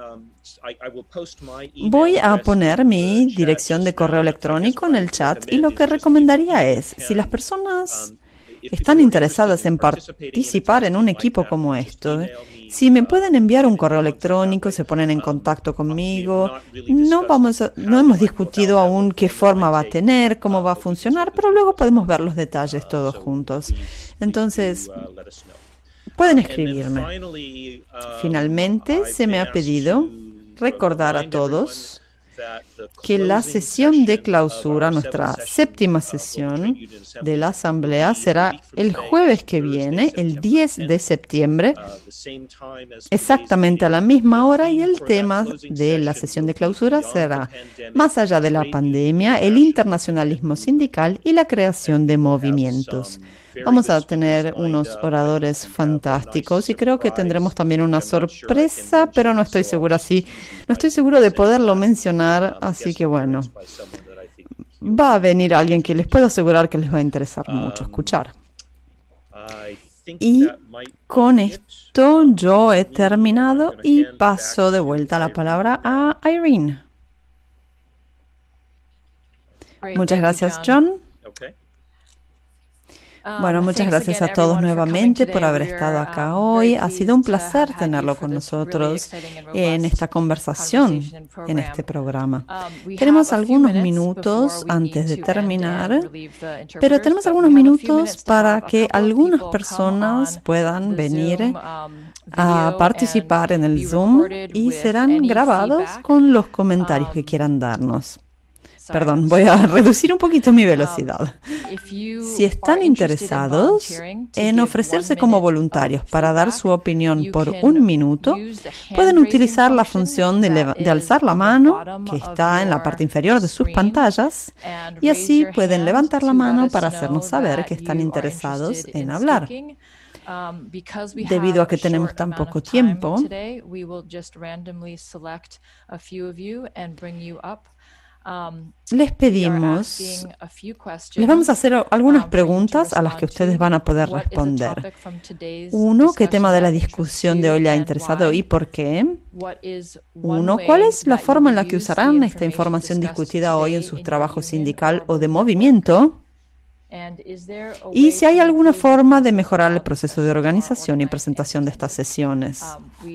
voy a poner mi dirección de correo electrónico en el chat, y lo que recomendaría es, si las personas están interesadas en participar en un equipo como esto, si me pueden enviar un correo electrónico, se ponen en contacto conmigo. No hemos discutido aún qué forma va a tener, cómo va a funcionar, pero luego podemos ver los detalles todos juntos. Entonces, pueden escribirme. Finalmente, se me ha pedido recordar a todos que la sesión de clausura, nuestra séptima sesión de la Asamblea, será el jueves que viene, el 10 de septiembre, exactamente a la misma hora, y el tema de la sesión de clausura será más allá de la pandemia, el internacionalismo sindical y la creación de movimientos. Vamos a tener unos oradores fantásticos y creo que tendremos también una sorpresa, pero no estoy seguro de poderlo mencionar, así que bueno, va a venir alguien que les puedo asegurar que les va a interesar mucho escuchar. Y con esto yo he terminado y paso de vuelta la palabra a Irene. Muchas gracias, John. Bueno, muchas gracias a todos nuevamente por haber estado acá hoy. Ha sido un placer tenerlo con nosotros en esta conversación, en este programa. Tenemos algunos minutos antes de terminar, pero tenemos algunos minutos para que algunas personas puedan venir a participar en el Zoom y serán grabados con los comentarios que quieran darnos. Perdón, voy a reducir un poquito mi velocidad. Si están interesados en ofrecerse como voluntarios para dar su opinión por un minuto, pueden utilizar la función de alzar la mano, que está en la parte inferior de sus pantallas, y así pueden levantar la mano para hacernos saber que están interesados en hablar. Debido a que tenemos tan poco tiempo, les vamos a hacer algunas preguntas a las que ustedes van a poder responder. Uno, ¿qué tema de la discusión de hoy le ha interesado y por qué? Uno, ¿cuál es la forma en la que usarán esta información discutida hoy en su trabajo sindical o de movimiento? Y si hay alguna forma de mejorar el proceso de organización y presentación de estas sesiones.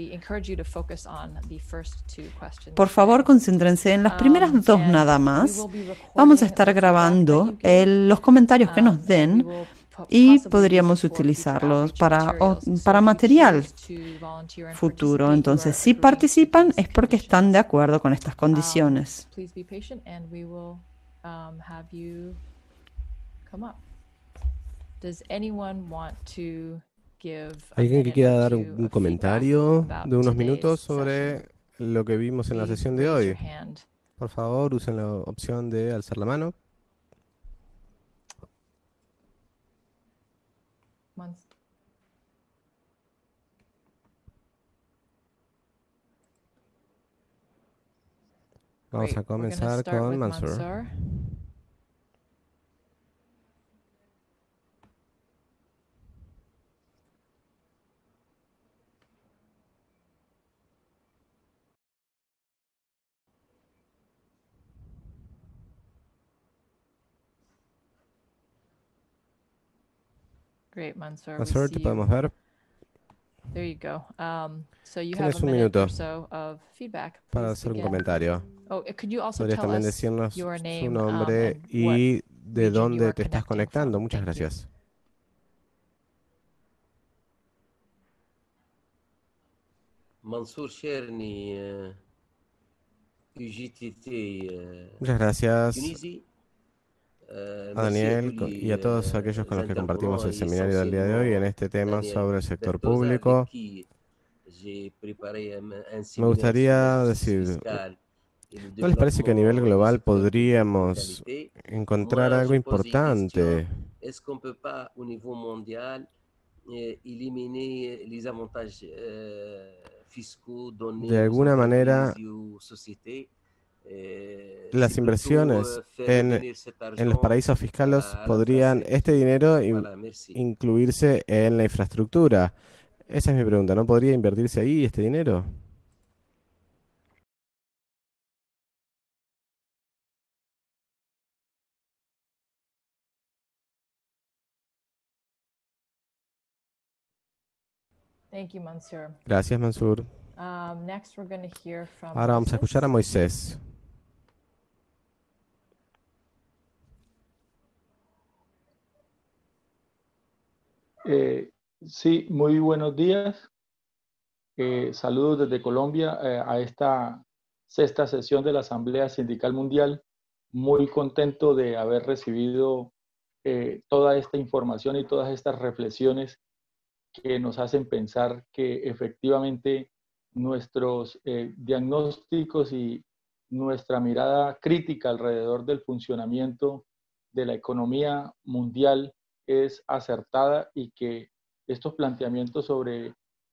Por favor, concéntrense en las primeras dos nada más. Vamos a estar grabando los comentarios que nos den y podríamos utilizarlos para material futuro. Entonces, si participan es porque están de acuerdo con estas condiciones. ¿Alguien que quiera dar un comentario de unos minutos sobre lo que vimos en la sesión de hoy? Por favor, usen la opción de alzar la mano. Vamos a comenzar con Mansour. Mansour, te podemos ver. Tienes un minuto para hacer un comentario. Podrías también decirnos su nombre y de dónde te estás conectando. Muchas gracias. Mansour Cherny, UGTT, Muchas gracias Tunisie. A Daniel y a todos aquellos con los que compartimos el seminario del día de hoy en este tema sobre el sector público. Me gustaría decir, ¿no les parece que a nivel global podríamos encontrar algo importante? De alguna manera, las inversiones en los paraísos fiscales podrían este dinero incluirse en la infraestructura. Esa es mi pregunta. ¿No podría invertirse ahí este dinero? Gracias, Mansour. Ahora vamos a escuchar a Moisés. Sí, muy buenos días. Saludos desde Colombia a esta sexta sesión de la Asamblea Sindical Mundial. Muy contento de haber recibido toda esta información y todas estas reflexiones que nos hacen pensar que efectivamente nuestros diagnósticos y nuestra mirada crítica alrededor del funcionamiento de la economía mundial es acertada y que estos planteamientos sobre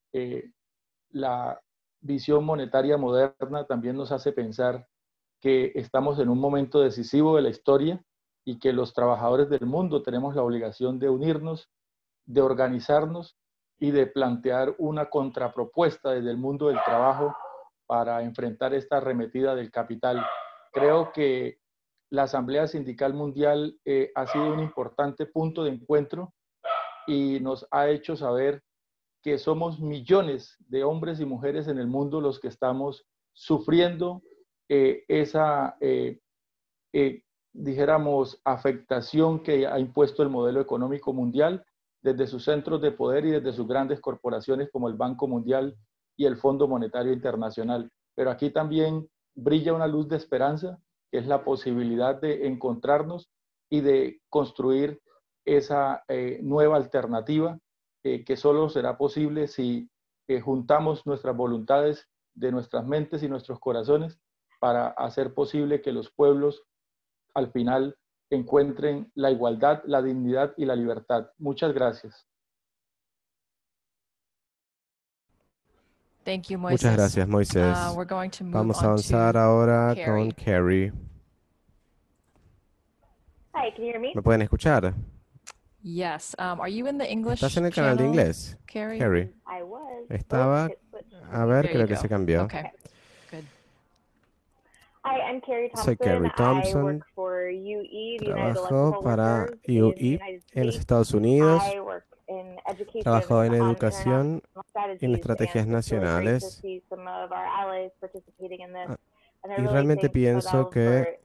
la visión monetaria moderna también nos hace pensar que estamos en un momento decisivo de la historia y que los trabajadores del mundo tenemos la obligación de unirnos, de organizarnos y de plantear una contrapropuesta desde el mundo del trabajo para enfrentar esta arremetida del capital. Creo que la Asamblea Sindical Mundial ha sido un importante punto de encuentro y nos ha hecho saber que somos millones de hombres y mujeres en el mundo los que estamos sufriendo esa, dijéramos, afectación que ha impuesto el modelo económico mundial desde sus centros de poder y desde sus grandes corporaciones como el Banco Mundial y el Fondo Monetario Internacional. Pero aquí también brilla una luz de esperanza, que es la posibilidad de encontrarnos y de construir esa nueva alternativa que solo será posible si juntamos nuestras voluntades de nuestras mentes y nuestros corazones para hacer posible que los pueblos al final encuentren la igualdad, la dignidad y la libertad. Muchas gracias. Muchas gracias, Moisés. Vamos a avanzar ahora con Carrie. ¿Me pueden escuchar? ¿Estás en el canal de inglés, Carrie? Estaba. A ver, creo que se cambió. Soy Carrie Thompson. Trabajo para UE en los Estados Unidos. Trabajo en educación y en estrategias nacionales. Y realmente pienso que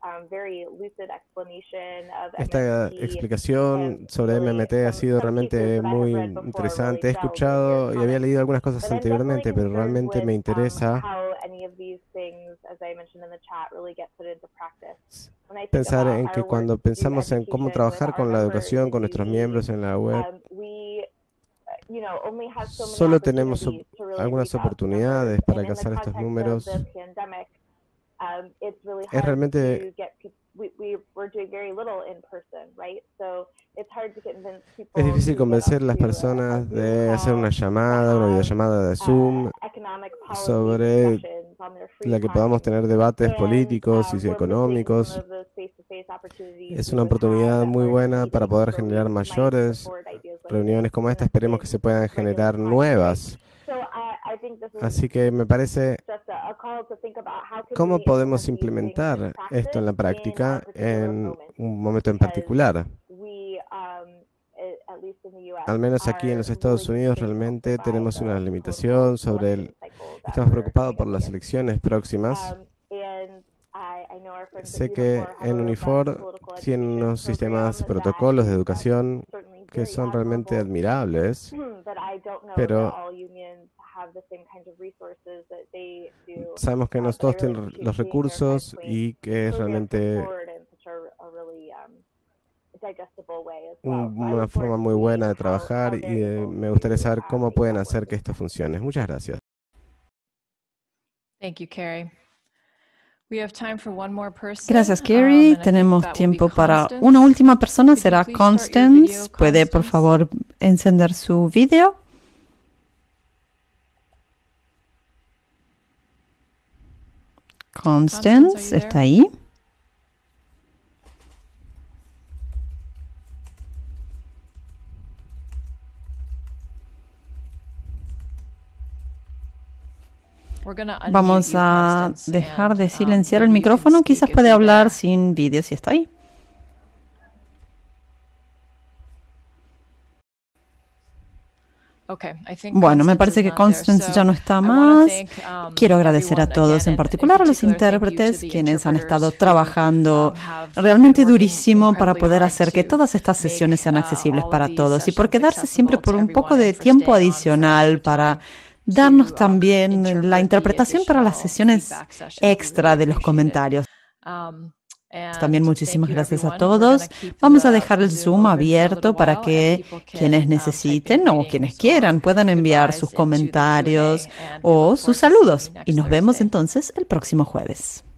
esta explicación sobre MMT ha sido realmente muy interesante. He escuchado y había leído algunas cosas anteriormente, pero realmente me interesa pensar en que cuando pensamos en cómo trabajar con la educación, con nuestros miembros en la web, solo tenemos algunas oportunidades para alcanzar estos números. Es realmente es difícil convencer a las personas de hacer una llamada, una videollamada de Zoom, sobre la que podamos tener debates políticos y económicos. Es una oportunidad muy buena para poder generar mayores reuniones como esta. Esperemos que se puedan generar nuevas. Así que me parece, ¿cómo podemos implementar esto en la práctica en un momento en particular? Al menos aquí en los Estados Unidos realmente tenemos una limitación sobre estamos preocupados por las elecciones próximas. Sé que en Unifor tienen unos sistemas, protocolos de educación que son realmente admirables, pero sabemos que no todos tienen los recursos y que es realmente una forma muy buena de trabajar y me gustaría saber cómo pueden hacer que esto funcione. Muchas gracias. Gracias, Carrie. Tenemos tiempo para una última persona. Será Constance. ¿Puede, por favor, encender su video? Constance, ¿está ahí? Vamos a dejar de silenciar el micrófono. Quizás puede hablar sin vídeo si está ahí. Bueno, me parece que Constance ya no está más. Quiero agradecer a todos, en particular a los intérpretes, quienes han estado trabajando realmente durísimo para poder hacer que todas estas sesiones sean accesibles para todos y por quedarse siempre por un poco de tiempo adicional para darnos también la interpretación para las sesiones extra de los comentarios. También muchísimas gracias a todos. Vamos a dejar el Zoom abierto para que quienes necesiten o quienes quieran puedan enviar sus comentarios o sus saludos. Y nos vemos entonces el próximo jueves.